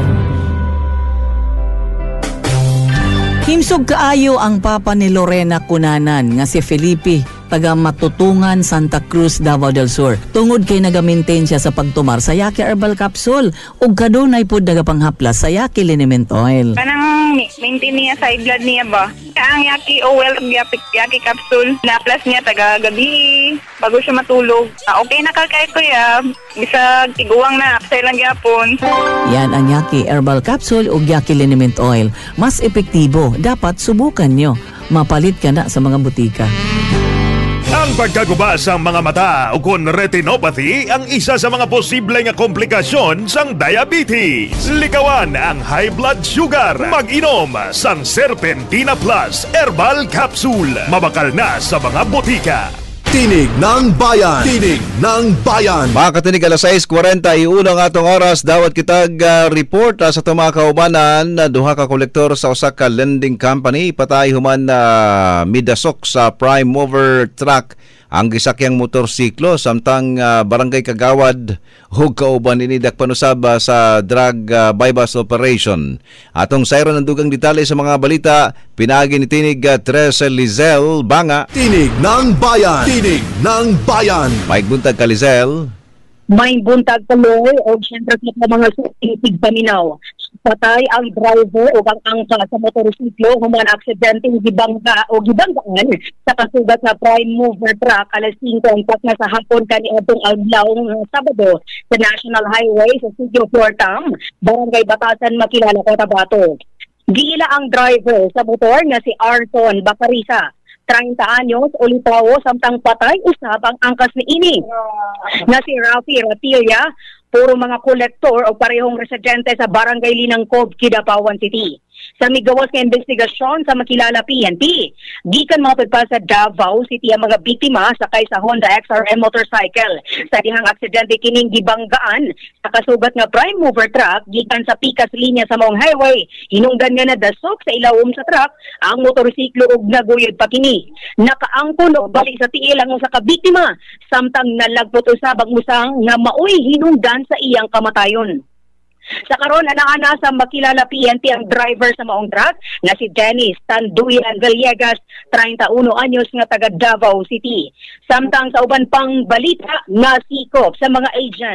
Himsog kaayo ang papa ni Lorena Cunanan nga si Felipe taga Matutungan, Santa Cruz, Davao del Sur. Tungod kay nagamintain siya sa pagtumar sa Yaki Herbal Capsule ug kadunay pod nagapanghaplas sa Yaki liniment oil. Kanang maintain niya sa blood niya ba? Ang Yaki oil ug Yaki Capsule na-plus niya taga gabi bago siya matulog. Ah, okay na kay kuya. Bisag tiguang na apsay lang gyapon. Yan ang Yaki Herbal Capsule ug Yaki liniment oil. Mas epektibo, dapat subukan nyo. Mapalit ka na sa mga butika. Ang pagkaguba sa mga mata o kon retinopathy ang isa sa mga posible nga komplikasyon sang diabetes. Likawan ang high blood sugar. Mag-inom sang Serpentina Plus Herbal Capsule. Mabakal na sa mga botika. Tinig ng Bayan. Tinig ng Bayan. Mga katinig, alas sais kuwarenta iunang atong oras. Dawat kitag uh, report uh, sa itong mga kaubanan na uh, duha ka kolektor sa usa ka lending company. Patay human na uh, midasok sa prime mover truck ang gisakyang motorsiklo samtang uh, barangay Kagawad hug kauban ini dakpanusab uh, sa drug uh, bypass operation. Atong sayro ng dugang detalye sa mga balita pinagi ni Tinig uh, Tres Lizel Banga. Tinig ng Bayan. Tinig ng Bayan. Mike buntag ka Lizel. May buntag tuloy o siyempre sa mga suting paminaw. Patay ang driver o ang angka sa motorsiklo human aksidente gibangga o gibanggaan sa kasugat na prime mover truck alas singko ang na sa hapon kaniadtong adlaw Sabado sa National Highway sa City of Yortam, Barangay Batasan, Makilala, Cotabato. Giila ang driver sa motor nga si Arton Bacarisa, thirty anyos, ulitawo, samtang patay usab ang angkas ni ini na si Rafi Ratilla, puro mga kolektor o parehong residente sa Barangay Linangcob, Kidapawan City. Sa migawas nga investigasyon sa Makilala P N P, gikan mga pagpa sa Davao City ang mga biktima sakay sa Honda X R M motorcycle. Sa dihang aksidente kining gibanggaan sa kasugat nga prime mover truck gikan sa pikas linya sa maong highway. Hinungdan nga nadasok sa ilawom sa truck ang motorsiklo ug naguyod pa kini. Nakaangkon og bali sa tiil ang usa ka biktima samtang nalagpot usab ang musang nga maoy hinungdan sa iyang kamatayon. Sa karon ana-ana sa Makilala P N P ang driver sa maong truck na si Dennis Tanduyan Villegas, thirty-one anyos nga taga Davao City. Samtang sa uban pang balita nasikop sa mga agent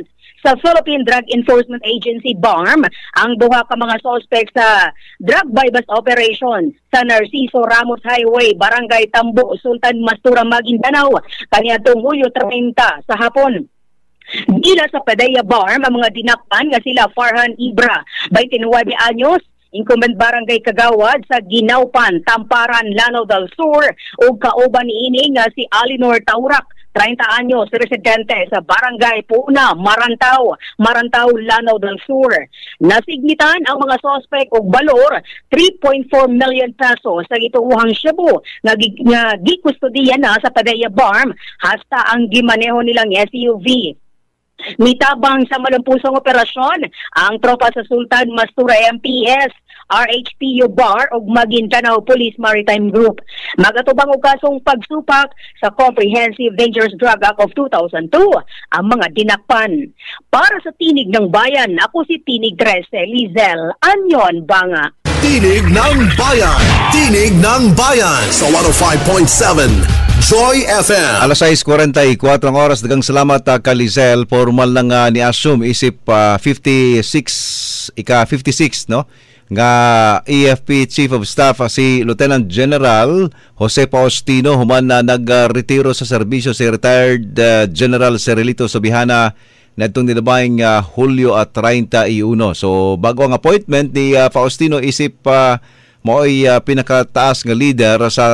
sa Philippine Drug Enforcement Agency B A R M ang duha ka mga suspect sa drug bypass operation sa Narciso Ramos Highway, Barangay Tambo, Sultan Mastura, Maguindanao kaniadtong Hulyo treinta sa hapon. Gila sa Padilla B A R M ang mga dinakpan nga sila Farhan Ibra, twenty-nine anyos, incumbent barangay Kagawad sa Ginaupan, Tamparan, Lanao del Sur, ug kauban niini nga si Alinor Taurak, thirty anyos, residente sa barangay Puna, Marantao, Marantao, Lanao del Sur. Nasignitan ang mga suspect og balor three point four million pesos sa gituuhang Cebu nga nga gikustudiya na sa Padilla B A R M hasta ang gimaneho nilang S U V. Mitabang sa malampusong operasyon ang tropa sa Sultan Mastura M P S, R H P U B A R ug Maguindanao Police Maritime Group. Magatubang og kasong pagsupak sa Comprehensive Dangerous Drug Act of two thousand two ang mga dinakpan. Para sa Tinig ng Bayan, ako si Tinig thirteen, Lizel Anyon Banga. Tinig ng Bayan, Tinig ng Bayan sa one oh five point seven Joy F M. Alas sais forty-four ang oras. Dagang salamat uh, ka Lizel. Formal nang uh, ni-assume isip uh, fifty-six, ika fifty-six, no? Nga A F P Chief of Staff uh, si Lieutenant General Jose Faustino human na uh, nag-retiro sa serbisyo si retired uh, General Cerelito Sobihana na itong nilabayang uh, Hulyo at thirty-one. So bago ang appointment ni uh, Faustino isip uh, mo'y uh, pinakataas nga leader sa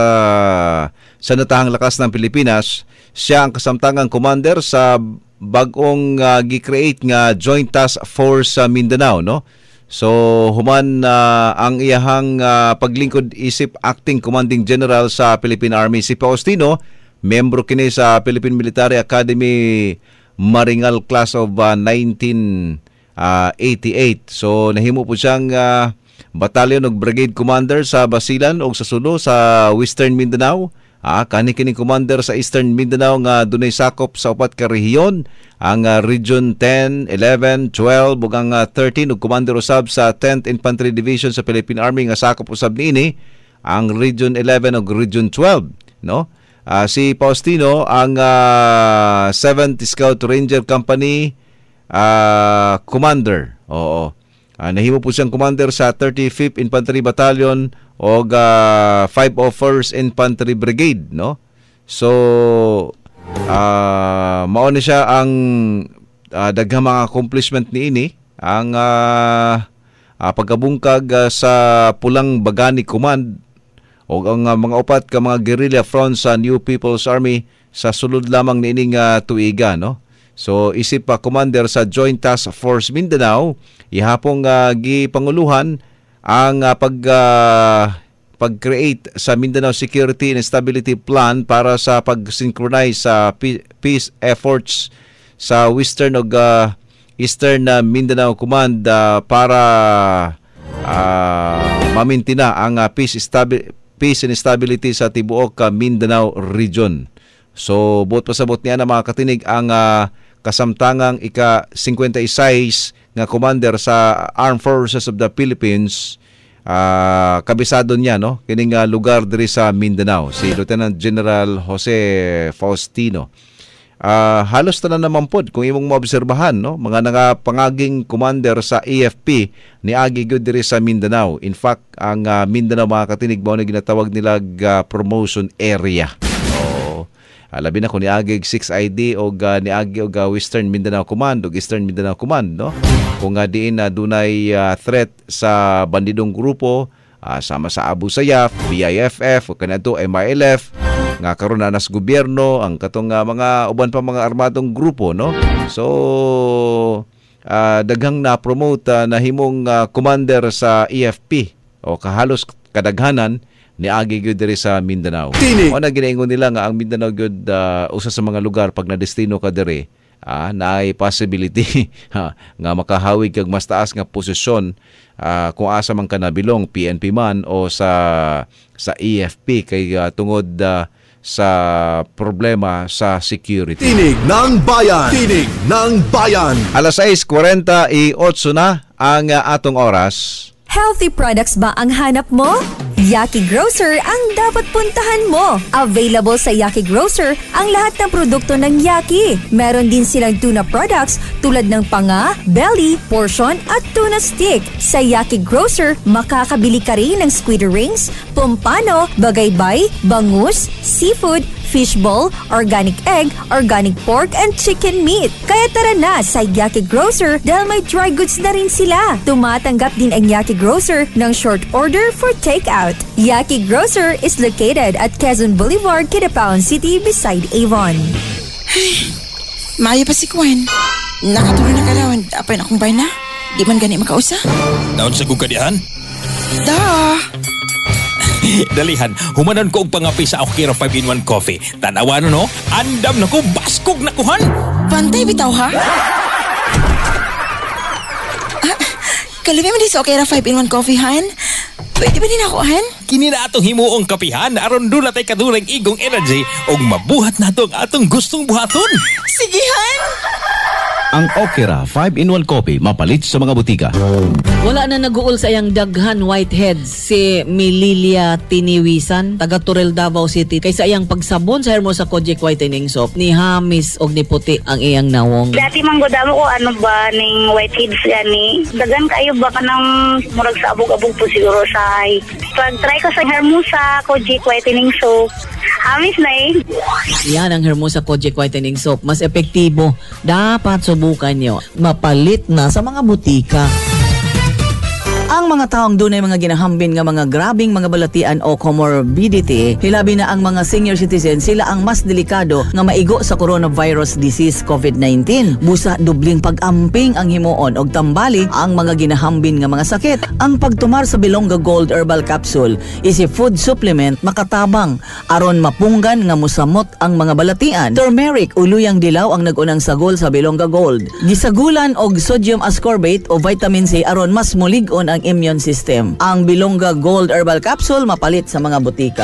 sa natahang lakas ng Pilipinas. Siya ang kasamtangang commander sa bagong uh, gi-create nga Joint Task Force sa Mindanao, no? So human uh, ang iyahang uh, paglingkod isip acting commanding general sa Philippine Army si Faustino, membro kini sa Philippine Military Academy Maringal class of uh, nineteen eighty-eight. So nahimo po siyang uh, battalion ug brigade commander sa Basilan ug sa Sulu sa Western Mindanao. Ah, kani kini commander sa Eastern Mindanao nga dunay sakop sa upat ka rehiyon, ang uh, Region ten, eleven, twelve ug ang uh, thirteen ug commander usab sa tenth Infantry Division sa Philippine Army nga sakop usab niini ang Region eleven ug Region twelve, no? Uh, si Faustino ang uh, seventh Scout Ranger Company uh, commander. Oo. Uh, nahimo po siyang commander sa thirty-fifth Infantry Battalion o uh, five oh first Infantry Brigade, no? So uh, mao ni siya ang uh, daghang mga accomplishment niini ang uh, uh, pagkabungkag uh, sa Pulang Bagani Command o ang uh, mga upat ka mga guerrilla front sa New People's Army sa sulod lamang niining uh, tuiga, no? So isip pa uh, commander sa Joint Task Force Mindanao, ihapong uh, gipanguluhan ang uh, pag uh, pag-create sa Mindanao Security and Stability Plan para sa pag-synchronize sa uh, peace efforts sa Western ug uh, Eastern uh, Mindanao Command uh, para uh, mamintina ang uh, peace, stabi- peace and stability sa tibuok uh, Mindanao region. So buot pasabot niya na mga katinig ang uh, kasamtangang ika fifty-six nga commander sa Armed Forces of the Philippines, uh, kabisado niya, no? Kining uh, lugar diri sa Mindanao, si Lieutenant General Jose Faustino. Uh, halos tanan naman pod kung imong maobserbahan, no? Mga nagapangaging commander sa A F P ni agi gyud diri sa Mindanao. In fact, ang uh, Mindanao mga katinig mao na ginatawag nila uh, promotion area. Alabi na kung niagig six I D o uh, niagi og uh, Western Mindanao Command o Eastern Mindanao Command, no? Kung nga uh, diin na uh, dunay uh, threat sa bandidong grupo, uh, sama sa Abu Sayyaf, B I F F o kanato M I L F nga karon na nas gobyerno ang katong uh, mga uban pa mga armadong grupo, no? So uh, daghang na promote uh, na himong uh, commander sa E F P o kahalos kadaghanan niagi gyud diri sa Mindanao. O na ginaingon nila nga ang Mindanao gyud uh, usa sa mga lugar pag nadestino ka diri, ah, naay possibility ha, nga makahawig kag mas taas nga posisyon uh, kung asa man ka nabilong, P N P man o sa sa E F P kay uh, tungod uh, sa problema sa security. Tinig ng Bayan, Tinig ng Bayan. Alas sais forty-eight na ang uh, atong oras. Healthy products ba ang hanap mo? Yaki Grocer ang dapat puntahan mo. Available sa Yaki Grocer ang lahat ng produkto ng Yaki. Meron din silang tuna products tulad ng panga, belly, portion at tuna stick. Sa Yaki Grocer, makakabili ka rin ng squid rings, pompano, bagaybay, bangus, seafood, fishball, organic egg, organic pork, and chicken meat. Kaya tara na sa Yaki Grocer dahil may dry goods na rin sila. Tumatanggap din ang Yaki Grocer ng short order for takeout. Yaki Grocer is located at Quezon Boulevard, Kidapawan City beside Avon. Ay, maayo pa si Gwen. Nakatuloy na karawan. Apay na akong bay na. Di man gani makausa. Naon sa kukadihan? Da. Dalihan, humanon ko og pangapi sa Okira five in one coffee. Tanawa no, andam na ko, baskog na kuhan. Pantay bitaw ha? Ah, kalimi mo di sa Okira five in one coffee, Han? Pwede ba din ako, Han? Kini na atong himuong kapihan, aron doon natay kadulang igong energy og mabuhat na atong atong gustong buhaton. Sige, Han! Ang Okira five in one Coffee mapalit sa mga butika. Wala na naguol sa iyang daghan whiteheads si Mililia Tiniwisan, taga Turel, Davao City. Kaysa iyang pagsabon sa Hermosa Kojic Whitening Soap, ni Hamis og ni puti ang iyang nawong. Dati manggodamo ko ano ba ning whiteheads gani. Dagan kayo ba ka ng murag sa abog-abog po siguro sa ay. Pag-try ko sa Hermosa Kojic Whitening Soap, Hamis na eh. Yan ang Hermosa Kojic Whitening Soap. Mas epektibo. Dapat subukan nyo. Mapalit na sa mga butika. Ang mga taong dunay mga ginahambin nga mga grabing mga balatian o comorbidity, hilabi na ang mga senior citizens, sila ang mas delikado nga maigo sa coronavirus disease COVID nineteen. Busa dubling pag-amping ang himuon og tambali ang mga ginahambin nga mga sakit. Ang pagtumar sa Bilonga Gold Herbal Capsule is a food supplement makatabang aron mapunggan nga musamot ang mga balatian. Turmeric uluyang dilaw ang nag-unang sagol sa Bilonga Gold. Gisagulan og sodium ascorbate o vitamin C aron mas mulig-on ang immune system. Ang Bilonga Gold Herbal Capsule mapalit sa mga butika.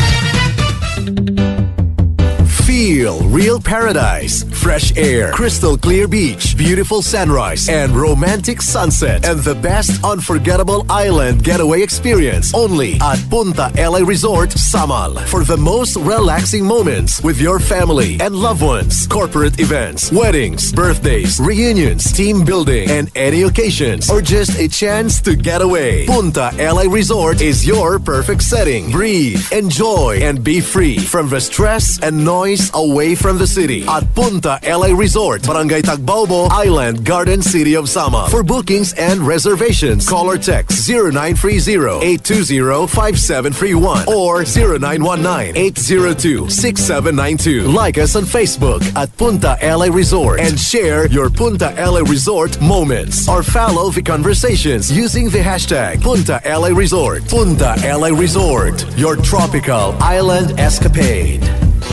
Feel real paradise, fresh air, crystal clear beach, beautiful sunrise, and romantic sunset, and the best unforgettable island getaway experience only at Punta L A Resort, Samal. For the most relaxing moments with your family and loved ones, corporate events, weddings, birthdays, reunions, team building, and any occasions, or just a chance to get away. Punta L A Resort is your perfect setting. Breathe, enjoy, and be free from the stress and noise away from the city at Punta L A Resort, Barangay Tagbaobo, Island Garden City of Sama. For bookings and reservations, call or text zero nine three zero, eight two zero, five seven three one or zero nine one nine, eight zero two, six seven nine two. Like us on Facebook at Punta L A Resort and share your Punta L A Resort moments or follow the conversations using the hashtag Punta L A Resort. Punta L A Resort, your tropical island escapade.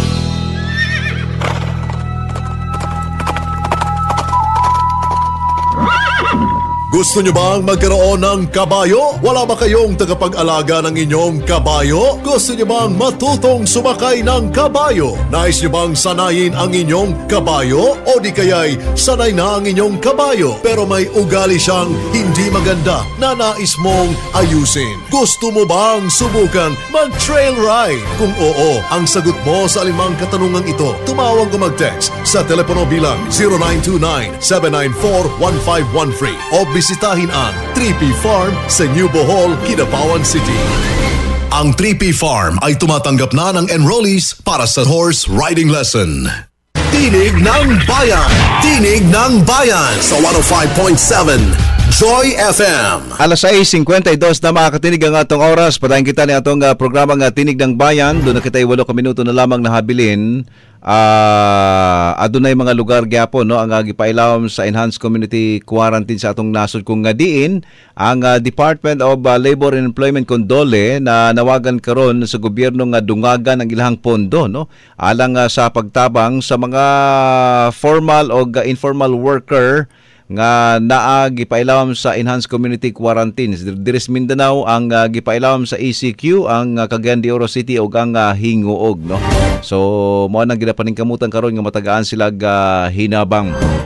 Gusto nyo bang magkaroon ng kabayo? Wala ba kayong tagapag-alaga ng inyong kabayo? Gusto nyo bang matutong sumakay ng kabayo? Nais nyo bang sanayin ang inyong kabayo? O di kaya'y sanay na ang inyong kabayo pero may ugali siyang hindi maganda na nais mong ayusin? Gusto mo bang subukan mag-trail ride? Kung oo, ang sagot mo sa alimang katanungang ito, tumawag o mag-text sa telepono bilang zero nine two nine, seven nine four, one five one three o bisitahin ang three P Farm sa New Bohol, Kidapawan City. Ang three P Farm ay tumatanggap na ng enrollees para sa horse riding lesson. Tinig ng Bayan! Tinig ng Bayan sa one oh five point seven Joy F M. Alas sais fifty-two na makakatinig ang atong oras. Patayin kita ni atong uh, programang uh, Tinig ng Bayan. Doon na kita iwalo ka minuto na lamang nahabilin. Uh, adunay mga lugar gyapon no ang uh, gipailawom sa enhanced community quarantine sa atong nasod kung nga diin ang uh, Department of uh, Labor and Employment Condole na nawagan karon sa gobyerno nga dungagan ang ilahang pondo no alang uh, sa pagtabang sa mga formal o uh, informal worker nga naa gipailawom sa enhanced community quarantine. Diris Mindanao ang uh, gipailawom sa E C Q, ang uh, Cagayan de Oro City ug ang uh, Hinguog no. So mao nang ginapaningkamutan karon nga matagaan sila uh, hinabang.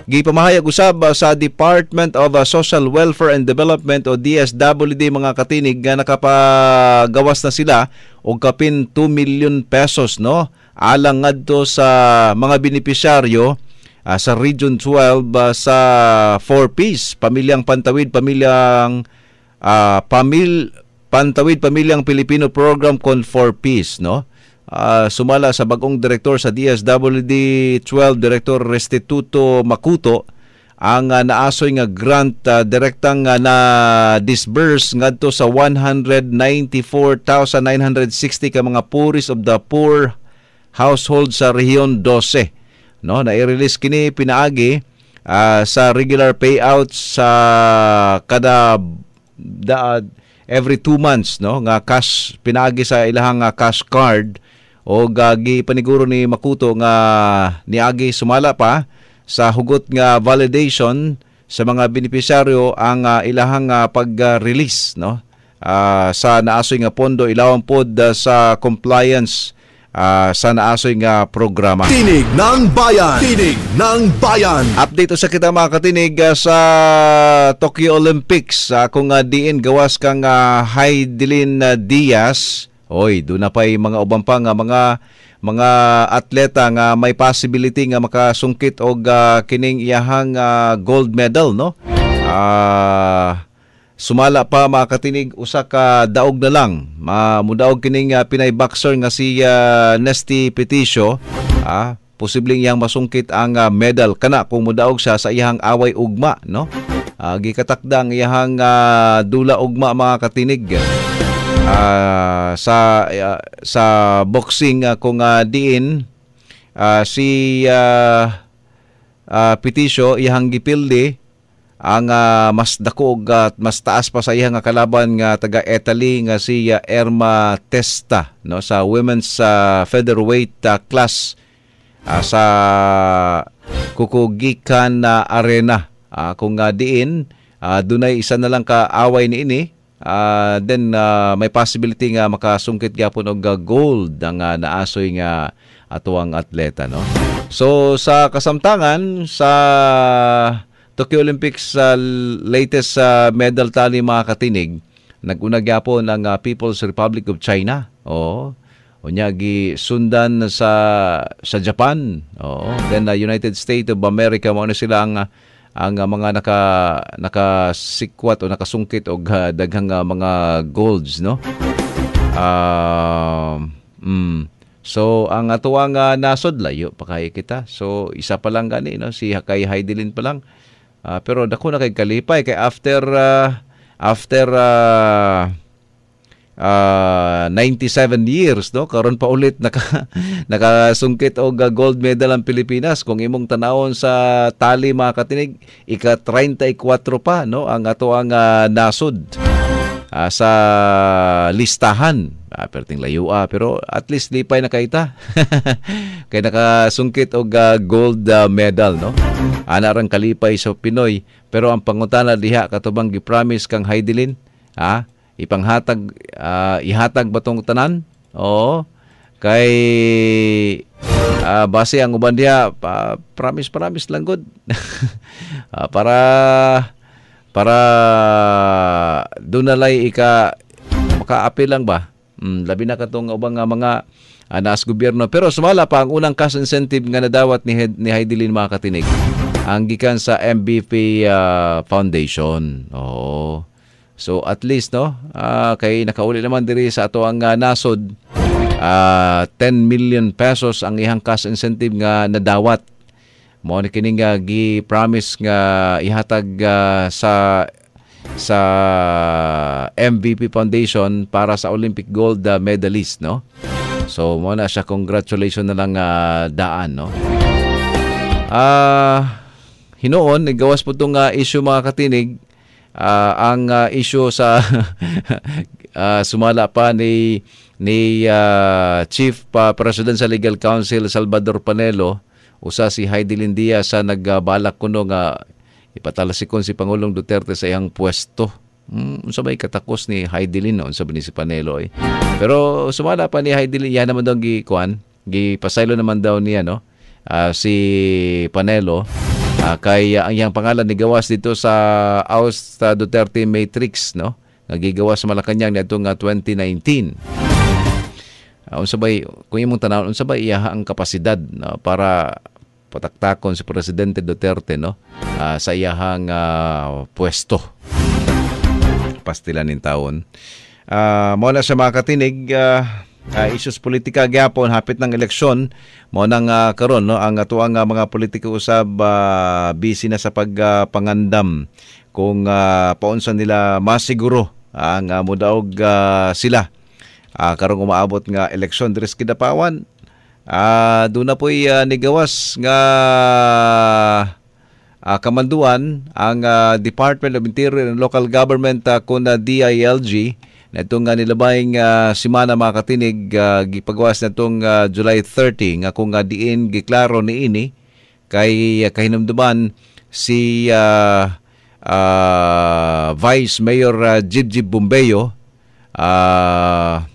gipamahayag usab uh, sa Department of uh, Social Welfare and Development o D S W D mga katinig nga nakapagawas na sila og kapin two million pesos no alang ngadto sa mga benepisyaryo uh, sa Region twelve uh, sa four Ps, Pamilyang Pantawid, Pamilyang uh, Pamil Pantawid Pamilyang Pilipino Program con four Ps no. Uh, sumala sa bagong direktor sa D S W D twelve, Direktor Restituto Makuto, ang uh, naasoy nga grant uh, direktang uh, na disburse ngadto sa one hundred ninety-four thousand nine hundred sixty ka mga poorest of the poor household sa Rehiyon twelve no. Na-release kini pinaagi uh, sa regular payouts sa kada da, every two months no nga cash pinaagi sa ilahang uh, cash card o gagi paniguro ni Makuto nga niagi sumala pa sa hugot nga validation sa mga benepisyaryo ang uh, ilahang uh, pag-release no uh, sa naasoy nga pondo ilawang pod uh, sa compliance uh, sa naasoy nga programa. Tinig ng Bayan. Tinig ng Bayan. Update sa kita mga katinig uh, sa Tokyo Olympics uh, kung uh, diin gawas kang uh, Heidelin uh, Diaz. Oy, doon na pa'y mga ubang pa nga mga mga atleta nga may possibility nga makasungkit og uh, kining iyahang uh, gold medal no. Uh, sumala pa mga katinig usa ka daog na lang. Uh, mudaog kining uh, Pinay boxer nga si uh, Nesty Peticio. Ah, uh, posibleng iyang masungkit ang uh, medal kana kung mudaog siya sa iyahang away ugma no. Uh, gikatakda ang iyahang uh, dula ugma mga katinig. Uh, sa uh, sa boxing uh, kung uh, diin uh, si uh, uh, Peticio iyang gipildi ang uh, mas dako at mas taas pa sa iyang kalaban nga taga Italy nga si uh, Erma Testa no sa women's uh, featherweight uh, class uh, sa Kukugikan uh, Arena uh, kung uh, diin uh, dunay isa na lang ka away niini. Uh, then uh, may possibility nga makasungkit gyapon og gold ang uh, naasoy nga atuang atleta no. So sa kasamtangan sa Tokyo Olympics sa uh, latest uh, medal tally mga katinig naguna gyapon ang uh, People's Republic of China. Oh, unya gi sundan sa sa Japan. Oh, then uh, United States of America mo na sila ang uh, ang uh, mga naka nakasikwat o nakasungkit og uh, daghang uh, mga golds no. Uh, mm, so ang atuang uh, nasod layo pa kay kita. So isa pa lang gani no si kay Heidelin pa lang. Uh, pero dako na kay kalipay kay after uh, after uh, uh, ninety-seven years no karon pa ulit naka nakasungkit og gold medal ang Pilipinas. Kung imong tanawon sa tali mga katinig ika thirty-four pa no ang ato ang uh, nasod uh, sa listahan. Ah, perting layo ah, pero at least lipay na kaita. Kay nakasungkit og uh, gold uh, medal no. Ana rang kalipay sa Pinoy pero ang pangutana diha katubang gi-promise kang Heidelin ha ipanghatag uh, ihatag batong tanan. Oo. Kay uh, base ang uban diha uh, promise promise lang good. uh, para para dunalay ika makaapil lang ba. Mm, labi na katong ubang uh, mga uh, naas gobyerno pero sumala pa ang unang cash incentive nga nadawat ni ni Heidelin mga katinig ang gikan sa M B P uh, Foundation. Oo. So at least no uh, kay nakauli naman diri sa ato ang uh, nasod uh, ten million pesos ang ihang cash incentive nga nadawat. Mo ni kining uh, gi-promise nga ihatag uh, sa sa M V P Foundation para sa Olympic gold uh, medalist no. So mo na siya congratulations na lang uh, daan no. Ah uh, hinoon nagawas po tong uh, issue mga katinig uh, ang uh, issue sa uh, sumala pa ni ni uh, Chief pa Presidential Legal Counsel Salvador Panelo usa si Heidelin Diaz sa nagbalak kuno nga ipatalasikon si Pangulong Duterte sa iyang pwesto. Hmm, unsa bay katakos ni Heidelin no unsa ba ni si Panelo eh. Pero sumala pa ni Heidelin yan naman daw gi kuan, gi pasaylo naman daw niya no. Uh, si Panelo Uh, kay uh, ang iyang pangalan ni gawas dito sa Aust uh, Duterte Matrix, no? Nagigawas sa Malacanang niadtong uh, twenty nineteen. Uh, unsabay kung imong tanawon unsabay iya ang kapasidad, no, para pataktakon si Presidente Duterte, no, uh, sa iyahang uh, pwesto. Pastilan nin taon. Uh, mo na siya makatinig uh, uh, issues politika gyapon hapit ng eleksyon mo nang uh, karon, no, ang atuang uh, mga politiko usab uh, busy na sa pagpangandam uh, kung uh, paunsa nila masiguro ang uh, mudaog uh, sila Uh, karong umaabot nga eleksyon diri sa Kidapawan. Uh, doon na po'y uh, nigawas nga uh, kamanduan ang uh, Department of Interior and Local Government uh, kung uh, D I L G na itong uh, nilabayng uh, simana mga katinig uh, gipagawas na itong uh, July thirty nga kung uh, diin giklaro ni ini kay uh, kahinumduman si uh, uh, Vice Mayor uh, Jibjib Bombeyo uh,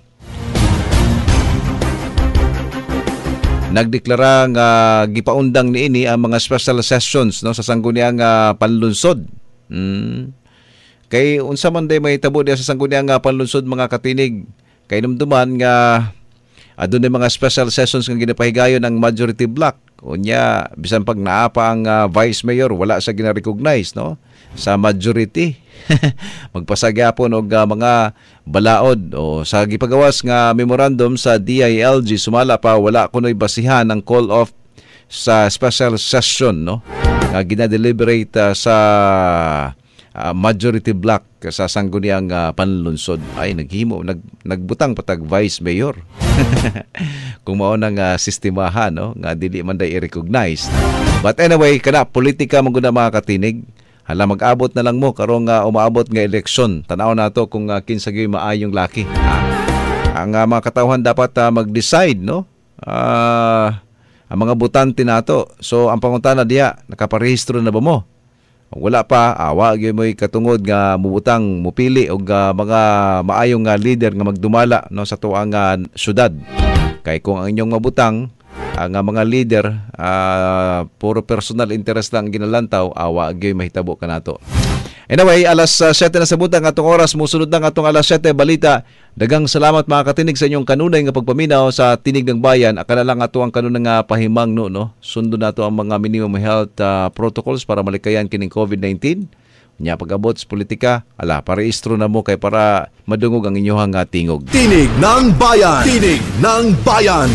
nagdeklara nga gipaundang niini ang mga special sessions, no, sa sangguniang uh, panlunsod. Mm. Kay unsa man day may tabo diya sa sangguniang uh, panlunsod mga katinig, kay numduman nga adun uh, mga special sessions nga ginapahigayon ang majority block. Unya bisan pag naapa ang uh, vice mayor wala sa gina-recognize, no, sa majority. Magpasagyapon og uh, mga balaod o sa gipagawas nga memorandum sa D I L G sumala pa wala kunoy basihan ang call off sa special session, no, nga gina-deliberate uh, sa uh, majority block sa sangguniang uh, panlunsod. Ay naghimo nag nagbutang patag vice mayor. Kung mao nang uh, sistemahan, no, nga dili man day i-recognize. But anyway, kana politika man gud mga katinig. Hala mag-abot na lang mo karong uh, umaabot nga eleksyon. Tanaw nato kung uh, kinsa gyud maayong laki. Ah, ang uh, mga katawhan dapat uh, mag-decide, no? Uh, ang mga butante nato. So ang pangutana diya, nakaparehistro na ba mo? Kung wala pa, awa gyud mo'y katungod nga mubutang mupili og uh, mga maayong uh, leader nga magdumala, no, sa tuang uh, syudad. Kay kung ang inyong mabutang ang uh, mga leader uh, puro personal interest lang ginalantaw, awa gyud mahitabo kanato. Anyway, alas uh, siyete na sa butang atong oras, musunod na atong alas siyete balita. Dagang salamat mga katinig sa inyong kanunay nga pagpaminaw sa Tinig ng Bayan. Akala lang ato ang kanunay nga pahimang, no, no. Sundo nato ang mga minimum health uh, protocols para malikayan kining COVID nineteen. Nya pag-abot sa politika, ala, parehistro na mo kay para madungog ang inyong uh, tingog. Tinig ng Bayan. Tinig ng Bayan.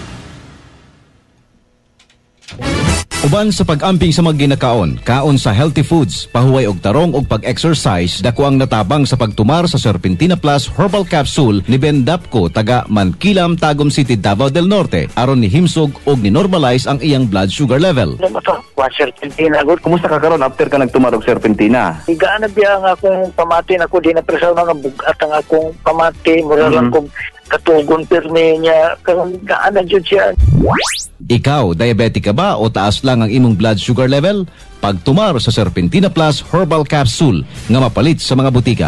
Uban sa pag-amping sa mga ginakaon, kaon sa healthy foods, pahuway og tarong og pag-exercise, dako ang natabang sa pagtumar sa Serpentina Plus Herbal Capsule ni Ben Dapco taga Mankilam, Tagum City, Davao del Norte, aron ni himsog og ni-normalize ang iyang blood sugar level. Ano to? Wa Serpentina. Kumusta ka karon after ka nagtumar og Serpentina? Higaan na biya nga akong pamati na ko, di na presaw na nga bugat ang akong pamati, mura lang kong katugon pirmi niya, kung gaan na dyan siya. Ikaw, diabetic ka ba o taas lang ang imong blood sugar level? Pagtumar sa Serpentina Plus Herbal Capsule nga mapalit sa mga butika.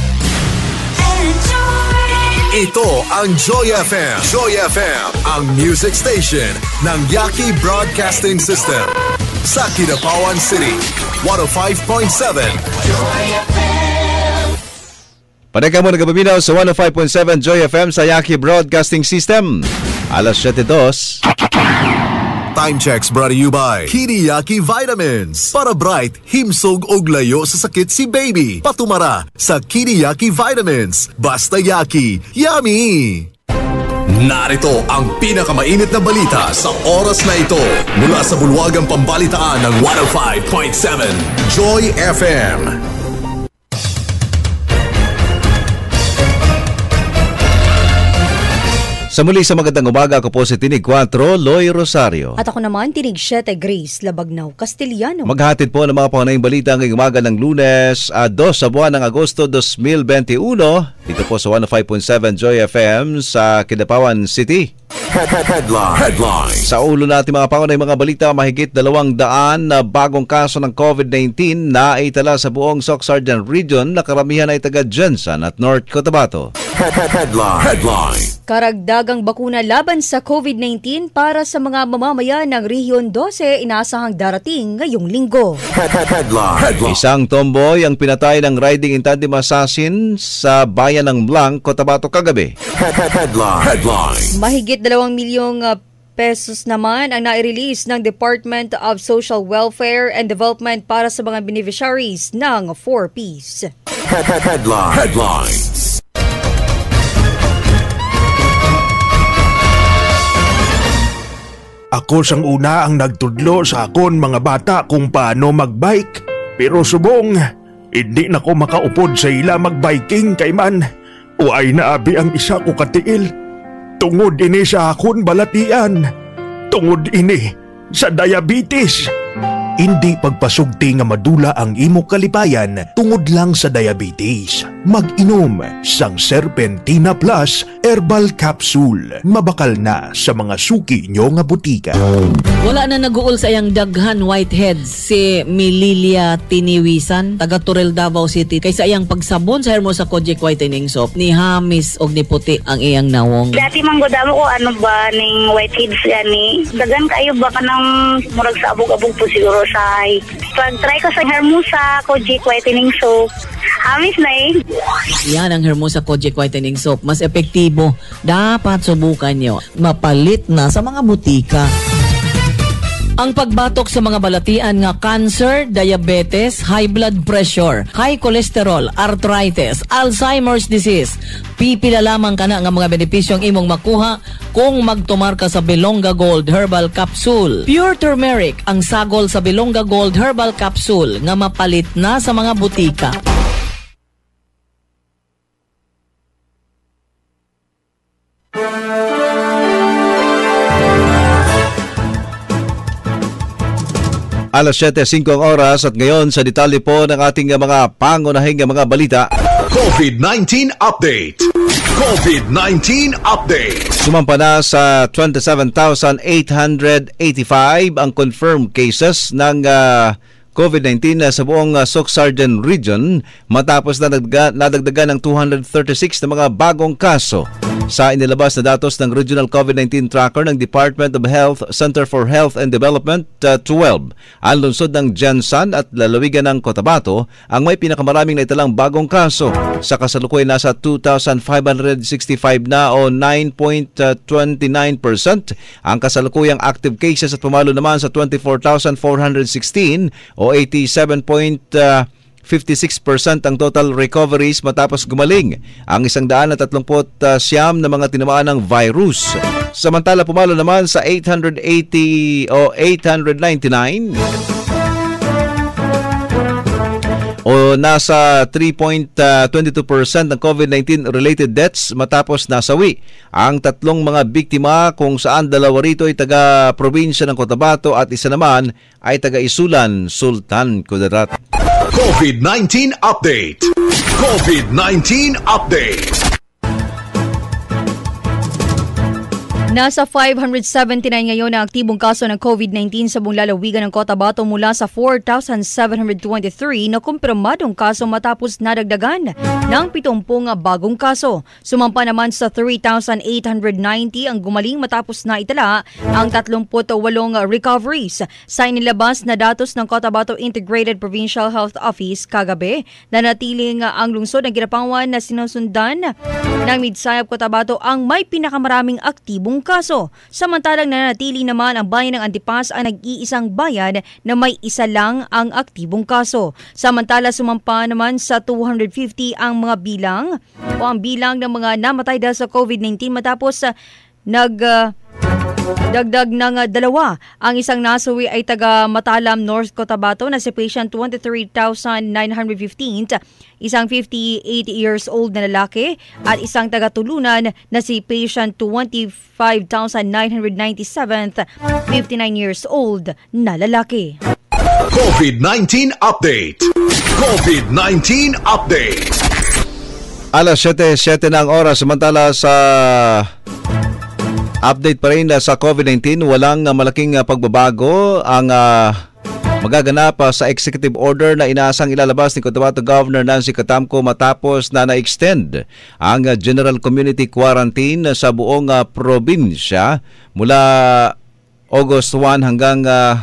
Ito ang Joy F M. Joy F M, ang music station ng Yaki Broadcasting System. Sa Kidapawan City, one oh five point seven. Joy F M. Padagka mo nagpapaminaw sa one oh five point seven Joy F M sa Yaki Broadcasting System. Alas siyete dos. Time checks brought to you by Kidiyaki Vitamins. Para bright, himsog og layo sa sakit si baby. Patumara sa Kidiyaki Vitamins. Basta Yaki, yummy! Narito ang pinakamainit na balita sa oras na ito mula sa bulwagang pambalitaan ng one oh five point seven Joy F M. Sa muli sa magandang umaga, ako po si Tinig four, Loy Rosario. At ako naman, Tinig seven, Grace Labagnaw, Castellano. Maghatid po ng mga pangunahing balita ngayong umaga ng Lunes, uh, two sa buwan ng Agosto twenty twenty-one, dito po sa one oh five point seven Joy F M sa Kidapawan City. Headline. Headline. Sa ulo natin mga pangunahing mga balita, mahigit dalawang daan na bagong kaso ng COVID nineteen na itala sa buong Soc Sargent Region na karamihan ay taga Jensen at North Cotabato. Headline. Headline. Karagdagang bakuna laban sa COVID nineteen para sa mga mamamayan ng Rehiyon twelve inaasahang darating ngayong linggo. Headline. Headline. Isang tomboy ang pinatay ng riding in tandem assassin sa bayan ng Blanc, Cotabato kagabi. Headline. Headline. Mahigit dalawang milyong uh, pesos naman ang nai-release ng Department of Social Welfare and Development para sa mga beneficiaries ng four Ps. Headline. Headlines. Ako sang una ang nagtudlo sa akon mga bata kung paano magbike. Pero subong, hindi na ko makaupod sa ila magbiking kay man. O ay naabi ang isa ko katiil. Tungod ini sa akon balatian. Tungod ini sa diabetes. Hindi pagpasugti nga madula ang imo kalipayan tungod lang sa diabetes. Mag-inom sang Serpentina Plus Herbal Capsule. Mabakal na sa mga suki nyo nga butika. Wala na naguol sa iyang daghan whiteheads si Mililia Tiniwisan, taga Toril, Davao City. Kaysa iyang pagsabon sa Hermosa Kojic Whitening Soap, ni Hamis og ni puti ang iyang nawong. Dati manggudamo ko ano ba ning whiteheads gani. Dagan kayo ba ka ng murag sa abog-abog po siguro sa pag-try ko sa Hermosa Kojic Whitening Soap. Hamis na eh. Yan ang Hermosa Kojic Whitening Soap. Mas epektibo. Dapat subukan nyo. Mapalit na sa mga butika. Ang pagbatok sa mga balatian nga cancer, diabetes, high blood pressure, high cholesterol, arthritis, Alzheimer's disease. Pipila lamang ka na nga mga benepisyong imong makuha kung magtumar ka sa Belonga Gold Herbal Capsule. Pure turmeric ang sagol sa Belonga Gold Herbal Capsule nga mapalit na sa mga butika. Alas siyete singko ang oras at ngayon sa detalye po ng ating mga pangunahing mga balita. COVID nineteen Update. COVID nineteen Update. Sumampa na sa twenty-seven thousand eight hundred eighty-five ang confirmed cases ng uh, COVID nineteen sa buong uh, Soc-Sargen region matapos na nadagdagan ng two hundred thirty-six na mga bagong kaso. Sa inilabas na datos ng Regional COVID nineteen Tracker ng Department of Health, Center for Health and Development, uh, twelve, ang lungsod ng Jensan at lalawigan ng Cotabato ang may pinakamaraming naitalang bagong kaso. Sa kasalukuyan nasa two thousand five hundred sixty-five na o nine point two nine percent ang kasalukuyang active cases at pumalo naman sa twenty-four thousand four hundred sixteen o eighty-seven point fifty-six percent ang total recoveries matapos gumaling ang isang daan at tatlumput siyam na mga tinamaan ng virus. Samantala pumalo naman sa eight hundred eighty o eight hundred ninety-nine o nasa three point two two percent ng COVID nineteen related deaths matapos nasawi ang tatlong mga biktima kung saan dalawa rito ay taga probinsya ng Cotabato at isa naman ay taga Isulan, Sultan Kudarat. COVID nineteen Update. COVID nineteen Update. Nasa five hundred seventy-nine ngayon ang aktibong kaso ng COVID nineteen sa buong lalawigan ng Cotabato mula sa four thousand seven hundred twenty-three na kumpirmadong kaso matapos nadagdagan ng pitongpong bagong kaso. Sumampa naman sa three thousand eight hundred ninety ang gumaling matapos na itala ang thirty-eight recoveries. Sa inilabas na datos ng Cotabato Integrated Provincial Health Office kagabi, nanatiling ang lungsod ng Ginapanguan na sinusundan ng Midsayap Cotabato ang may pinakamaraming aktibong kaso. Samantalang nanatili naman ang bayan ng Antipas ang nag-iisang bayan na may isa lang ang aktibong kaso. Samantala sumampa naman sa two hundred fifty ang mga bilang o ang bilang ng mga namatay dahil sa COVID nineteen matapos uh, nag uh, dagdag ng uh, dalawa. Ang isang nasawi ay taga Matalam, North Cotabato na si patient twenty-three thousand nine hundred fifteen, isang fifty-eight years old na lalaki at isang taga Tulunan na si patient twenty-five thousand nine hundred ninety-seven, fifty-nine years old na lalaki. COVID nineteen Update. COVID nineteen Update. Alas siyete siyete na ang oras. Samantala sa update pa rin sa COVID nineteen, walang uh, malaking uh, pagbabago ang uh, magaganap uh, sa executive order na inaasang ilalabas ni Cotabato Governor Nancy Catamco matapos na na-extend ang uh, general community quarantine sa buong uh, probinsya mula August first hanggang uh,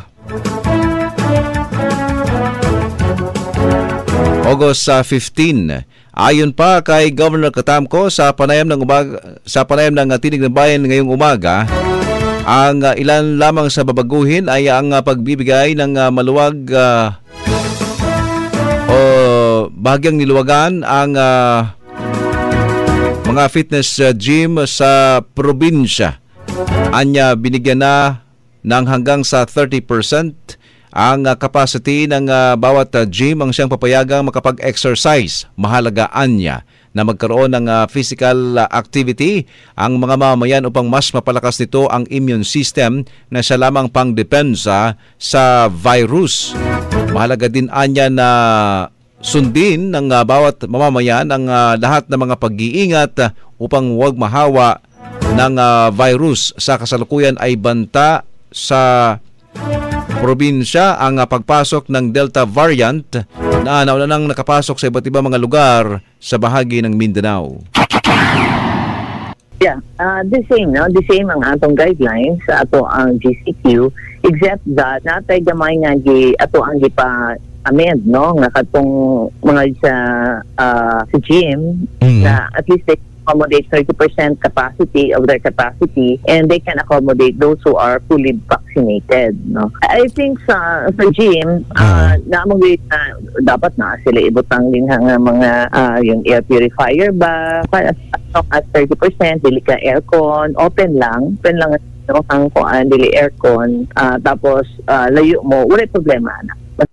August uh, fifteen. Ayon pa kay Governor Catamco sa panayam ng umaga, sa panayam ng Tinig ng Bayan ngayong umaga, ang uh, ilan lamang sa babaguhin ay ang uh, pagbibigay ng uh, maluwag uh, o bahagyang niluwagan ang uh, mga fitness uh, gym sa probinsya. Anya binigyan na ng hanggang sa thirty percent ang uh, capacity ng uh, bawat uh, gym ang siyang papayagang makapag-exercise. Mahalagaan niya na magkaroon ng uh, physical uh, activity ang mga mamamayan upang mas mapalakas nito ang immune system na siya lamang pang depensa sa virus. Mahalaga din anya na sundin ng uh, bawat mamamayan ang uh, lahat ng mga pag-iingat uh, upang huwag mahawa ng uh, virus. Sa kasalukuyan ay banta sa probinsya ang pagpasok ng Delta variant na nauna nang nakapasok sa iba't ibang mga lugar sa bahagi ng Mindanao. Yeah, uh, the same, no? The same ang atong guidelines sa ato ang G C Q, except that natay gamay nga gi ato ang gipa amend, no? Nga katong mga sa uh, sa gym mm-hmm. na at least they accommodate thirty percent capacity of their capacity and they can accommodate those who are fully vaccinated, no? I think sa sa gym uh, namang uh, dapat na sila ibutang din ang mga uh, yung air purifier ba as long as thirty percent dili ka aircon, open lang open lang no, ang kuan dili aircon uh, tapos uh, layo mo wala problema na.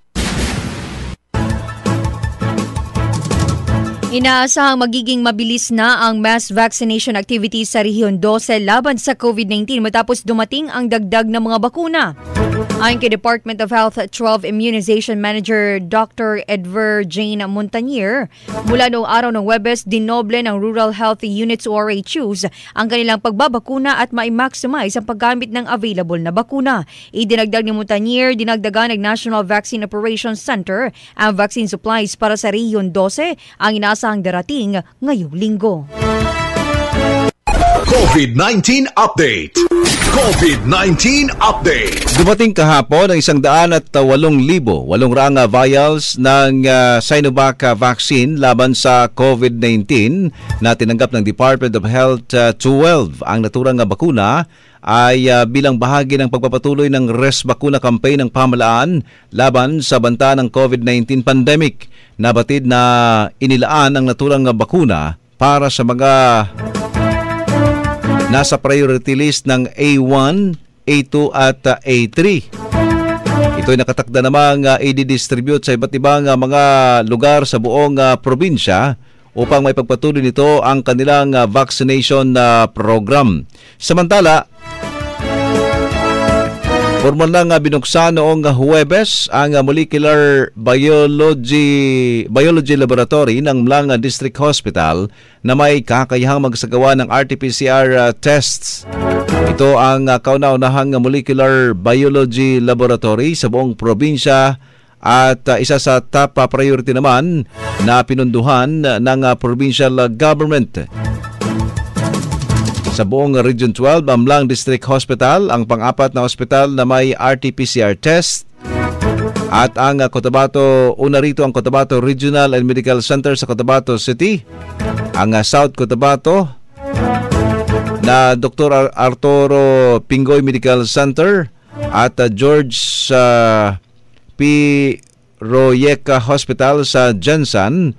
Inaasahang magiging mabilis na ang mass vaccination activities sa Rehiyon twelve laban sa COVID nineteen matapos dumating ang dagdag na mga bakuna. Ayon kay Department of Health twelve Immunization Manager Doctor Edver Jane Montanier, mula noong araw ng Huwebes, dinoble ng Rural Health Units o R H Us ang kanilang pagbabakuna at ma-maximize ang paggamit ng available na bakuna. Idinagdag ni Montanier, dinagdagan ng National Vaccine Operations Center ang vaccine supplies para sa Rehiyon twelve ang inaasahang darating ngayong linggo. COVID nineteen Update. COVID nineteen Update. Dumating kahapon ang isang daan at walong libo, walong rang vials ng uh, Sinovac vaccine laban sa COVID nineteen na tinanggap ng Department of Health. uh, twelve ang naturang bakuna ay uh, bilang bahagi ng pagpapatuloy ng Res Bakuna campaign ng pamahalaan laban sa banta ng COVID nineteen pandemic. Nabatid na inilaan ang naturang bakuna para sa mga nasa priority list ng A one, A two at uh, A three. Ito'y nakatakda namang uh, i-distribute sa iba't ibang uh, mga lugar sa buong uh, probinsya upang may pagpatuloy nito ang kanilang uh, vaccination uh, program. Samantala, formal lang uh, binuksan noong uh, Huwebes ang uh, Molecular Biology Biology Laboratory ng Mlang District Hospital na may kakayahang magsagawa ng R T P C R uh, tests. Ito ang uh, kauna-unahang Molecular Biology Laboratory sa buong probinsya at uh, isa sa top uh, priority naman na pinunduhan uh, ng uh, provincial uh, government. Sa buong Region twelve, ang Mlang District Hospital, ang pang-apat na hospital na may R T P C R test. At ang Cotabato, una rito ang Cotabato Regional and Medical Center sa Cotabato City. Ang South Cotabato na Doctor Arturo Pingoy Medical Center at George uh, P. Royeca Hospital sa Jensan.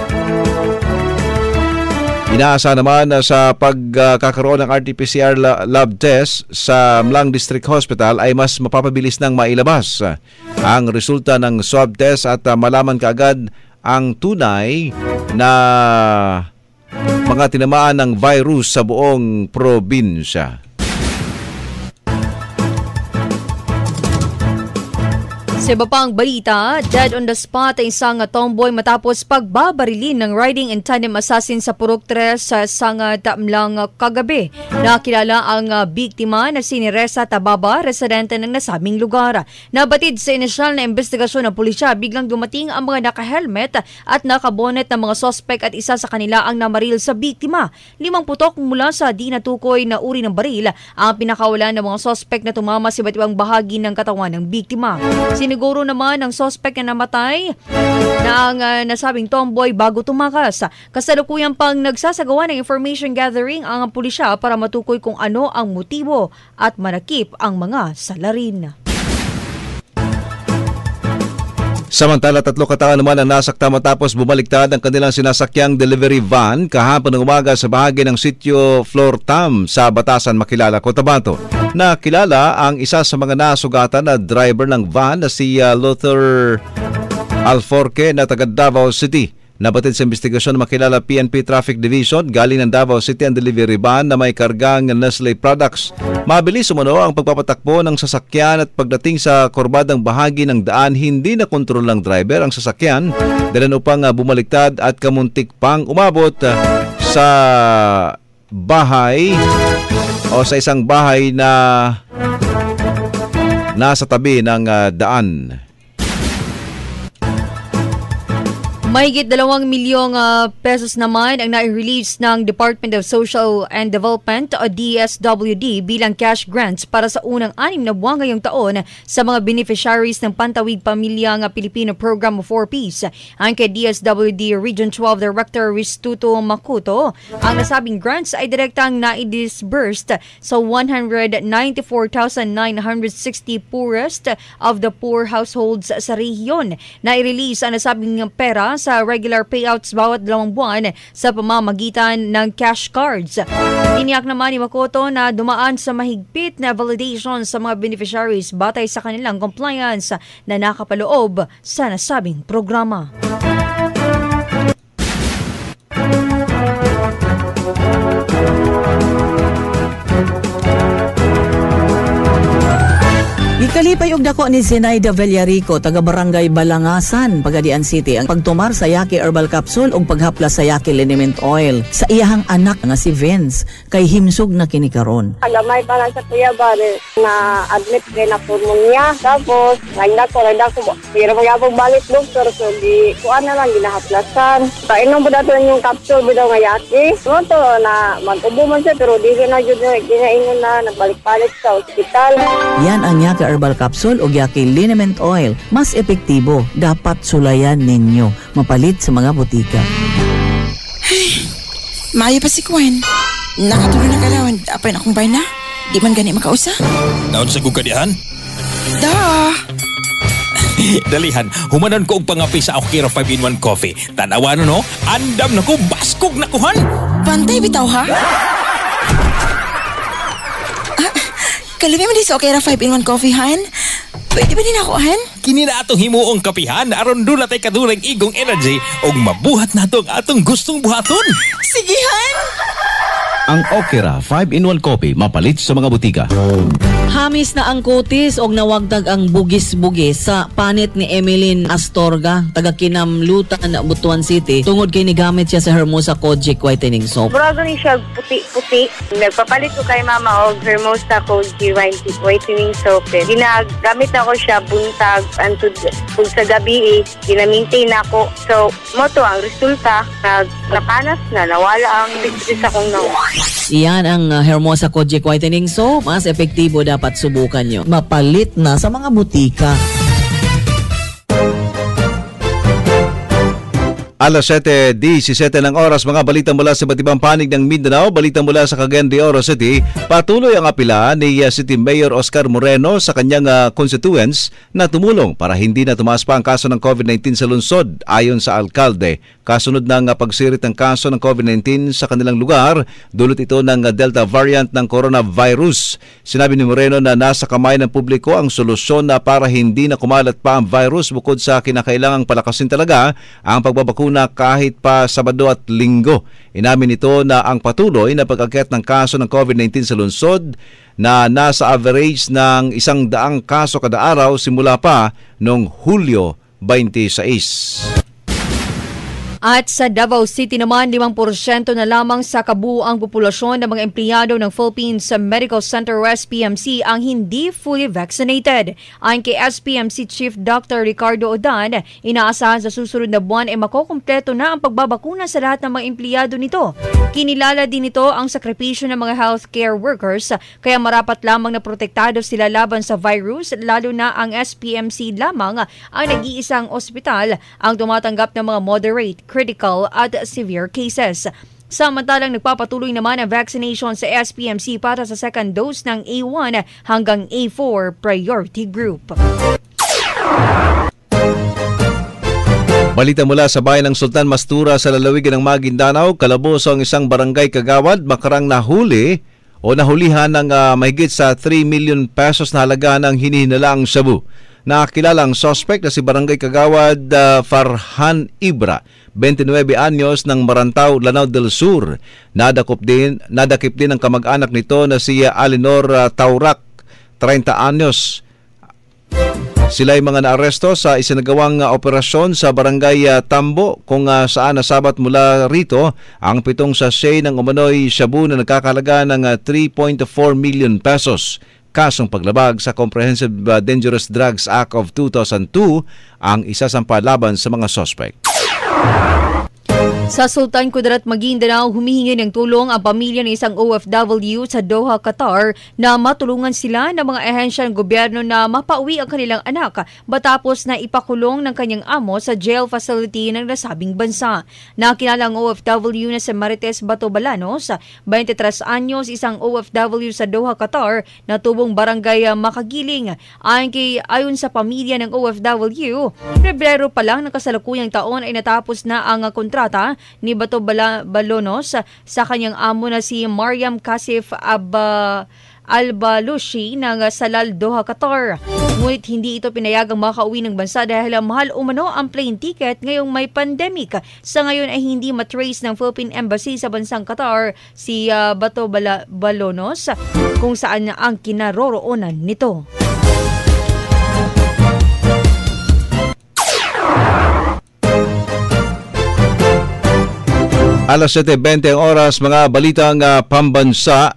Inaasa naman na sa pagkakaroon ng R T P C R lab test sa Mlang District Hospital ay mas mapapabilis ng mailabas ang resulta ng swab test at malaman kaagad ang tunay na mga tinamaan ng virus sa buong probinsya. Sa iba pang balita, dead on the spot ang isang tomboy matapos pagbabarilin ng riding and tandem assassin sa Purok tres sa Sanga Tamlang kagabi. Nakilala ang biktima na si Reza Tababa, residente ng nasabing lugar. Nabatid sa inisyal na investigasyon ng pulisya, biglang dumating ang mga naka-helmet at nakabonet ng mga sospek at isa sa kanila ang namaril sa biktima. Limang putok mula sa di natukoy na uri ng baril ang pinakawalan ng mga sospek na tumama sa iba't ibang bahagi ng katawan ng biktima. Siniguro naman ng sospek na namatay na ang uh, nasabing tomboy bago tumakas. Kasalukuyang pang nagsasagawa ng information gathering ang pulisya para matukoy kung ano ang motibo at manakip ang mga salarin. Samantala, tatlo katao naman ang nasakta matapos bumaliktad ang kanilang sinasakyang delivery van kahapon ng umaga sa bahagi ng sitio Flortam sa Batasan, Makilala, Cotabato. Nakilala ang isa sa mga nasugatan na driver ng van na si uh, Luther Alforque na taga Davao City. Nabatid sa investigasyon na makilala P N P Traffic Division, galing ng Davao City ang delivery van na may kargang Nestle products. Mabilis umano ang pagpapatakbo ng sasakyan at pagdating sa kurbadang bahagi ng daan, hindi na kontrol ng driver ang sasakyan dahilan upang bumaliktad at kamuntik pang umabot sa bahay o sa isang bahay na nasa tabi ng uh, daan. Mahigit dalawang milyong uh, pesos naman ang nai-release ng Department of Social and Development o D S W D bilang cash grants para sa unang anim na buwan ngayong taon sa mga beneficiaries ng Pantawid Pamilyang Pilipino Program for Peace. Ang kay D S W D Region twelve Director Ristuto Makuto, ang nasabing grants ay direktang na-disbursed sa one hundred ninety-four thousand nine hundred sixty poorest of the poor households sa rehiyon. Nai-release ang nasabing pera sa regular payouts bawat dalawang buwan sa pamamagitan ng cash cards. Iniyak naman ni Makoto na dumaan sa mahigpit na validation sa mga beneficiaries batay sa kanilang compliance na nakapaloob sa nasabing programa. Ikalipay og dako ni Zenaida Villarico, taga Barangay Balangasan, Pagadian City, ang pagtumar sa Yaki Herbal Capsule ug paghaplas sa Yaki Liniment Oil sa iyahang anak nga si Vince kay himsog na kini karon. Agamay para sa kuya bare na admit kay na pneumonia, tapos nagda ko nagda ko pero magyapon balik doktor so di kuan na lang ginahaplasan. Painom po dato yung capsule bidaw nga Yaki. So to na mag-ubo man siya pero di na jud na ginaingon na nagbalik-balik sa ospital. Yan ang Yaki Herbal Capsule o Yaki Liniment Oil. Mas epektibo, dapat sulayan ninyo. Mapalit sa mga butika. Ay, maayo pa si Gwen. Nakatuloy na kalawan. Apay na akong bay na. Di man gani makausa. Daon sa kukadihan? Da. Dalihan, humanon ko og pangapi sa Okiro five in one coffee. Tanawan no, andam na ko, baskog na kuhan. Pantay bitaw ha? Kalumi mo di sa Okira five in one coffee, Han? Pwede ba din ako, Han? Kini na atong himuong kapihan, aron doon natay kadulang igong energy o mabuhat na atong atong gustong buhaton. Sige, Han! Ang Okira five in one Coffee mapalit sa mga butika. Hamis na ang kutis og nawagdag ang bugis-bugis sa panit ni Emeline Astorga, taga Kinamlutan, Butuan City. Tungod kay nigamit siya sa Hermosa Kojic Whitening Soap. Murago ni siya puti-puti. Nagpapalit ko kay mama og Hermosa Kojic Whitening Soap. Ginagamit ako siya buntag antud kung sa gabi eh, ginamintain ako. So, mo to ang resulta, nag napanas na, nawala ang pigsis akong nawa. Iyan ang uh, Hermosa Kojic Whitening Soap. Mas epektibo, dapat subukan nyo. Mapalit na sa mga butika. Alas siyete disisete ng oras, mga balita mula sa iba't ibang panig ng Mindanao, balita mula sa Cagayan de Oro City. Patuloy ang apela ni uh, City Mayor Oscar Moreno sa kanyang uh, constituents na tumulong para hindi na tumaas pa ang kaso ng COVID nineteen sa lungsod. Ayon sa alkalde, kasunod ng pagsirit ng kaso ng COVID nineteen sa kanilang lugar. Dulot ito ng Delta variant ng coronavirus. Sinabi ni Moreno na nasa kamay ng publiko ang solusyon na para hindi na kumalat pa ang virus, bukod sa kinakailangang palakasin talaga ang pagbabakuna kahit pa Sabado at Linggo. Inamin ito na ang patuloy na pag-akyat ng kaso ng COVID nineteen sa lungsod na nasa average ng isang daang kaso kada araw simula pa noong Hulyo twenty-six. At sa Davao City naman, limang porsyento na lamang sa kabuuang populasyon ng mga empleyado ng Philippines Medical Center o S P M C ang hindi fully vaccinated. Ayon kay S P M C Chief Doctor Ricardo Odan, inaasahan sa susunod na buwan ay makukumpleto na ang pagbabakuna sa lahat ng mga empleyado nito. Kinilala din ito ang sakripisyo ng mga healthcare workers, kaya marapat lamang na protektado sila laban sa virus, lalo na ang S P M C lamang ang nag-iisang ospital ang tumatanggap ng mga moderate, critical at severe cases. Samantalang nagpapatuloy naman ang vaccination sa S P M C para sa second dose ng A one hanggang A four priority group. Balita mula sa bayan ng Sultan Mastura sa lalawigan ng Maguindanao, kalabos ang isang barangay kagawad makarang nahuli o nahulihan ng uh, mahigit sa three million pesos na halaga ng hinihinalaang shabu. Nakakilala ang suspect na si Barangay Kagawad uh, Farhan Ibra, twenty-nine anyos ng Marantao, Lanao del Sur. Nadakip din, nadakip din ang kamag-anak nito na si Alinor uh, Taurak, thirty anyos. Sila ay mga naaresto sa isinagawang uh, operasyon sa Barangay uh, Tambo, kung uh, saan nasabat mula rito ang pitong sachet ng umano'y shabu na nagkakalaga ng uh, three point four million pesos. Kasong paglabag sa Comprehensive Dangerous Drugs Act of two thousand two ang isasampa laban sa mga suspect. Sa Sultan Kudarat, Maguindanao, humihingi ng tulong ang pamilya ng isang O F W sa Doha, Qatar na matulungan sila ng mga ahensya ng gobyerno na mapauwi ang kanilang anak matapos na ipakulong ng kanyang amo sa jail facility ng nasabing bansa. Nakilala ang O F W na si Marites Bato Balanos, twenty-three anyos, isang O F W sa Doha, Qatar, na tubong barangay Makagiling. Ayon, kay, ayon sa pamilya ng O F W, Pebrero pa lang ng kasalukuyang taon ay natapos na ang kontrata ni Bato Bala- Balonos sa kanyang amo na si Mariam Kasif Abba Albalushi ng Salal, Doha, Qatar. Ngunit hindi ito pinayagang makauwi ng bansa dahil mahal umano ang plane ticket ngayong may pandemic. Sa ngayon ay hindi matrace ng Philippine Embassy sa bansang Qatar si uh, Bato Bala- Balonos kung saan ang kinaroroonan nito. Alas seven twenty ang oras, mga balitang uh, pambansa.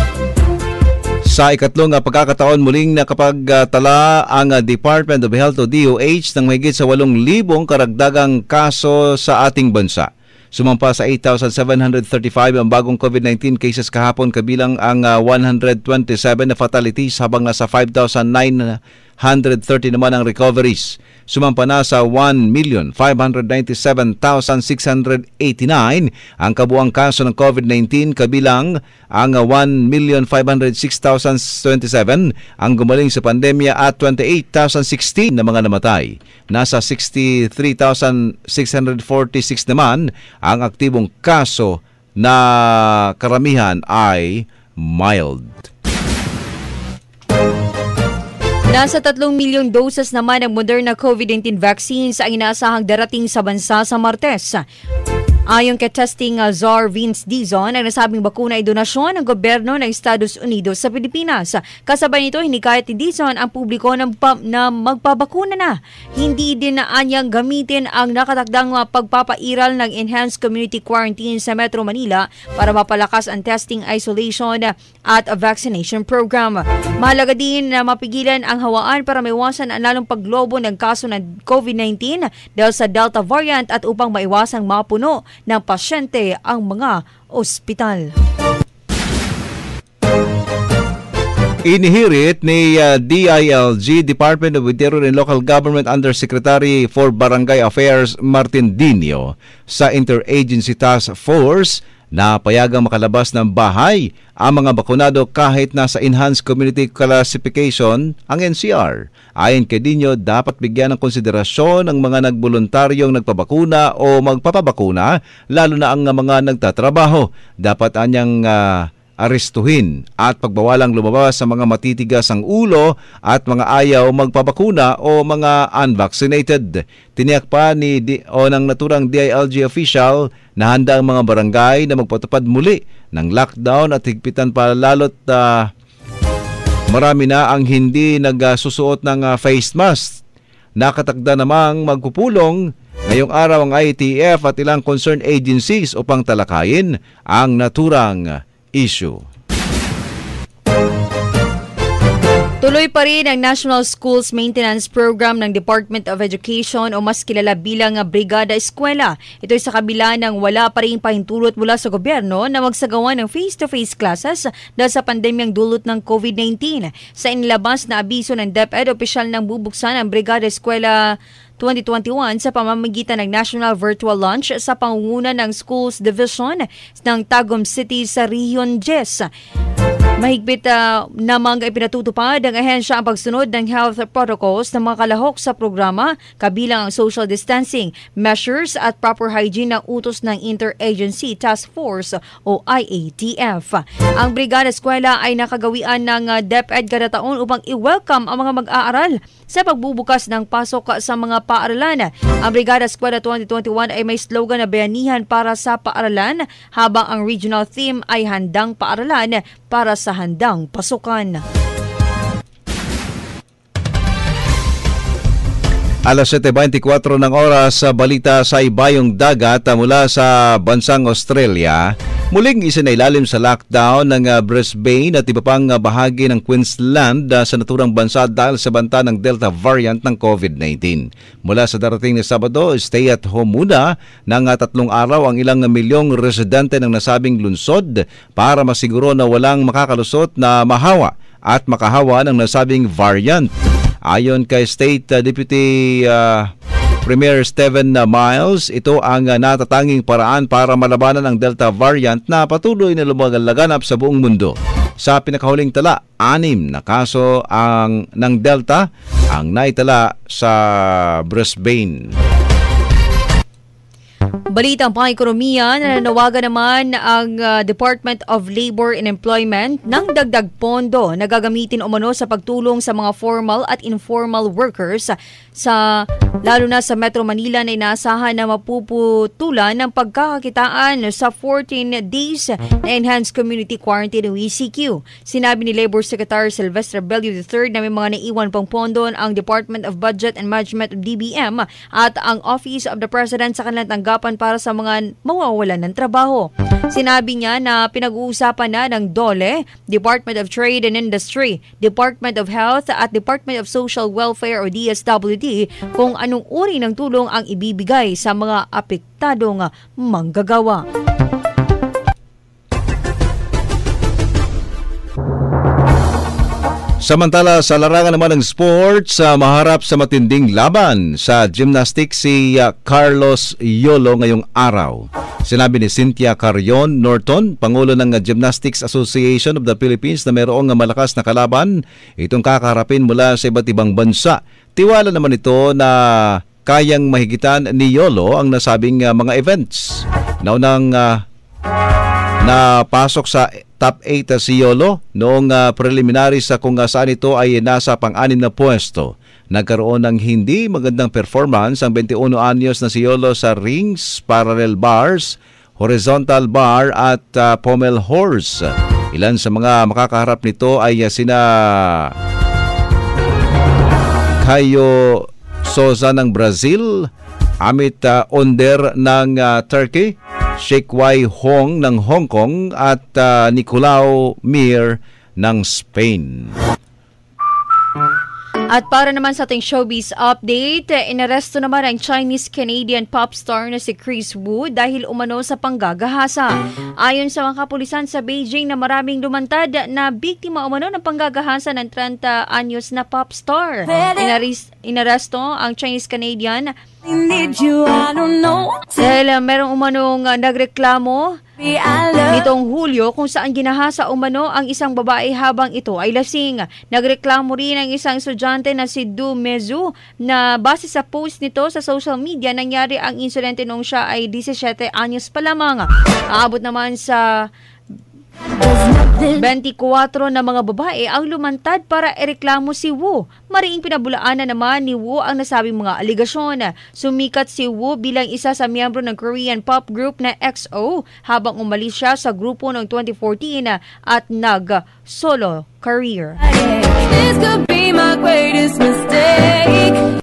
Sa ikatlong uh, pagkakataon muling nakapagtala uh, ang uh, Department of Health o D O H ng mahigit sa eight thousand karagdagang kaso sa ating bansa. Sumampa sa eight thousand seven hundred thirty-five ang bagong COVID nineteen cases kahapon, kabilang ang uh, one hundred twenty-seven na fatalities, habang nasa five thousand nine hundred thirty naman ang recoveries. Sumampa na sa one million five hundred ninety-seven thousand six hundred eighty-nine ang kabuang kaso ng COVID nineteen, kabilang ang one million five hundred six thousand twenty-seven ang gumaling sa pandemya at twenty-eight thousand sixteen na mga namatay. Nasa sixty-three thousand six hundred forty-six naman ang aktibong kaso na karamihan ay mild. Nasa tatlong milyong doses naman ng Moderna COVID nineteen vaccines ang inaasahang darating sa bansa sa Martes. Ayon kay testing uh, czar Vince Dizon, ang nasabing bakuna ay donasyon ng gobyerno ng Estados Unidos sa Pilipinas. Kasabay nito, hinikayat ni Dizon ang publiko na, na magpabakuna na. Hindi din na anyang gamitin ang nakatakdang uh, pagpapairal ng Enhanced Community Quarantine sa Metro Manila para mapalakas ang testing, isolation at a vaccination program. Mahalaga din na mapigilan ang hawaan para maiwasan ang lalong paglobo ng kaso ng COVID nineteen dahil sa Delta variant at upang maiwasang mapuno ng pasyente ang mga ospital. Inihirit ni uh, D I L G, Department of Interior and Local Government Undersecretary for Barangay Affairs Martin Dinio sa Interagency Task Force na payagang makalabas ng bahay ang mga bakunado kahit nasa Enhanced Community Classification ang N C R. Ayon kay Dino, dapat bigyan ng konsiderasyon ang mga nagboluntaryong nagpabakuna o magpapabakuna, lalo na ang mga nagtatrabaho. Dapat anyang uh, arestuhin at pagbawalang lumabas sa mga matitigas ang ulo at mga ayaw magpabakuna o mga unvaccinated. Tiniyak pa ni D- o ng naturang D I L G official na handa ang mga barangay na magpatupad muli ng lockdown at higpitan pa lalo't uh, marami na ang hindi nagsusuot ng uh, face mask. Nakatakda namang magpupulong ngayong araw ang I A T F at ilang concerned agencies upang talakayin ang naturang issue. Tuloy pa rin ang National Schools Maintenance Program ng Department of Education o mas kilala bilang Brigada Eskwela. Ito ay sa kabila ng wala pa rin pahintulot mula sa gobyerno na magsagawa ng face-to-face classes dahil sa pandemyang dulot ng COVID nineteen. Sa inilabas na abiso ng DepEd, opisyal nang bubuksan ang Brigada Eskwela twenty twenty-one sa pamamagitan ng National Virtual Launch sa pangunguna ng Schools Division ng Tagum City sa Region ten. Mahigpit uh, namang ipinatutupad ng ahensya ang pagsunod ng health protocols ng mga kalahok sa programa, kabilang ang social distancing measures at proper hygiene ng utos ng Interagency Task Force o I A T F. Ang Brigada Eskwela ay nakagawian ng uh, DepEd kada taon upang i-welcome ang mga mag-aaral sa pagbubukas ng pasok sa mga paaralan. Ang Brigada Eskwela twenty twenty-one ay may slogan na bayanihan para sa paaralan, habang ang regional theme ay handang paaralan para sa handang pasukan. Alas siyete beintikwatro ng oras sa balita sa ibayong dagat mula sa bansang Australia. Muling isinailalim sa lockdown ng uh, Brisbane at iba pang uh, bahagi ng Queensland uh, sa naturang bansa dahil sa banta ng Delta variant ng COVID nineteen. Mula sa darating na Sabado, stay at home muna ng uh, tatlong araw ang ilang milyong residente ng nasabing lungsod para masiguro na walang makakalusot na mahawa at makahawa ng nasabing variant. Ayon kay State uh, Deputy uh, Premier Steven Miles, ito ang uh, natatanging paraan para malabanan ang Delta variant na patuloy na lumalaganap sa buong mundo. Sa pinakahuling tala, anim na kaso ang ng Delta ang naitala sa Brisbane. Balitang pang-ekonomiya, nananawagan naman ang uh, Department of Labor and Employment ng dagdag pondo na gagamitin umano sa pagtulong sa mga formal at informal workers sa lalo na sa Metro Manila na inaasahan na mapuputulan ng pagkakakitaan sa fourteen days na Enhanced Community Quarantine o E C Q. Sinabi ni Labor Secretary Sylvester Bello the third na may mga naiwan pang pondo ang Department of Budget and Management of D B M at ang Office of the President sa kanilang tanggapan para sa mga mawawalan ng trabaho. Sinabi niya na pinag-uusapan na ng DOLE, Department of Trade and Industry, Department of Health at Department of Social Welfare o D S W D kung anong uri ng tulong ang ibibigay sa mga apektadong manggagawa. Samantala, sa larangan naman ng sports, uh, maharap sa matinding laban sa gymnastics si uh, Carlos Yolo ngayong araw. Sinabi ni Cynthia Carrion Norton, Pangulo ng uh, Gymnastics Association of the Philippines, na mayroong uh, malakas na kalaban itong kakaharapin mula sa iba't ibang bansa. Tiwala naman ito na kayang mahigitan ni Yolo ang nasabing uh, mga events. Naunang uh, napasok sa top eight uh, si Yolo noong uh, preliminaries sa kung uh, saan ito ay nasa pang-anim na pwesto. Nagkaroon ng hindi magandang performance ang twenty-one anyos na si Yolo sa rings, parallel bars, horizontal bar at uh, pommel horse. Ilan sa mga makakaharap nito ay uh, sina Caio Sosa ng Brazil, Amit uh, Onder ng uh, Turkey, Sheikh Wai Hong ng Hong Kong at uh, Nicolau Mir ng Spain. At para naman sa ating showbiz update, inaresto naman ang Chinese-Canadian pop star na si Chris Wu dahil umano sa panggagahasa. Ayon sa mga kapulisan sa Beijing na maraming lumantad na biktima umano ng panggagahasa ng thirty anyos na pop star. Inaris, inaresto ang Chinese-Canadian dahil uh, merong umanong uh, nagreklamo Nitong Hulyo kung saan ginahasa umano ang isang babae habang ito ay lasing. Nagreklamo rin ang isang estudyante na si Du Mezu na base sa post nito sa social media nangyari ang insidente nung siya ay disisiete anyos pa lamang. Aabot naman sa twenty-four na mga babae ang lumantad para ireklamo si Wu. Mariing pinabulaanan naman ni Wu ang nasabing mga aligasyon. Sumikat si Wu bilang isa sa miyembro ng Korean pop group na X O habang umalis siya sa grupo noong twenty fourteen at nag-solo career. This could be my greatest mistake.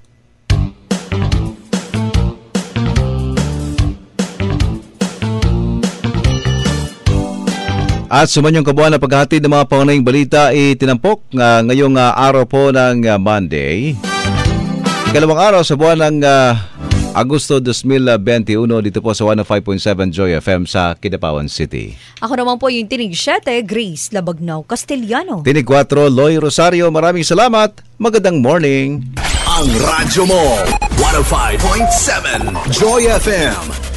At sumanyong kabuuan na paghahatid ng mga pangunahing balita itinampok uh, ngayong uh, araw po ng uh, Monday. Ikalawang araw sa buwan ng uh, Agosto twenty twenty-one dito po sa one oh five point seven Joy F M sa Kidapawan City. Ako naman po yung Tinig seven, Grace Labagnaw Castellano. Tinig four, Loy Rosario. Maraming salamat. Magandang morning. Ang radyo mo, one oh five point seven Joy F M.